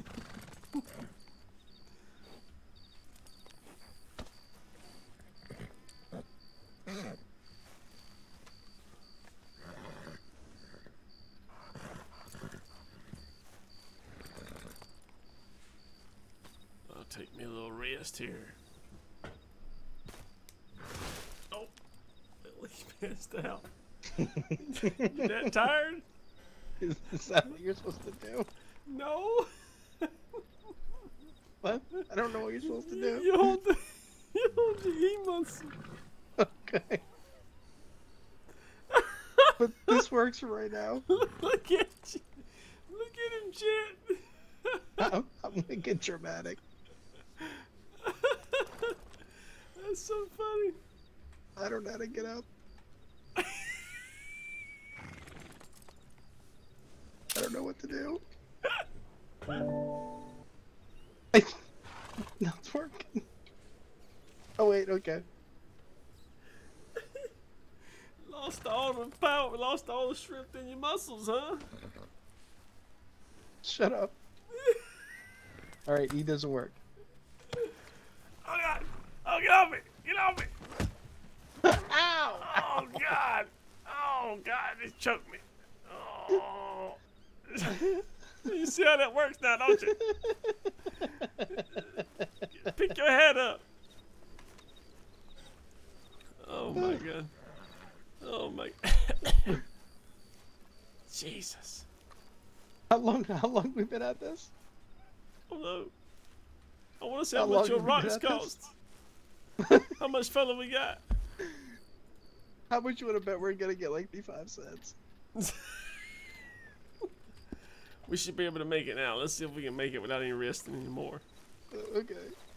I'll take me a little rest here. Oh, Billy's passed out. You that tired? Is, is that what you're supposed to do? No. What? I don't know what you're supposed to do. You hold the, you hold the E muscle. Okay. But this works right now. Look at you. Look at him, Chet. I'm, I'm gonna get dramatic. That's so funny. I don't know how to get up. I don't know what to do. I, no, it's working. Oh wait, okay. Lost all the power, lost all the strength in your muscles, huh? Shut up. Alright, E doesn't work. Oh God! Oh, get off me! Get off me! Ow! Oh God! Oh God! It choked me. Oh! You see how that works now, don't you? Pick your head up. Oh my God! Oh my! Jesus! How long? How long we been at this? Oh no! I want to see How how much long your have we been rocks at this? cost. How much fella we got? How much you want to bet we're gonna get like fifty-five cents? We should be able to make it now. Let's see if we can make it without any resting anymore. Uh, okay.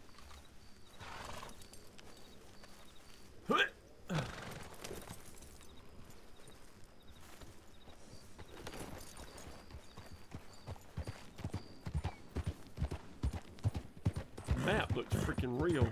Map looks freaking real.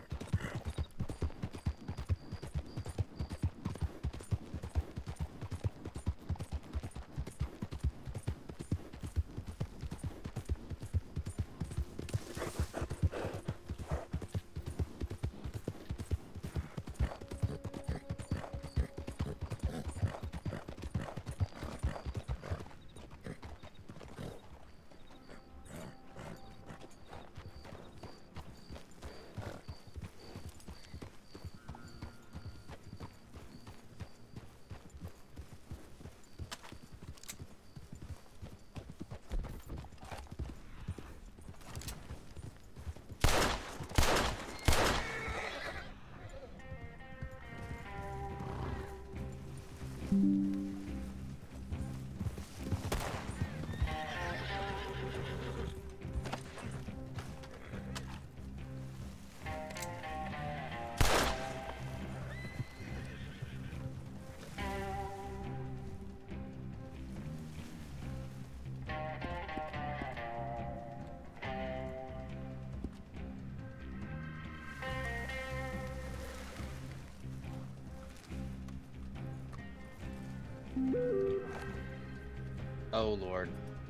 Oh Lord.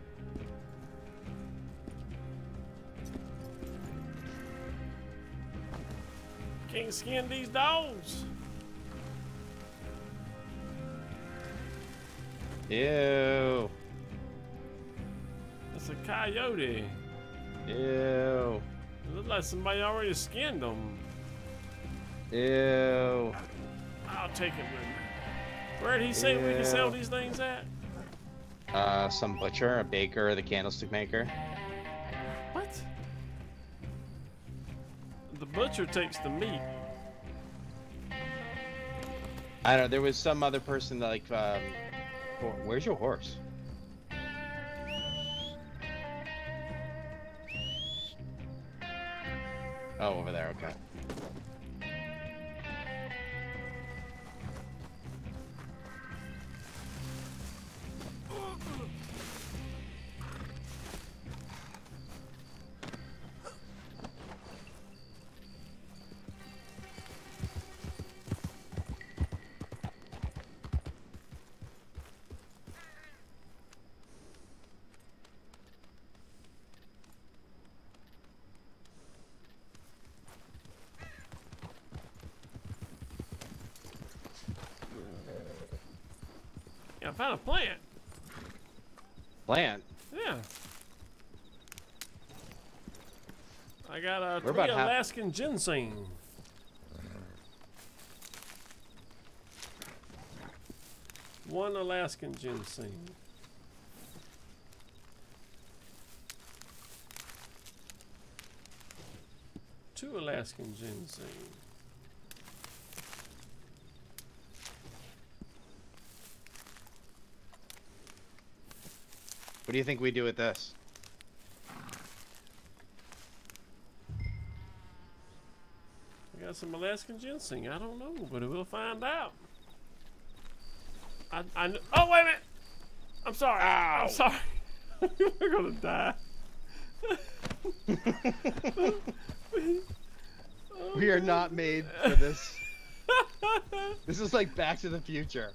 Can't skin these dogs. Ew. That's a coyote. Ew. It looks like somebody already skinned them. Ew. I'll take it with me. Where did he say we can sell these things at? Uh, some butcher, a baker, the candlestick maker. What? The butcher takes the meat. I don't know. There was some other person that like. Um, ho- where's your horse? Oh, over there. Okay. Yeah, I found a plant. Plant? Yeah. I got a We're three about half- Alaskan ginseng. One Alaskan ginseng. Two Alaskan ginseng. What do you think we do with this? I got some Alaskan ginseng. I don't know, but we'll find out. I, I kn oh, wait a minute. I'm sorry. Ow. I'm sorry. We're gonna die. We are not made for this. This is like Back to the Future.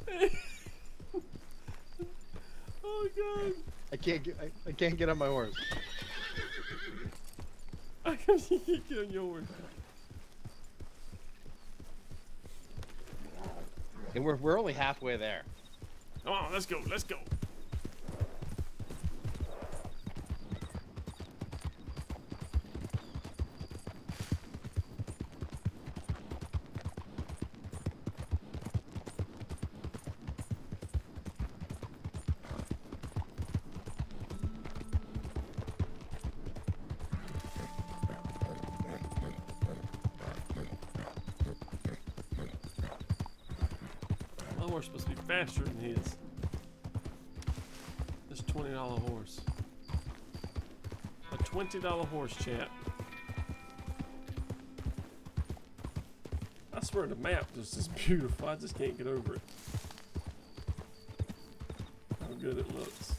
Oh god. I can't get. I, I can't get on my horse. I can't get on your horse. And we're we're only halfway there. Come on, let's go. Let's go. Horse supposed to be faster than his. This twenty dollar horse. A twenty dollar horse, chat. I swear the map just is beautiful. I just can't get over it. How good it looks.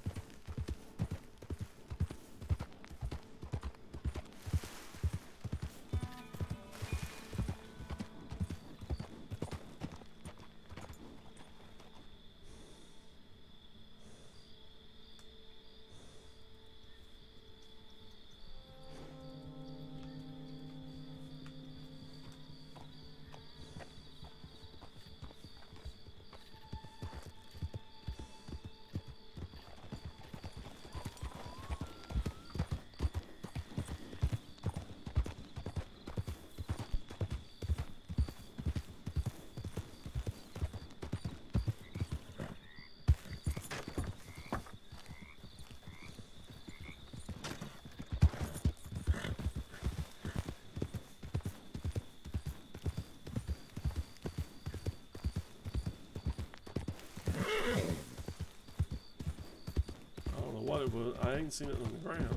But I ain't seen it on the ground.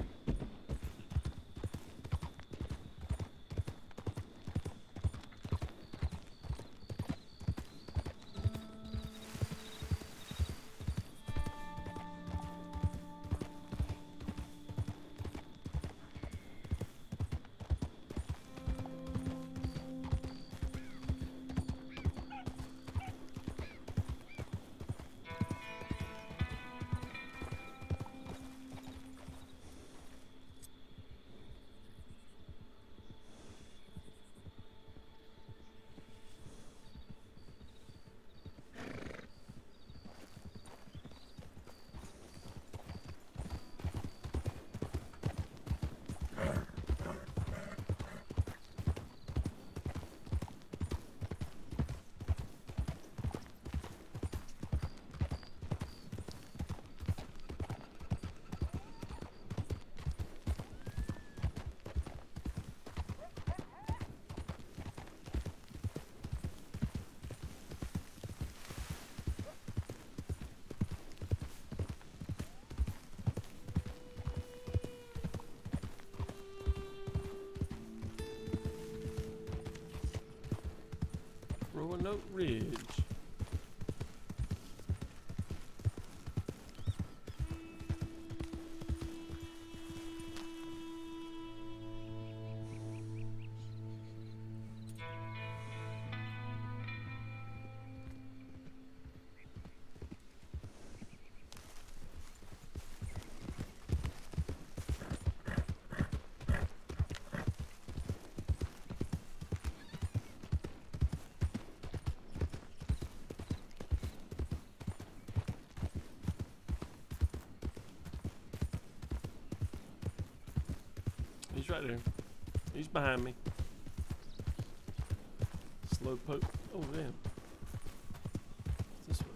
Roanoke Ridge. He's right there. He's behind me. Slow poke. Oh, damn. This way.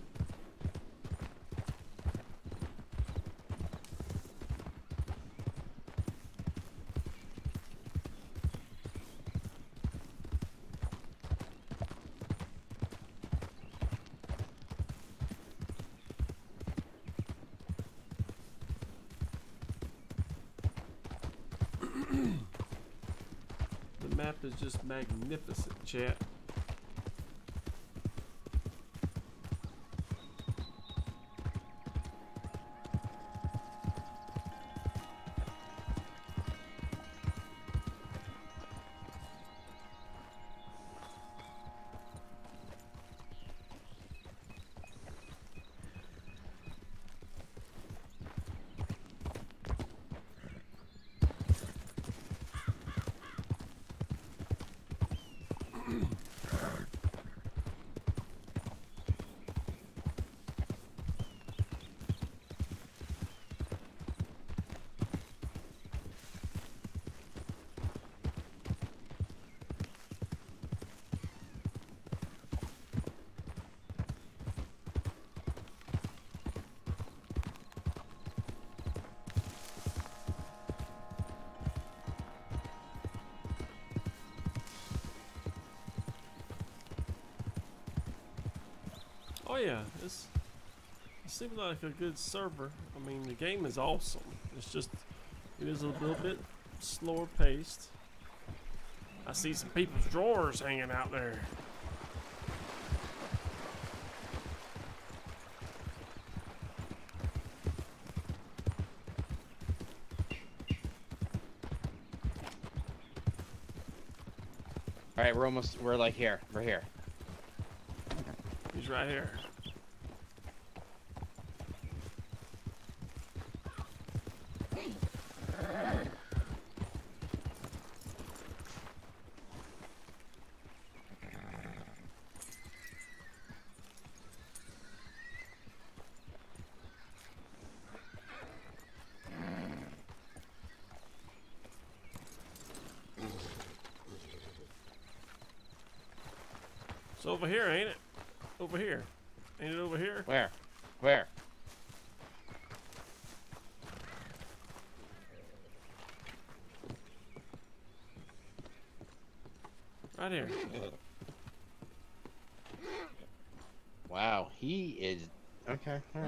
map is just magnificent, chat. Oh yeah, it's, it seems like a good server. I mean, the game is awesome. It's just, it is a little bit slower paced. I see some people's drawers hanging out there. All right, we're almost, we're like here. We're here. He's right here. It's over here, ain't it? Over here. Ain't it over here? Where? Where? Right here. Wow, he is... Okay, alright.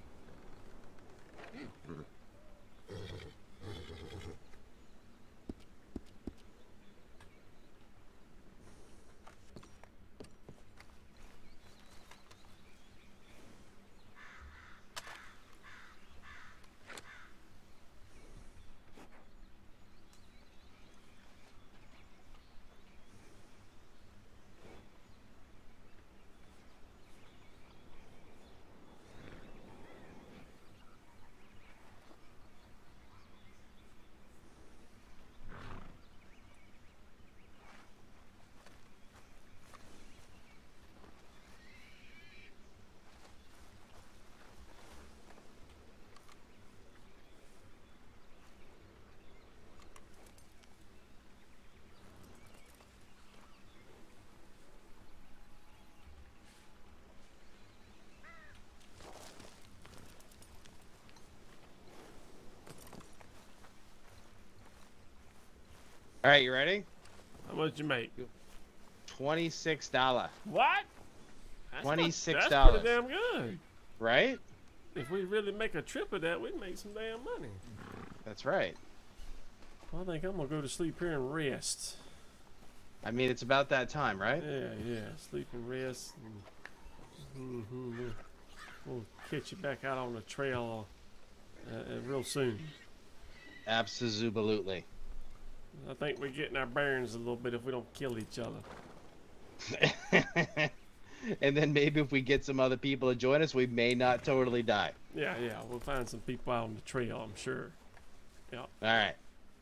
All right, you ready? How much you make? Twenty-six dollar. What? That's Twenty-six not, dollars. that's pretty damn good. Right? If we really make a trip of that, we'd make some damn money. That's right. Well, I think I'm gonna go to sleep here and rest. I mean, it's about that time, right? Yeah, yeah. Sleep and rest. And, mm-hmm, we'll, we'll catch you back out on the trail uh, uh, real soon. Absolutely. I think we're getting our bearings a little bit if we don't kill each other. And then maybe if we get some other people to join us, we may not totally die. Yeah, yeah. We'll find some people out on the trail, I'm sure. Yeah. All right.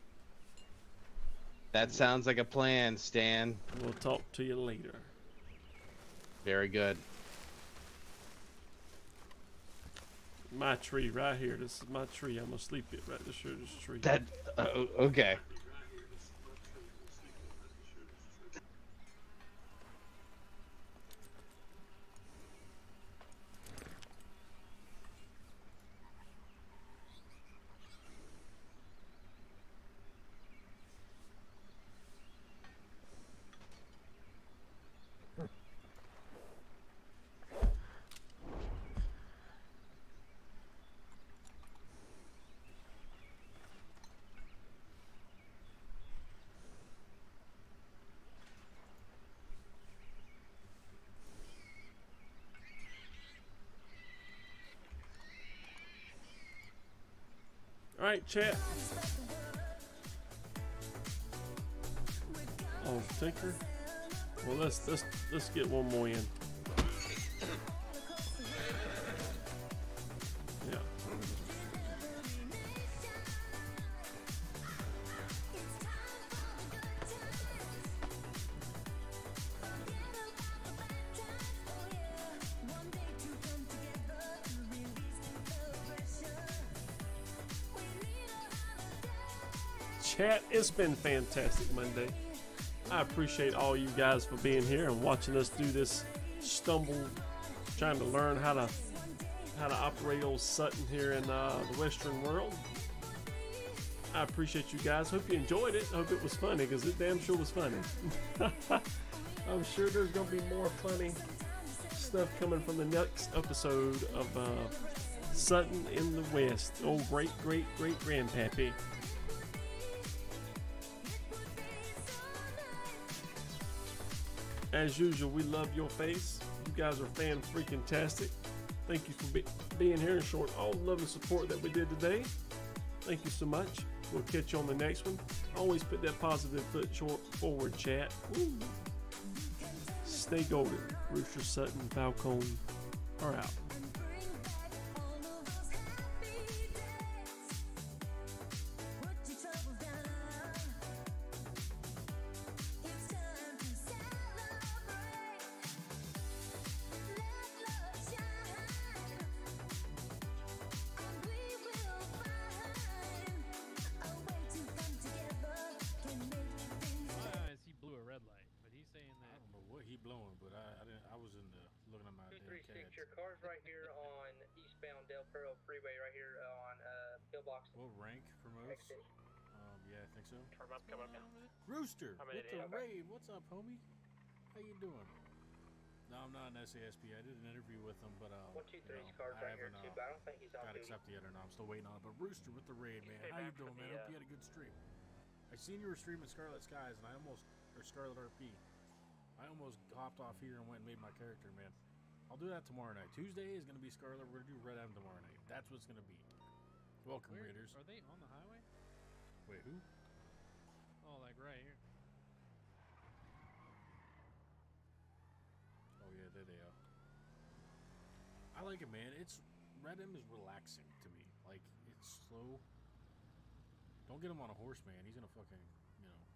That sounds like a plan, Stan. We'll talk to you later. Very good. My tree right here. This is my tree. I'm gonna sleep it right this here. This tree. That uh, okay. right, chat. Oh, Tinker. Well, let's let's let's get one more in. Yeah. Chat, it's been fantastic Monday. I appreciate all you guys for being here and watching us do this stumble, trying to learn how to how to operate old Sutton here in uh, the Western world. I appreciate you guys. Hope you enjoyed it. Hope it was funny, because it damn sure was funny. I'm sure there's gonna be more funny stuff coming from the next episode of uh, Sutton in the West. Oh, great, great, great grandpappy. As usual, we love your face. You guys are fan freaking tastic. Thank you for be being here and showing all the love and support that we did today. Thank you so much. We'll catch you on the next one. Always put that positive foot short forward, chat. Woo. Stay golden. Rooster, Sutton, Falcone are out. What rank promotes? Um, yeah, I think so. Come up, come up now. Rooster, with the raid. What's up, homie? How you doing? No, I'm not an S A S P. I did an interview with him, but uh, One, two, three, you know, cards I right here haven't too, uh, but I don't think he's on got duty. accepted yet or not. I'm still waiting on it. But Rooster with the raid, man. Stay How you back doing, for man? the, Hope you had a good stream. I seen you were streaming Scarlet Skies, and I almost, or Scarlet R P. I almost hopped off here and went and made my character, man. I'll do that tomorrow night. Tuesday is gonna be Scarlet. We're gonna do Red M tomorrow night. That's what's gonna be. Welcome, Where, Raiders. Are they on the highway? Wait, who? Oh, like right here. Oh yeah, there they are. I like it, man. It's Red M is relaxing to me. Like, it's slow. Don't get him on a horse, man. He's gonna fucking, you know.